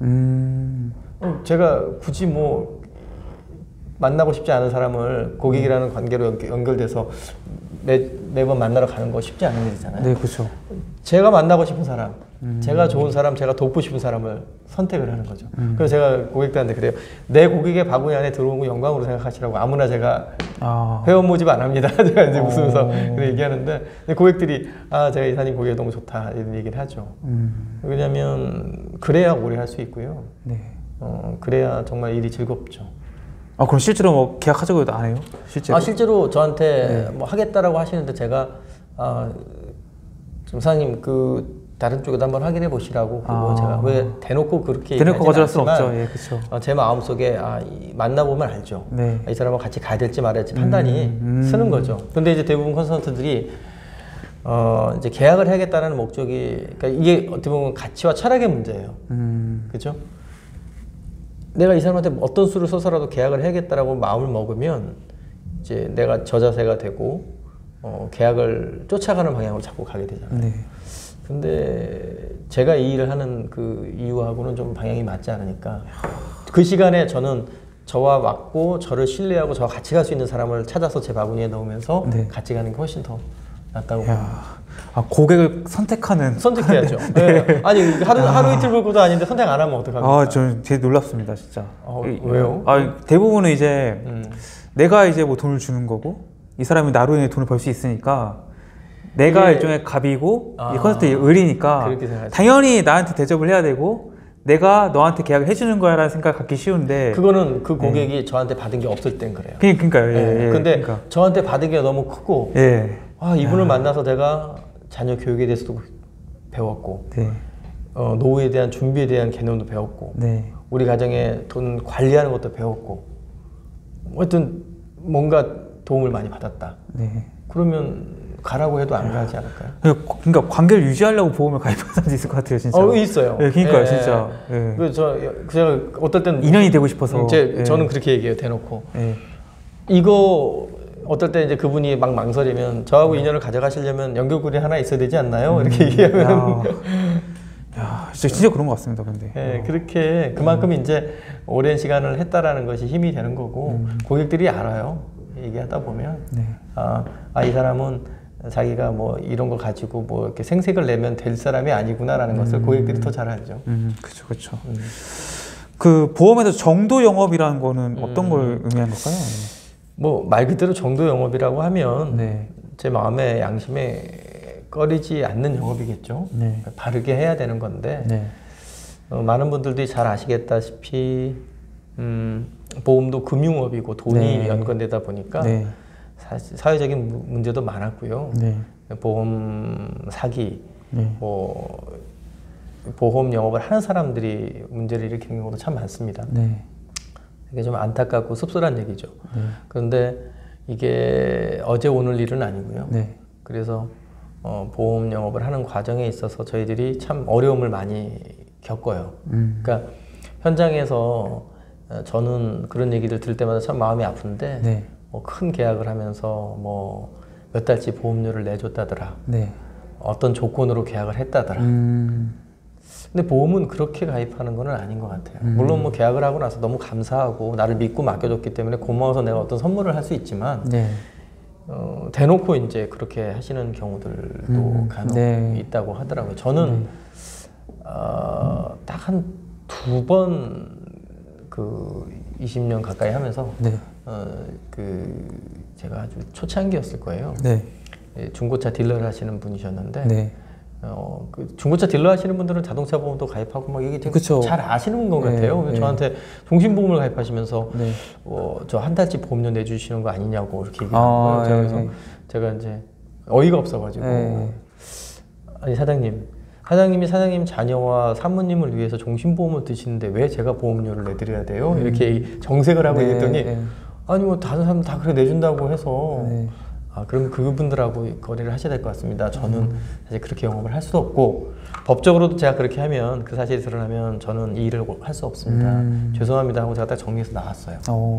Speaker 1: 제가 굳이 뭐 만나고 싶지 않은 사람을 고객이라는 관계로 연결돼서 매번 만나러 가는 거 쉽지 않은 일이잖아요.
Speaker 2: 네, 그렇죠.
Speaker 1: 제가 만나고 싶은 사람, 제가 좋은 사람, 제가 돕고 싶은 사람을 선택을 하는 거죠. 그래서 제가 고객들한테 그래요. 내 고객의 바구니 안에 들어온 거 영광으로 생각하시라고. 아무나 제가 회원 모집 안 합니다. 제가 이제 웃으면서 얘기하는데 고객들이 제가 이사님 고객이 너무 좋다 이런 얘기를 하죠. 왜냐하면 그래야 오래 할 수 있고요.
Speaker 2: 네.
Speaker 1: 그래야 정말 일이 즐겁죠.
Speaker 2: 그럼 실제로 뭐 계약하자고 해도 안 해요? 실제로?
Speaker 1: 실제로 저한테 뭐 하겠다라고 하시는데 제가 좀 사장님 그 다른 쪽에도 한번 확인해 보시라고 그거 제가 왜 대놓고 그렇게
Speaker 2: 대놓고 거절할 수는 없죠. 예, 그렇죠.
Speaker 1: 제 마음속에 만나보면 알죠.
Speaker 2: 네.
Speaker 1: 이 사람하고 같이 가야 될지 말아야 될지 판단이 쓰는 거죠. 근데 이제 대부분 컨설턴트들이 이제 계약을 해야겠다는 목적이 그러니까 이게 어떻게 보면 가치와 철학의 문제예요. 그렇죠? 내가 이 사람한테 어떤 수를 써서라도 계약을 해야겠다라고 마음을 먹으면 이제 내가 저자세가 되고 계약을 쫓아가는 방향으로 자꾸 가게 되잖아요.
Speaker 2: 네.
Speaker 1: 근데 제가 이 일을 하는 그 이유하고는 좀 방향이 맞지 않으니까 그 시간에 저는 저와 맞고 저를 신뢰하고 저와 같이 갈 수 있는 사람을 찾아서 제 바구니에 넣으면서
Speaker 2: 네.
Speaker 1: 같이 가는 게 훨씬 더 낫다고 봅니다.
Speaker 2: 고객을 선택해야죠.
Speaker 1: 네. 아니 하루 이틀 불고도 아닌데 선택 안 하면 어떡합니까?
Speaker 2: 저는 되게 놀랍습니다, 진짜.
Speaker 1: 왜요?
Speaker 2: 대부분은 이제 내가 이제 뭐 돈을 주는 거고 이 사람이 나로 인해 돈을 벌 수 있으니까 내가 일종의 갑이고 이 컨설턴트의 을이니까 당연히 나한테 대접을 해야 되고 내가 너한테 계약을 해주는 거야 라는 생각을 갖기 쉬운데
Speaker 1: 그거는 그 고객이 저한테 받은 게 없을 땐 그래요.
Speaker 2: 그러니까요.
Speaker 1: 근데
Speaker 2: 그러니까.
Speaker 1: 저한테 받은 게 너무 크고 이분을 만나서 내가 자녀 교육에 대해서도 배웠고 노후에 대한 준비에 대한 개념도 배웠고 우리 가정에 돈 관리하는 것도 배웠고 하여튼 뭔가 도움을 많이 받았다. 그러면 가라고 해도 안 가지 않을까요?
Speaker 2: 그러니까 관계를 유지하려고 보험을 가입한 사람도 있을 것 같아요, 진짜.
Speaker 1: 있어요.
Speaker 2: 그러니까요, 진짜.
Speaker 1: 제가 어떨 땐
Speaker 2: 인연이 되고 싶어서.
Speaker 1: 저는 그렇게 얘기해요, 대놓고. 이거 어떨 때 이제 그분이 막 망설이면 저하고 인연을 가져가시려면 연결고리 하나 있어야 되지 않나요? 이렇게 얘기하면.
Speaker 2: 진짜 그런 것 같습니다, 근데.
Speaker 1: 그렇게 그만큼 이제 오랜 시간을 했다라는 것이 힘이 되는 거고 고객들이 알아요. 얘기하다 보면 이 사람은 자기가 뭐 이런 거 가지고 뭐 이렇게 생색을 내면 될 사람이 아니구나라는 것을 고객들이 더 잘 알죠.
Speaker 2: 그렇죠. 그 보험에서 정도 영업이라는 거는 어떤 걸 의미하는 걸까요?
Speaker 1: 뭐 말 그대로 정도 영업이라고 하면 제 마음에 양심에 꺼리지 않는 영업이겠죠. 바르게 해야 되는 건데 많은 분들도 잘 아시겠다시피 보험도 금융업이고 돈이 연관되다 보니까 사회적인 문제도 많았고요. 보험 사기, 뭐 보험 영업을 하는 사람들이 문제를 일으키는 경우도 참 많습니다. 이게 좀 안타깝고 씁쓸한 얘기죠. 그런데 이게 어제 오늘 일은 아니고요. 그래서 보험 영업을 하는 과정에 있어서 저희들이 참 어려움을 많이 겪어요. 그러니까 현장에서 저는 그런 얘기를 들을 때마다 참 마음이 아픈데 큰 계약을 하면서 뭐 몇 달치 보험료를 내줬다더라. 어떤 조건으로 계약을 했다더라. 근데 보험은 그렇게 가입하는 건 아닌 것 같아요. 물론 뭐 계약을 하고 나서 너무 감사하고 나를 믿고 맡겨줬기 때문에 고마워서 내가 어떤 선물을 할 수 있지만 대놓고 이제 그렇게 하시는 경우들도 간혹 있다고 하더라고요. 저는 딱 한 2번 그 20년 가까이 하면서 제가 아주 초창기였을 거예요. 중고차 딜러를 하시는 분이셨는데 그 중고차 딜러 하시는 분들은 자동차 보험도 가입하고 막 이게 되게 잘 아시는 것 같아요. 저한테 종신보험을 가입하시면서 저 한 달치 보험료 내주시는 거 아니냐고 이렇게 얘기하는 거예요. 그래서 제가 이제 어이가 없어가지고 아니 사장님이 사장님 자녀와 사모님을 위해서 종신보험을 드시는데 왜 제가 보험료를 내드려야 돼요? 이렇게 정색을 하고 얘기했더니 아니 뭐 다른 사람 다 그래 내준다고 해서 그럼 그분들하고 거래를 하셔야 될 것 같습니다. 저는 사실 그렇게 영업을 할 수도 없고 법적으로도 제가 그렇게 하면 그 사실이 드러나면 저는 이 일을 할 수 없습니다. 죄송합니다 하고 제가 딱 정리해서 나왔어요.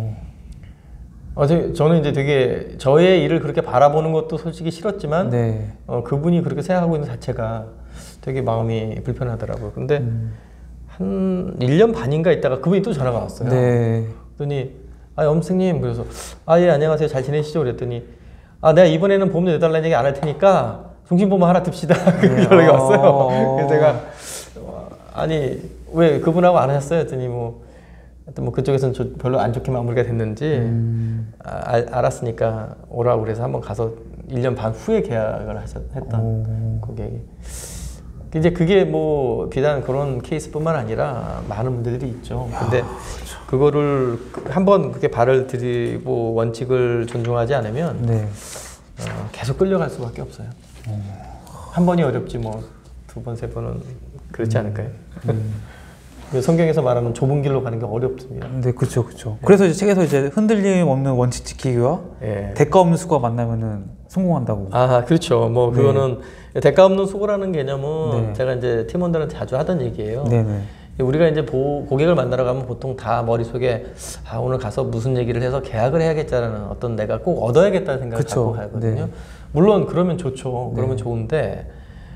Speaker 1: 저는 이제 되게 저의 일을 그렇게 바라보는 것도 솔직히 싫었지만
Speaker 2: 네.
Speaker 1: 그분이 그렇게 생각하고 있는 자체가 되게 마음이 불편하더라고요. 근데 한 1년 반인가 있다가 그분이 또 전화가 왔어요.
Speaker 2: 네.
Speaker 1: 그랬더니 엄생님 그래서 예 안녕하세요 잘 지내시죠 그랬더니 내가 이번에는 보험 내달라는 얘기 안 할 테니까 종신보험 하나 듭시다. 그런 연락이 왔어요. 그래서 제가 아니 왜 그분하고 안 하셨어요? 했더니 하여튼 뭐 그쪽에서는 별로 안 좋게 마무리가 됐는지 알았으니까 오라고 그래서 한번 가서 1년 반 후에 계약을 했던 고객이. 이제 그게 뭐 비단 그런 케이스뿐만 아니라 많은 분들이 있죠. 근데 그거를 한번 그렇게 발을 들이고 원칙을 존중하지 않으면
Speaker 2: 네.
Speaker 1: 계속 끌려갈 수밖에 없어요. 한 번이 어렵지 뭐 두 번, 세 번은 그렇지 않을까요? 성경에서 말하는 좁은 길로 가는 게 어렵습니다.
Speaker 2: 네, 그렇죠, 그렇죠. 그래서 이제 책에서 이제 흔들림 없는 원칙 지키기와 대가 없는 수고가 만나면은 성공한다고.
Speaker 1: 그렇죠. 뭐 그거는 대가 없는 수고라는 개념은 제가 이제 팀원들한테 자주 하던 얘기예요.
Speaker 2: 네네.
Speaker 1: 우리가 이제 고객을 만나러 가면 보통 다 머릿속에 오늘 가서 무슨 얘기를 해서 계약을 해야겠다는 어떤 내가 꼭 얻어야겠다는 생각을 갖고 가거든요. 물론 그러면 좋죠. 그러면 좋은데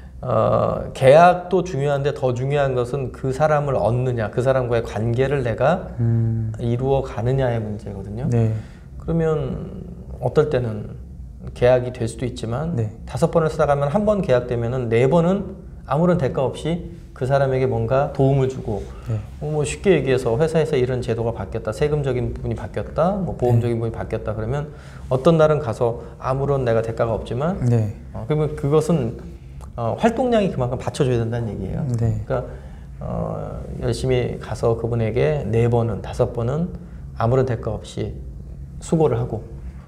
Speaker 1: 계약도 중요한데 더 중요한 것은 그 사람을 얻느냐, 그 사람과의 관계를 내가 이루어 가느냐의 문제거든요. 그러면 어떨 때는 계약이 될 수도 있지만 5번을 쓰다 가면 한 번 계약되면은 4번은 아무런 대가 없이 그 사람에게 뭔가 도움을 주고 뭐 쉽게 얘기해서 회사에서 이런 제도가 바뀌었다, 세금적인 부분이 바뀌었다, 뭐 보험적인 부분이 바뀌었다 그러면 어떤 날은 가서 아무런 내가 대가가 없지만 그러면 그것은 활동량이 그만큼 받쳐줘야 된다는 얘기예요. 그러니까 열심히 가서 그분에게 4번은 5번은 아무런 대가 없이 수고를 하고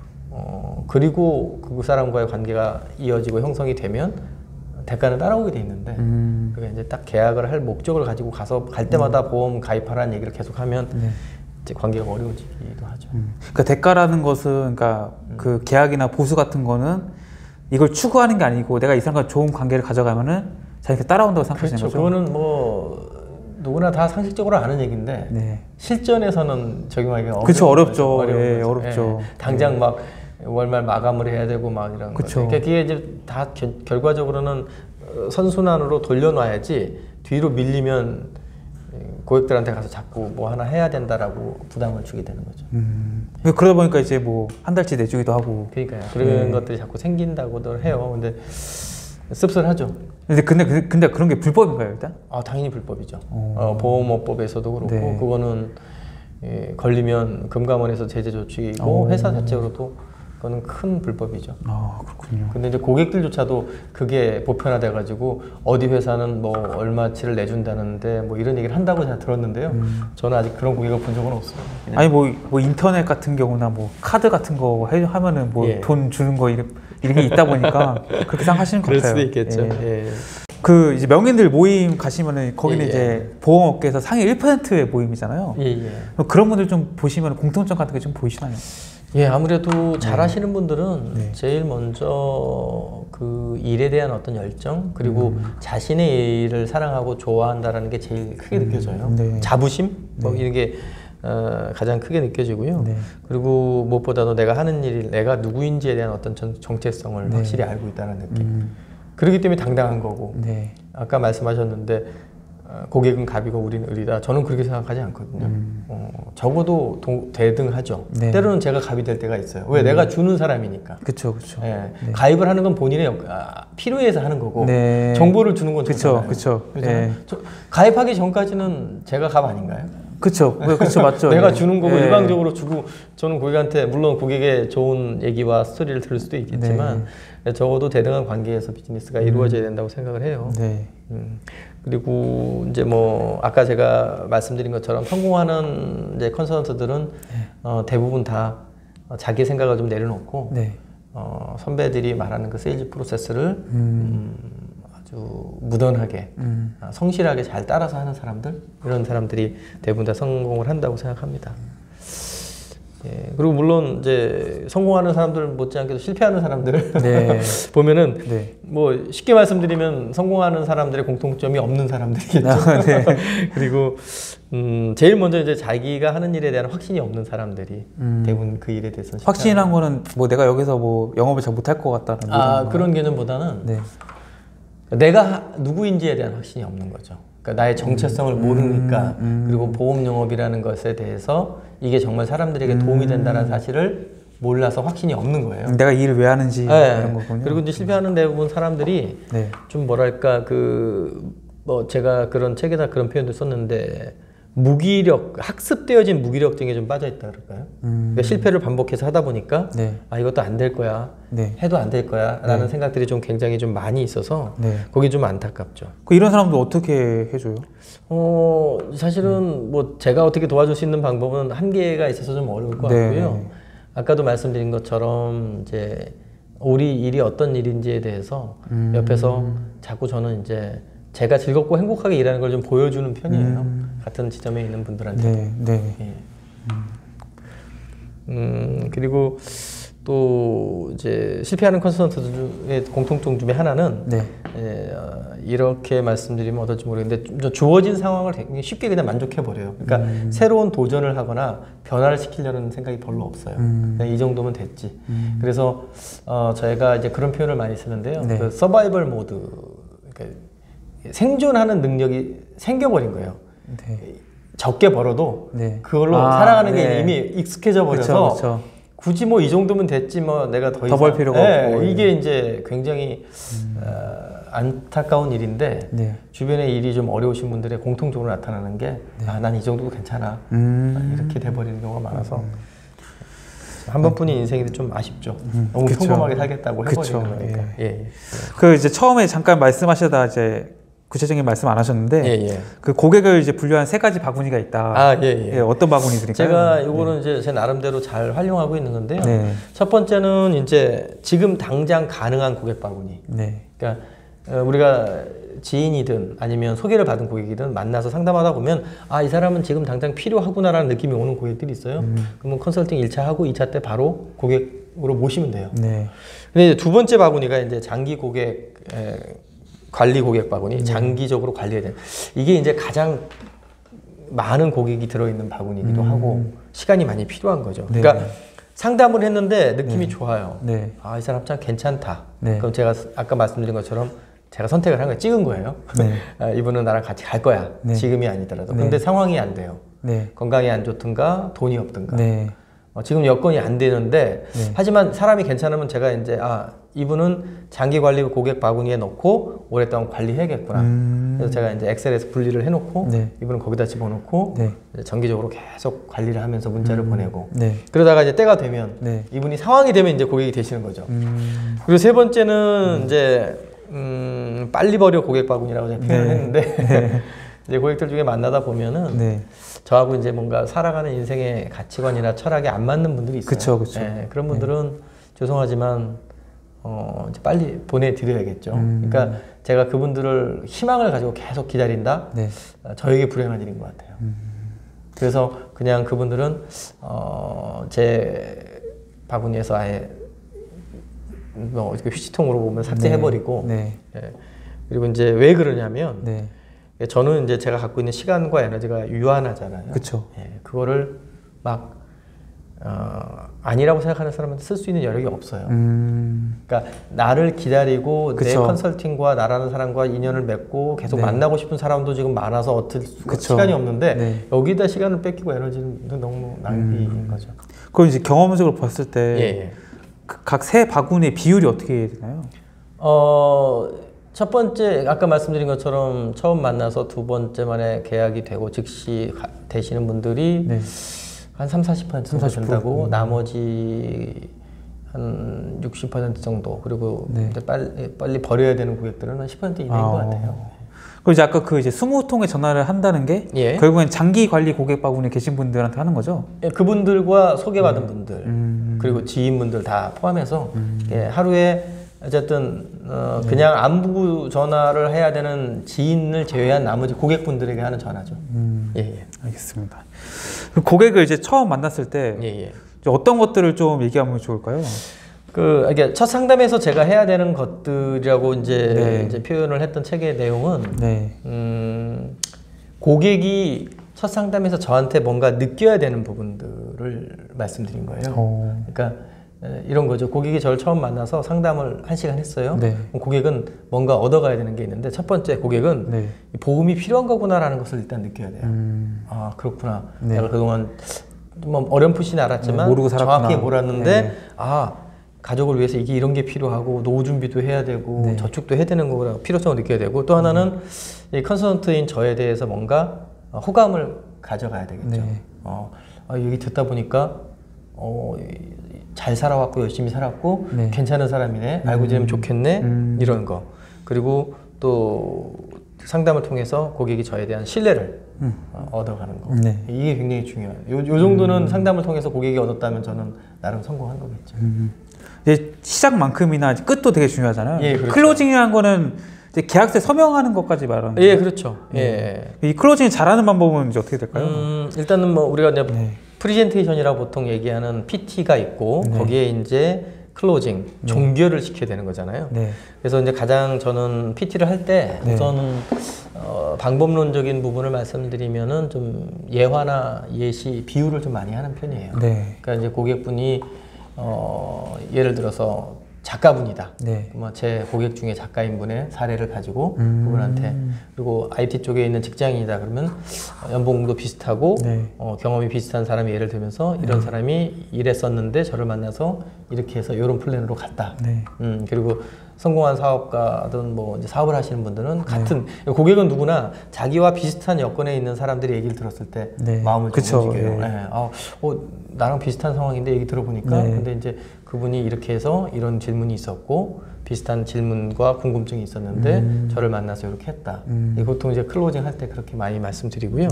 Speaker 1: 그리고 그 사람과의 관계가 이어지고 형성이 되면 대가는 따라오게 돼 있는데 그게 이제 딱 계약을 할 목적을 가지고 가서 갈 때마다 보험 가입하라는 얘기를 계속하면 이제 관계가 어려워지기도 하죠.
Speaker 2: 그러니까 대가라는 것은 그러니까 그 계약이나 보수 같은 거는 이걸 추구하는 게 아니고 내가 이 사람과 좋은 관계를 가져가면은 자기가 따라온다고 생각하시는 거죠?
Speaker 1: 그거는 뭐 누구나 다 상식적으로 아는 얘기인데 실전에서는 적용하기가
Speaker 2: 어렵죠. 어렵죠.
Speaker 1: 당장 막 월말 마감을 해야 되고 막 이런 거. 그러니까 그게 이제 다 결과적으로는 선순환으로 돌려놔야지 뒤로 밀리면 고객들한테 가서 자꾸 뭐 하나 해야 된다라고 부담을 주게 되는 거죠.
Speaker 2: 그러다 보니까 이제 뭐 한 달치 내주기도 하고.
Speaker 1: 그러니까요. 그런 것들이 자꾸 생긴다고들 해요. 근데 씁쓸하죠.
Speaker 2: 근데 그런 게 불법인가요, 일단?
Speaker 1: 당연히 불법이죠. 보험업법에서도 그렇고 그거는 걸리면 금감원에서 제재 조치이고 회사 자체로도 그거는 큰 불법이죠.
Speaker 2: 그렇군요.
Speaker 1: 근데 이제 고객들조차도 그게 보편화돼 가지고 어디 회사는 뭐 얼마치를 내준다는데 뭐 이런 얘기를 한다고 제가 들었는데요. 저는 아직 그런 고객을 본 적은 없어요.
Speaker 2: 아니 뭐 인터넷 같은 경우나 뭐 카드 같은 거 하면은 뭐 돈 주는 거 이런 게 있다 보니까 그렇게 생각하시는 것 같아요.
Speaker 1: 그럴 수도 있겠죠.
Speaker 2: 그 이제 명인들 모임 가시면은 거기는 이제 보험업계에서 상위 1%의 모임이잖아요. 그런 분들 좀 보시면 공통점 같은 게 좀 보이시나요?
Speaker 1: 아무래도 잘 하시는 분들은 제일 먼저 그 일에 대한 어떤 열정 그리고 자신의 일을 사랑하고 좋아한다라는 게 제일 크게 느껴져요. 자부심 뭐 이런 게 가장 크게 느껴지고요. 그리고 무엇보다도 내가 하는 일이 내가 누구인지에 대한 어떤 정체성을 확실히 알고 있다는 느낌. 그렇기 때문에 당당한 거고 아까 말씀하셨는데 고객은 갑이고 우리는 을이다. 저는 그렇게 생각하지 않거든요. 적어도 대등하죠. 때로는 제가 갑이 될 때가 있어요. 왜? 내가 주는 사람이니까.
Speaker 2: 그렇죠.
Speaker 1: 가입을 하는 건 본인의 필요해서 하는 거고 정보를 주는 건 저잖아요.
Speaker 2: 그렇죠.
Speaker 1: 가입하기 전까지는 제가 갑 아닌가요?
Speaker 2: 그렇죠, 맞죠.
Speaker 1: 내가 주는 거고 일방적으로 주고 저는 고객한테 물론 고객의 좋은 얘기와 스토리를 들을 수도 있겠지만 적어도 대등한 관계에서 비즈니스가 이루어져야 된다고 생각을 해요. 그리고 이제 뭐 아까 제가 말씀드린 것처럼 성공하는 이제 컨설턴트들은 대부분 다 자기 생각을 좀 내려놓고 선배들이 말하는 그 세일즈 프로세스를 아주 무던하게 성실하게 잘 따라서 하는 사람들 이런 사람들이 대부분 다 성공을 한다고 생각합니다. 예, 그리고 물론 이제 성공하는 사람들 못지않게 실패하는 사람들
Speaker 2: 네.
Speaker 1: 보면은
Speaker 2: 네.
Speaker 1: 뭐 쉽게 말씀드리면 성공하는 사람들의 공통점이 없는 사람들이겠죠.
Speaker 2: 네.
Speaker 1: 그리고 제일 먼저 이제 자기가 하는 일에 대한 확신이 없는 사람들이 대부분 그 일에 대해서
Speaker 2: 확신이란 거는 뭐 내가 여기서 뭐 영업을 잘 못할 것 같다는
Speaker 1: 그런 개념보다는
Speaker 2: 네.
Speaker 1: 내가 누구인지에 대한 확신이 없는 거죠. 그러니까 나의 정체성을 모르니까 그리고 보험 영업이라는 것에 대해서 이게 정말 사람들에게 도움이 된다는 사실을 몰라서 확신이 없는 거예요.
Speaker 2: 내가 이 일을 왜 하는지
Speaker 1: 네.
Speaker 2: 이런 거군요.
Speaker 1: 그리고 이제 실패하는 대부분 사람들이
Speaker 2: 네.
Speaker 1: 좀 뭐랄까 뭐 제가 그런 책에다 그런 표현도 썼는데 무기력, 학습되어진 무기력증에 좀 빠져 있다 그럴까요? 그러니까 실패를 반복해서 하다 보니까
Speaker 2: 네.
Speaker 1: 이것도 안 될 거야,
Speaker 2: 네.
Speaker 1: 해도 안 될 거야 라는
Speaker 2: 네.
Speaker 1: 생각들이 좀 굉장히 좀 많이 있어서
Speaker 2: 네.
Speaker 1: 거기 좀 안타깝죠.
Speaker 2: 이런 사람들 어떻게 해줘요?
Speaker 1: 사실은 뭐 제가 어떻게 도와줄 수 있는 방법은 한계가 있어서 좀 어려울 것
Speaker 2: 네.
Speaker 1: 같고요. 아까도 말씀드린 것처럼 이제 우리 일이 어떤 일인지에 대해서 옆에서 자꾸 저는 이제 제가 즐겁고 행복하게 일하는 걸 좀 보여주는 편이에요. 같은 지점에 있는 분들한테.
Speaker 2: 네, 네.
Speaker 1: 예. 그리고 또 이제 실패하는 컨설턴트의 공통점 중에 하나는
Speaker 2: 네.
Speaker 1: 이렇게 말씀드리면 어떨지 모르겠는데 좀 주어진 상황을 되게 쉽게 그냥 만족해 버려요. 그러니까 새로운 도전을 하거나 변화를 시키려는 생각이 별로 없어요. 그냥 이 정도면 됐지. 그래서 저희가 이제 그런 표현을 많이 쓰는데요.
Speaker 2: 네.
Speaker 1: 그 서바이벌 모드, 그러니까 생존하는 능력이 생겨버린 거예요.
Speaker 2: 네.
Speaker 1: 적게 벌어도
Speaker 2: 네.
Speaker 1: 그걸로 살아가는 게
Speaker 2: 네.
Speaker 1: 이미 익숙해져 버려서
Speaker 2: 그쵸.
Speaker 1: 굳이 뭐 이 정도면 됐지 뭐 내가 더
Speaker 2: 벌 필요가 없고.
Speaker 1: 이게 이제 굉장히 안타까운 일인데
Speaker 2: 네.
Speaker 1: 주변에 일이 좀 어려우신 분들의 공통적으로 나타나는 게 난 이 정도도 괜찮아 이렇게 돼버리는 경우가 많아서 한 번뿐인 인생인데 좀 아쉽죠. 너무
Speaker 2: 그쵸.
Speaker 1: 평범하게 살겠다고 해버리는
Speaker 2: 그쵸.
Speaker 1: 거니까. 예.
Speaker 2: 그 이제 처음에 잠깐 말씀하시다 이제 구체적인 말씀 안 하셨는데
Speaker 1: 예.
Speaker 2: 그 고객을 이제 분류한 3가지 바구니가 있다.
Speaker 1: 예.
Speaker 2: 어떤 바구니들일까요?
Speaker 1: 제가 이거는 이제 제 나름대로 잘 활용하고 있는 건데요.
Speaker 2: 네.
Speaker 1: 첫 번째는 이제 지금 당장 가능한 고객 바구니.
Speaker 2: 네.
Speaker 1: 그러니까 우리가 지인이든 아니면 소개를 받은 고객이든 만나서 상담하다 보면 이 사람은 지금 당장 필요하구나라는 느낌이 오는 고객들이 있어요. 그러면 컨설팅 1차 하고 2차 때 바로 고객으로 모시면 돼요.
Speaker 2: 네.
Speaker 1: 근데 이제 두 번째 바구니가 이제 장기 고객 관리 고객 바구니, 장기적으로 관리해야 되는 이게 이제 가장 많은 고객이 들어있는 바구니이기도 하고 시간이 많이 필요한 거죠.
Speaker 2: 네.
Speaker 1: 그러니까 상담을 했는데 느낌이 좋아요.
Speaker 2: 네.
Speaker 1: 이 사람 참 괜찮다.
Speaker 2: 네.
Speaker 1: 그럼 제가 아까 말씀드린 것처럼 제가 선택을 한 거예요. 찍은 거예요.
Speaker 2: 네.
Speaker 1: 이분은 나랑 같이 갈 거야.
Speaker 2: 네.
Speaker 1: 지금이 아니더라도.
Speaker 2: 네.
Speaker 1: 근데 상황이 안 돼요.
Speaker 2: 네.
Speaker 1: 건강이 안 좋든가 돈이 없든가.
Speaker 2: 네.
Speaker 1: 지금 여건이 안 되는데
Speaker 2: 네.
Speaker 1: 하지만 사람이 괜찮으면 제가 이제 이분은 장기 관리 고객 바구니에 넣고 오랫동안 관리해야겠구나. 그래서 제가 이제 엑셀에서 분리를 해놓고
Speaker 2: 네.
Speaker 1: 이분은 거기다 집어넣고
Speaker 2: 네.
Speaker 1: 이제 정기적으로 계속 관리를 하면서 문자를 보내고
Speaker 2: 네.
Speaker 1: 그러다가 이제 때가 되면
Speaker 2: 네.
Speaker 1: 이분이 상황이 되면 이제 고객이 되시는 거죠. 그리고 세 번째는 이제 빨리 버려 고객 바구니라고 제가 표현을
Speaker 2: 네.
Speaker 1: 했는데 이제 고객들 중에 만나다 보면은
Speaker 2: 네.
Speaker 1: 저하고 이제 뭔가 살아가는 인생의 가치관이나 철학이 안 맞는 분들이 있어요.
Speaker 2: 그쵸.
Speaker 1: 네, 그런 분들은 죄송하지만 이제 빨리 보내드려야겠죠. 그러니까 제가 그분들을 희망을 가지고 계속 기다린다.
Speaker 2: 네.
Speaker 1: 저에게 불행한 일인 것 같아요. 그래서 그냥 그분들은 제 바구니에서 아예 휴지통으로 보면 삭제해버리고.
Speaker 2: 네.
Speaker 1: 네. 그리고 이제 왜 그러냐면.
Speaker 2: 네.
Speaker 1: 저는 이제 제가 갖고 있는 시간과 에너지가 유한하잖아요.
Speaker 2: 그쵸.
Speaker 1: 그거를 막 아니라고 생각하는 사람한테 쓸 수 있는 여력이 없어요. 그러니까 나를 기다리고 내
Speaker 2: 그쵸.
Speaker 1: 컨설팅과 나라는 사람과 인연을 맺고 계속
Speaker 2: 네.
Speaker 1: 만나고 싶은 사람도 지금 많아서 어쩔 수가
Speaker 2: 그쵸.
Speaker 1: 시간이 없는데
Speaker 2: 네.
Speaker 1: 여기다 시간을 뺏기고 에너지는 너무 낭비인 거죠.
Speaker 2: 그럼 이제 경험적으로 봤을 때
Speaker 1: 예.
Speaker 2: 각 세 바구니의 비율이 어떻게 되나요?
Speaker 1: 첫 번째 아까 말씀드린 것처럼 처음 만나서 두 번째 만에 계약이 되고 즉시 되시는 분들이
Speaker 2: 네.
Speaker 1: 한 30-40% 정도
Speaker 2: 30%.
Speaker 1: 된다고 나머지 한 60% 정도 그리고
Speaker 2: 네.
Speaker 1: 이제 빨리 버려야 되는 고객들은 한 10% 이내인 것 같아요.
Speaker 2: 그리고 이제 아까 그 이제 20통의 전화를 한다는 게
Speaker 1: 예.
Speaker 2: 결국엔 장기 관리 고객 바구니에 계신 분들한테 하는 거죠?
Speaker 1: 예, 그분들과 소개받은 분들 그리고 지인분들 다 포함해서 예, 하루에 어쨌든 그냥 안부 전화를 해야 되는 지인을 제외한 나머지 고객분들에게 하는 전화죠. 예.
Speaker 2: 알겠습니다. 그 고객을 이제 처음 만났을 때
Speaker 1: 예.
Speaker 2: 어떤 것들을 좀 얘기하면 좋을까요?
Speaker 1: 이게 첫 상담에서 제가 해야 되는 것들이라고 이제 표현을 했던 책의 내용은 고객이 첫 상담에서 저한테 뭔가 느껴야 되는 부분들을 말씀드린 거예요. 그러니까 이런 거죠. 고객이 저를 처음 만나서 상담을 1시간 했어요. 고객은 뭔가 얻어가야 되는 게 있는데 첫 번째 고객은 보험이 필요한 거구나라는 것을 일단 느껴야 돼요. 아 그렇구나. 내가 그동안 뭐 어렴풋이 알았지만
Speaker 2: 모르고 살았구나.
Speaker 1: 정확히 몰랐는데 아 가족을 위해서 이런 게 필요하고 노후 준비도 해야 되고 저축도 해야 되는 거구나 필요성을 느껴야 되고 또 하나는 이 컨설턴트인 저에 대해서 뭔가 호감을 가져가야 되겠죠. 얘기 듣다 보니까 잘 살아왔고 열심히 살았고 괜찮은 사람이네, 알고 지내면 좋겠네, 이런 거. 그리고 또 상담을 통해서 고객이 저에 대한 신뢰를 얻어가는 거. 이게 굉장히 중요해요. 요 정도는 상담을 통해서 고객이 얻었다면 저는 나름 성공한 거겠죠.
Speaker 2: 이제 시작만큼이나 끝도 되게 중요하잖아요.
Speaker 1: 예, 그렇죠.
Speaker 2: 클로징이라는 거는 이제 계약서에 서명하는 것까지 말하는 거예요.
Speaker 1: 예, 그렇죠.
Speaker 2: 이 클로징 잘하는 방법은 이제 어떻게 될까요?
Speaker 1: 일단은 뭐 우리가 이제 프리젠테이션이라고 보통 얘기하는 PT가 있고 거기에 이제 클로징, 종결을 시켜야 되는 거잖아요. 그래서 이제 가장 저는 PT를 할 때 우선은 방법론적인 부분을 말씀드리면은 좀 예화나 예시, 비유를 좀 많이 하는 편이에요. 그러니까 이제 고객분이 예를 들어서 작가분이다. 뭐 제 고객 중에 작가인 분의 사례를 가지고 그분한테, 그리고 IT 쪽에 있는 직장인이다 그러면 연봉도 비슷하고 경험이 비슷한 사람이 예를 들면서 이런 사람이 이랬었는데 저를 만나서 이렇게 해서 이런 플랜으로 갔다. 그리고 성공한 사업가든 뭐 이제 사업을 하시는 분들은 같은 고객은 누구나 자기와 비슷한 여건에 있는 사람들의 얘기를 들었을 때 마음을 좀 움직여요. 나랑 비슷한 상황인데 얘기 들어보니까 근데 이제 그분이 이렇게 해서 이런 질문이 있었고 비슷한 질문과 궁금증이 있었는데 저를 만나서 이렇게 했다. 보통 이제 클로징 할 때 그렇게 많이 말씀드리고요.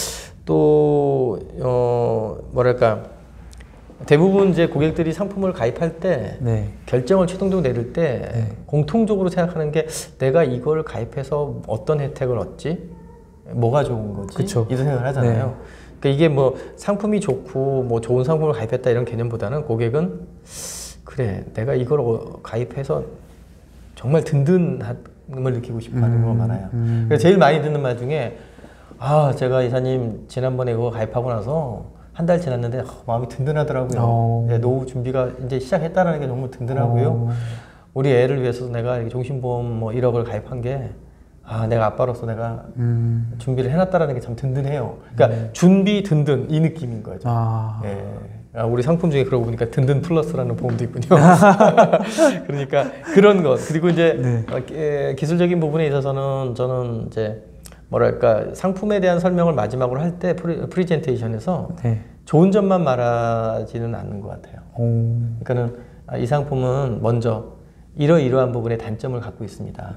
Speaker 1: 또 뭐랄까, 대부분 이제 고객들이 상품을 가입할 때 결정을 최종적으로 내릴 때 공통적으로 생각하는 게 내가 이걸 가입해서 어떤 혜택을 얻지? 뭐가 좋은 거지? 이런 생각을 하잖아요. 그러니까 이게 뭐 상품이 좋고 뭐 좋은 상품을 가입했다 이런 개념보다는 고객은 그래, 내가 이걸 가입해서 정말 든든함을 느끼고 싶어 하는 거 많아요. 그래서 제일 많이 듣는 말 중에 제가 이사님 지난번에 그거 가입하고 나서 한 달 지났는데 마음이 든든하더라고요. 노후 준비가 이제 시작했다는 게 너무 든든하고요. 우리 애를 위해서도 내가 이렇게 종신보험 뭐 1억을 가입한 게 내가 아빠로서 내가 준비를 해놨다라는 게 참 든든해요. 그러니까 준비 든든 이 느낌인 거죠. 우리 상품 중에 그러고 보니까 든든 플러스라는 보험도 있군요. 그러니까 그런 것. 그리고 이제 기술적인 부분에 있어서는 저는 이제 뭐랄까, 상품에 대한 설명을 마지막으로 할 때 프리젠테이션에서 좋은 점만 말하지는 않는 것 같아요. 그러니까는 이 상품은 먼저 이러이러한 부분에 단점을 갖고 있습니다.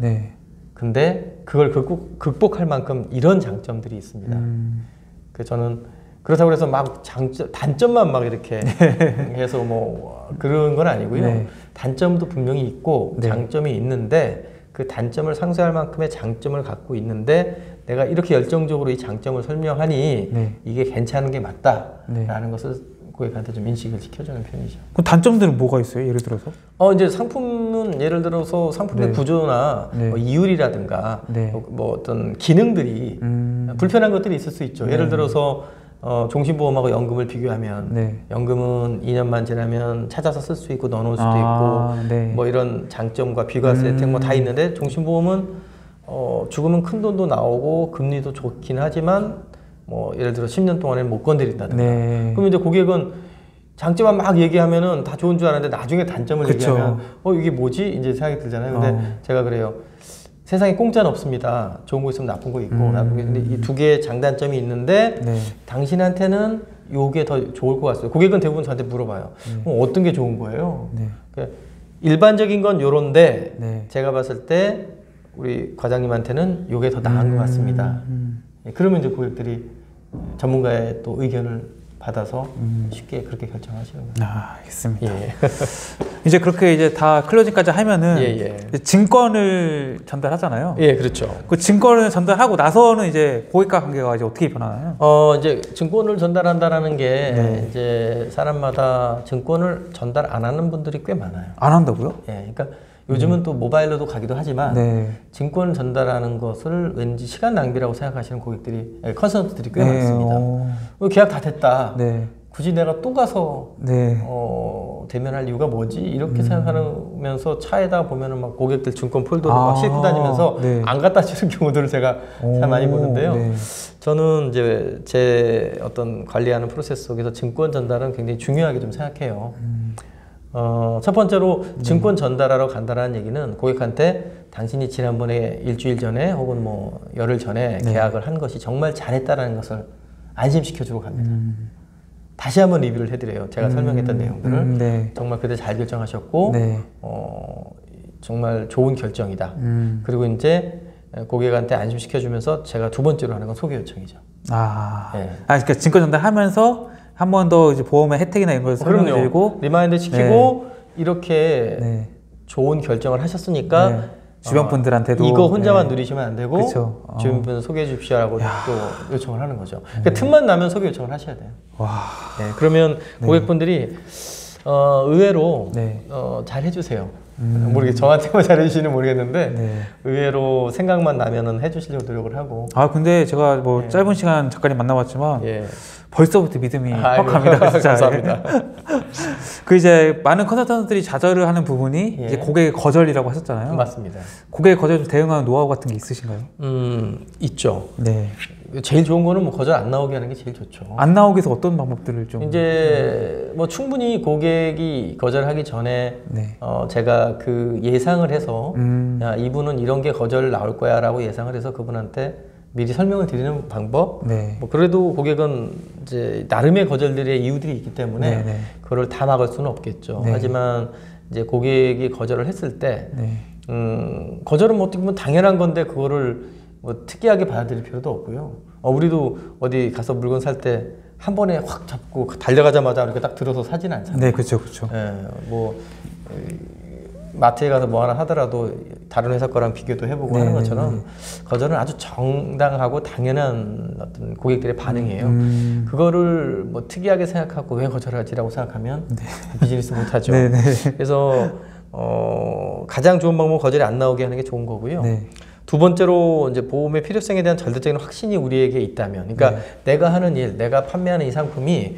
Speaker 1: 근데 그걸 극복할 만큼 이런 장점들이 있습니다. 그래서 저는 그렇다고 해서 막 단점만 막 이렇게 해서 뭐 그런 건 아니고요. 단점도 분명히 있고 장점이 있는데 그 단점을 상쇄할 만큼의 장점을 갖고 있는데 내가 이렇게 열정적으로 이 장점을 설명하니 이게 괜찮은 게 맞다라는 것을 고객한테 좀 인식을 시켜주는 편이죠.
Speaker 2: 그 단점들은 뭐가 있어요? 예를 들어서?
Speaker 1: 이제 상품은 예를 들어서 상품의 구조나 뭐 이율이라든가 뭐 어떤 기능들이 불편한 것들이 있을 수 있죠. 예를 들어서 종신보험하고 연금을 비교하면 연금은 2년만 지나면 찾아서 쓸 수 있고 넣어놓을 수도 있고 뭐 이런 장점과 비과세 혜택 뭐 다 있는데 종신보험은 죽으면 큰 돈도 나오고 금리도 좋긴 하지만 뭐 예를 들어 10년 동안에는 못 건드린다든가 그럼 이제 고객은 장점만 막 얘기하면은 다 좋은 줄 아는데 나중에 단점을 얘기하면 이게 뭐지? 이제 생각이 들잖아요. 근데 제가 그래요. 세상에 공짜는 없습니다. 좋은 거 있으면 나쁜 거 있고 나쁜 게 있는데 이 두 개의 장단점이 있는데 당신한테는 요게 더 좋을 것 같아요. 고객은 대부분 저한테 물어봐요. 어떤 게 좋은 거예요? 그러니까 일반적인 건 요런데 제가 봤을 때 우리 과장님한테는 요게 더 나은 것 같습니다. 그러면 이제 고객들이 전문가의 또 의견을 받아서 쉽게 그렇게 결정하시는 거예요.
Speaker 2: 아, 알겠습니다.
Speaker 1: 예.
Speaker 2: 이제 그렇게 이제 다 클로징까지 하면은
Speaker 1: 예.
Speaker 2: 증권을 전달하잖아요.
Speaker 1: 예, 그렇죠.
Speaker 2: 그 증권을 전달하고 나서는 이제 고객과 관계가 이제 어떻게 변하나요?
Speaker 1: 이제 증권을 전달한다라는 게
Speaker 2: 네.
Speaker 1: 이제 사람마다 증권을 전달 안 하는 분들이 꽤 많아요.
Speaker 2: 안 한다고요?
Speaker 1: 예, 그러니까 요즘은 또 모바일로도 가기도 하지만
Speaker 2: 네.
Speaker 1: 증권 전달하는 것을 왠지 시간 낭비라고 생각하시는 고객들이, 컨설턴트들이 꽤
Speaker 2: 네.
Speaker 1: 많습니다. 계약 다 됐다.
Speaker 2: 네.
Speaker 1: 굳이 내가 또 가서
Speaker 2: 네.
Speaker 1: 대면할 이유가 뭐지? 이렇게 생각하면서 차에다 보면은 막 고객들 증권 폴더를 막 싣고 다니면서
Speaker 2: 네.
Speaker 1: 안 갖다 주는 경우들을 제가 참 많이 보는데요.
Speaker 2: 네.
Speaker 1: 저는 이제 제 어떤 관리하는 프로세스 속에서 증권 전달은 굉장히 중요하게 좀 생각해요. 첫 번째로 증권 전달하러 간다는 얘기는 고객한테 당신이 지난번에 일주일 전에 혹은 뭐 열흘 전에 계약을 한 것이 정말 잘했다라는 것을 안심시켜주러 갑니다. 다시 한번 리뷰를 해드려요. 제가 설명했던 내용들을
Speaker 2: 네.
Speaker 1: 정말 그때 잘 결정하셨고
Speaker 2: 네.
Speaker 1: 정말 좋은 결정이다. 그리고 이제 고객한테 안심시켜주면서 제가 두 번째로 하는 건 소개 요청이죠.
Speaker 2: 네. 그러니까 증권 전달하면서 한 번 더 이제 보험의 혜택이나 이런 걸 설명드리고
Speaker 1: 리마인드 시키고 이렇게 좋은 결정을 하셨으니까
Speaker 2: 주변 분들한테도
Speaker 1: 이거 혼자만 누리시면 안 되고
Speaker 2: 그쵸.
Speaker 1: 주변 분들 소개해 주십시오라고 또 요청을 하는 거죠. 그러니까 틈만 나면 소개 요청을 하셔야 돼요.
Speaker 2: 와.
Speaker 1: 그러면 고객분들이 의외로 잘 해주세요. 저한테만 잘해주시는 모르겠는데 의외로 생각만 나면은 해주시려고 노력을 하고.
Speaker 2: 근데 제가 뭐 짧은 시간 작가님 만나봤지만 벌써부터 믿음이 확 갑니다. 진짜.
Speaker 1: 감사합니다.
Speaker 2: 그 이제 많은 컨설턴트들이 좌절을 하는 부분이 이제 고객의 거절이라고 하셨잖아요.
Speaker 1: 맞습니다.
Speaker 2: 고객의 거절 대응하는 노하우 같은 게 있으신가요?
Speaker 1: 있죠.
Speaker 2: 네.
Speaker 1: 제일 좋은 거는 뭐 거절 안 나오게 하는 게 제일 좋죠.
Speaker 2: 안 나오기 위해서 어떤 방법들을 좀
Speaker 1: 이제 뭐 충분히 고객이 거절하기 전에 제가 그 예상을 해서 야, 이분은 이런 게 거절 나올 거야라고 예상을 해서 그분한테 미리 설명을 드리는 방법. 뭐 그래도 고객은 이제 나름의 거절들의 이유들이 있기 때문에 그걸 다 막을 수는 없겠죠. 하지만 이제 고객이 거절을 했을 때 거절은 뭐 어떻게 보면 당연한 건데 그거를 뭐 특이하게 받아들일 필요도 없고요. 우리도 어디 가서 물건 살 때 한 번에 확 잡고 달려가자마자 이렇게 딱 들어서 사지는 않잖아요.
Speaker 2: 네, 그렇죠, 그렇죠.
Speaker 1: 뭐 마트에 가서 뭐 하나 하더라도 다른 회사 거랑 비교도 해보고 하는 것처럼 거절은 아주 정당하고 당연한 어떤 고객들의 반응이에요. 그거를 뭐 특이하게 생각하고 왜 거절하지라고 생각하면 비즈니스 못하죠. 그래서 가장 좋은 방법은 거절이 안 나오게 하는 게 좋은 거고요. 두 번째로 이제 보험의 필요성에 대한 절대적인 확신이 우리에게 있다면, 그러니까 내가 하는 일, 내가 판매하는 이 상품이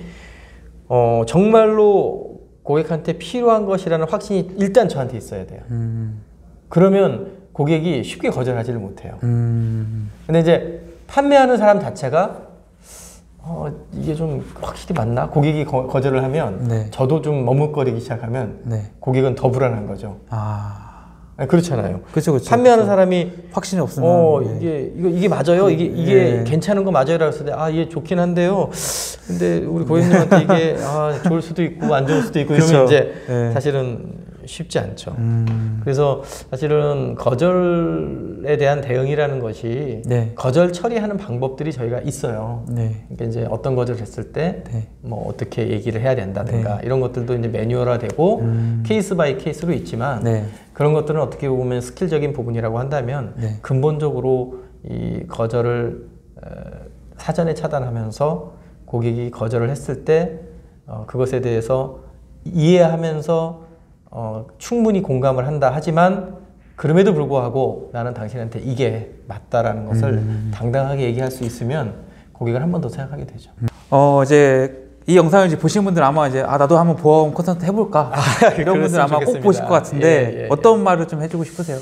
Speaker 1: 정말로 고객한테 필요한 것이라는 확신이 일단 저한테 있어야 돼요. 그러면 고객이 쉽게 거절하지를 못해요. 근데 이제 판매하는 사람 자체가 이게 좀 확실히 맞나? 고객이 거절을 하면 저도 좀 머뭇거리기 시작하면 고객은 더 불안한 거죠. 그렇잖아요.
Speaker 2: 그렇죠.
Speaker 1: 판매하는 사람이
Speaker 2: 확신이 없으면
Speaker 1: 이게 맞아요. 이게 괜찮은 거 맞아요라고 했을 때 이게 좋긴 한데요. 근데 우리 고객님한테 이게 좋을 수도 있고 안 좋을 수도 있고 이러면 이제 사실은 쉽지 않죠. 그래서 사실은 거절에 대한 대응이라는 것이 거절 처리하는 방법들이 저희가 있어요. 그러니까 이제 어떤 거절을 했을 때 뭐 어떻게 얘기를 해야 된다든가 이런 것들도 이제 매뉴얼화되고 케이스 바이 케이스로 있지만 그런 것들은 어떻게 보면 스킬적인 부분이라고 한다면 근본적으로 이 거절을 사전에 차단하면서 고객이 거절을 했을 때 그것에 대해서 이해하면서 충분히 공감을 한다 하지만 그럼에도 불구하고 나는 당신한테 이게 맞다라는 것을 당당하게 얘기할 수 있으면 고객을 한 번 더 생각하게 되죠.
Speaker 2: 이제 이 영상을 이제 보신 분들 아마 이제 나도 한번 보험 컨설턴트 해볼까 이런 분들 아마 꼭 보실 것 같은데 어떤 말을 좀 해주고 싶으세요?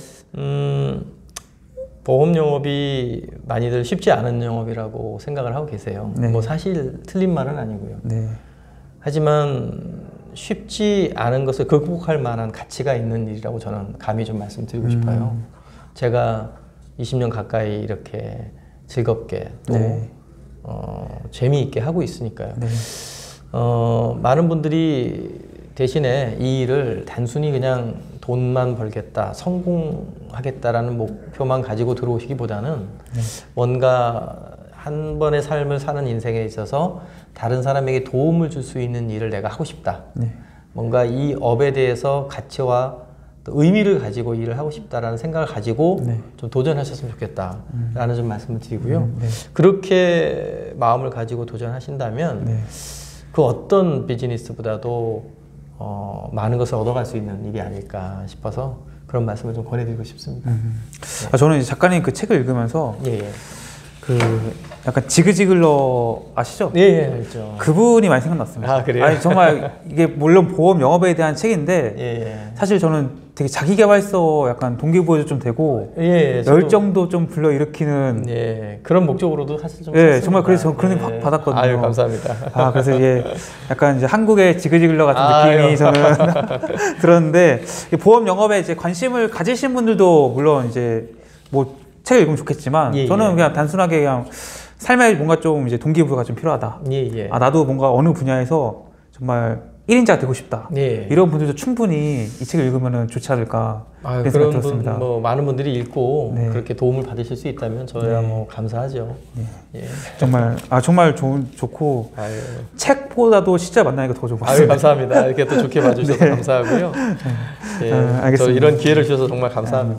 Speaker 1: 보험 영업이 많이들 쉽지 않은 영업이라고 생각을 하고 계세요. 뭐 사실 틀린 말은 아니고요. 하지만 쉽지 않은 것을 극복할 만한 가치가 있는 일이라고 저는 감히 좀 말씀드리고 싶어요. 제가 20년 가까이 이렇게 즐겁게 또 재미있게 하고 있으니까요. 많은 분들이 대신에 이 일을 단순히 그냥 돈만 벌겠다, 성공하겠다라는 목표만 가지고 들어오시기보다는 뭔가 한 번의 삶을 사는 인생에 있어서 다른 사람에게 도움을 줄 수 있는 일을 내가 하고 싶다.
Speaker 2: 네.
Speaker 1: 뭔가 이 업에 대해서 가치와 또 의미를 가지고 일을 하고 싶다라는 생각을 가지고
Speaker 2: 네.
Speaker 1: 좀 도전하셨으면 좋겠다라는 좀 말씀을 드리고요.
Speaker 2: 네.
Speaker 1: 그렇게 마음을 가지고 도전하신다면
Speaker 2: 네.
Speaker 1: 그 어떤 비즈니스보다도 많은 것을 얻어갈 수 있는 일이 아닐까 싶어서 그런 말씀을 좀 권해드리고 싶습니다.
Speaker 2: 저는 이제 작가님 그 책을 읽으면서
Speaker 1: 예, 예.
Speaker 2: 그 약간 지그지글러 아시죠?
Speaker 1: 예, 예, 알죠.
Speaker 2: 그분이 많이 생각났습니다.
Speaker 1: 아, 그래요?
Speaker 2: 아니, 정말 이게 물론 보험 영업에 대한 책인데
Speaker 1: 예, 예.
Speaker 2: 사실 저는 되게 자기계발서 약간 동기부여도 좀 되고
Speaker 1: 예,
Speaker 2: 열정도 좀 불러일으키는
Speaker 1: 예, 그런 목적으로도 사실 좀
Speaker 2: 예,
Speaker 1: 썼습니다.
Speaker 2: 정말 그래서 저는 그런 느낌
Speaker 1: 예.
Speaker 2: 받았거든요.
Speaker 1: 아유, 감사합니다.
Speaker 2: 아, 그래서 이게 약간 이제 한국의 지그지글러 같은 느낌이 저는 들었는데 보험 영업에 이제 관심을 가지신 분들도 물론 이제 뭐 책을 읽으면 좋겠지만
Speaker 1: 예,
Speaker 2: 저는
Speaker 1: 예.
Speaker 2: 그냥 단순하게 그냥 삶에 뭔가 좀 이제 동기부여가 좀 필요하다.
Speaker 1: 예, 예.
Speaker 2: 아, 나도 뭔가 어느 분야에서 정말 1인자가 되고 싶다.
Speaker 1: 예.
Speaker 2: 이런 분들도 충분히 이 책을 읽으면 좋지 않을까
Speaker 1: 아유,
Speaker 2: 그런 생각이
Speaker 1: 그런
Speaker 2: 들었습니다.
Speaker 1: 분, 뭐 많은 분들이 읽고
Speaker 2: 네.
Speaker 1: 그렇게 도움을 받으실 수 있다면 저야
Speaker 2: 네.
Speaker 1: 뭐 감사하죠. 예.
Speaker 2: 정말 좋고
Speaker 1: 아유,
Speaker 2: 책보다도 실제 만나니까 더 좋은 것
Speaker 1: 아유,
Speaker 2: 같습니다.
Speaker 1: 감사합니다. 이렇게 또 좋게 봐주셔서
Speaker 2: 네.
Speaker 1: 감사하고요. 예, 저
Speaker 2: 알겠습니다.
Speaker 1: 이런 기회를 주셔서 정말 감사합니다.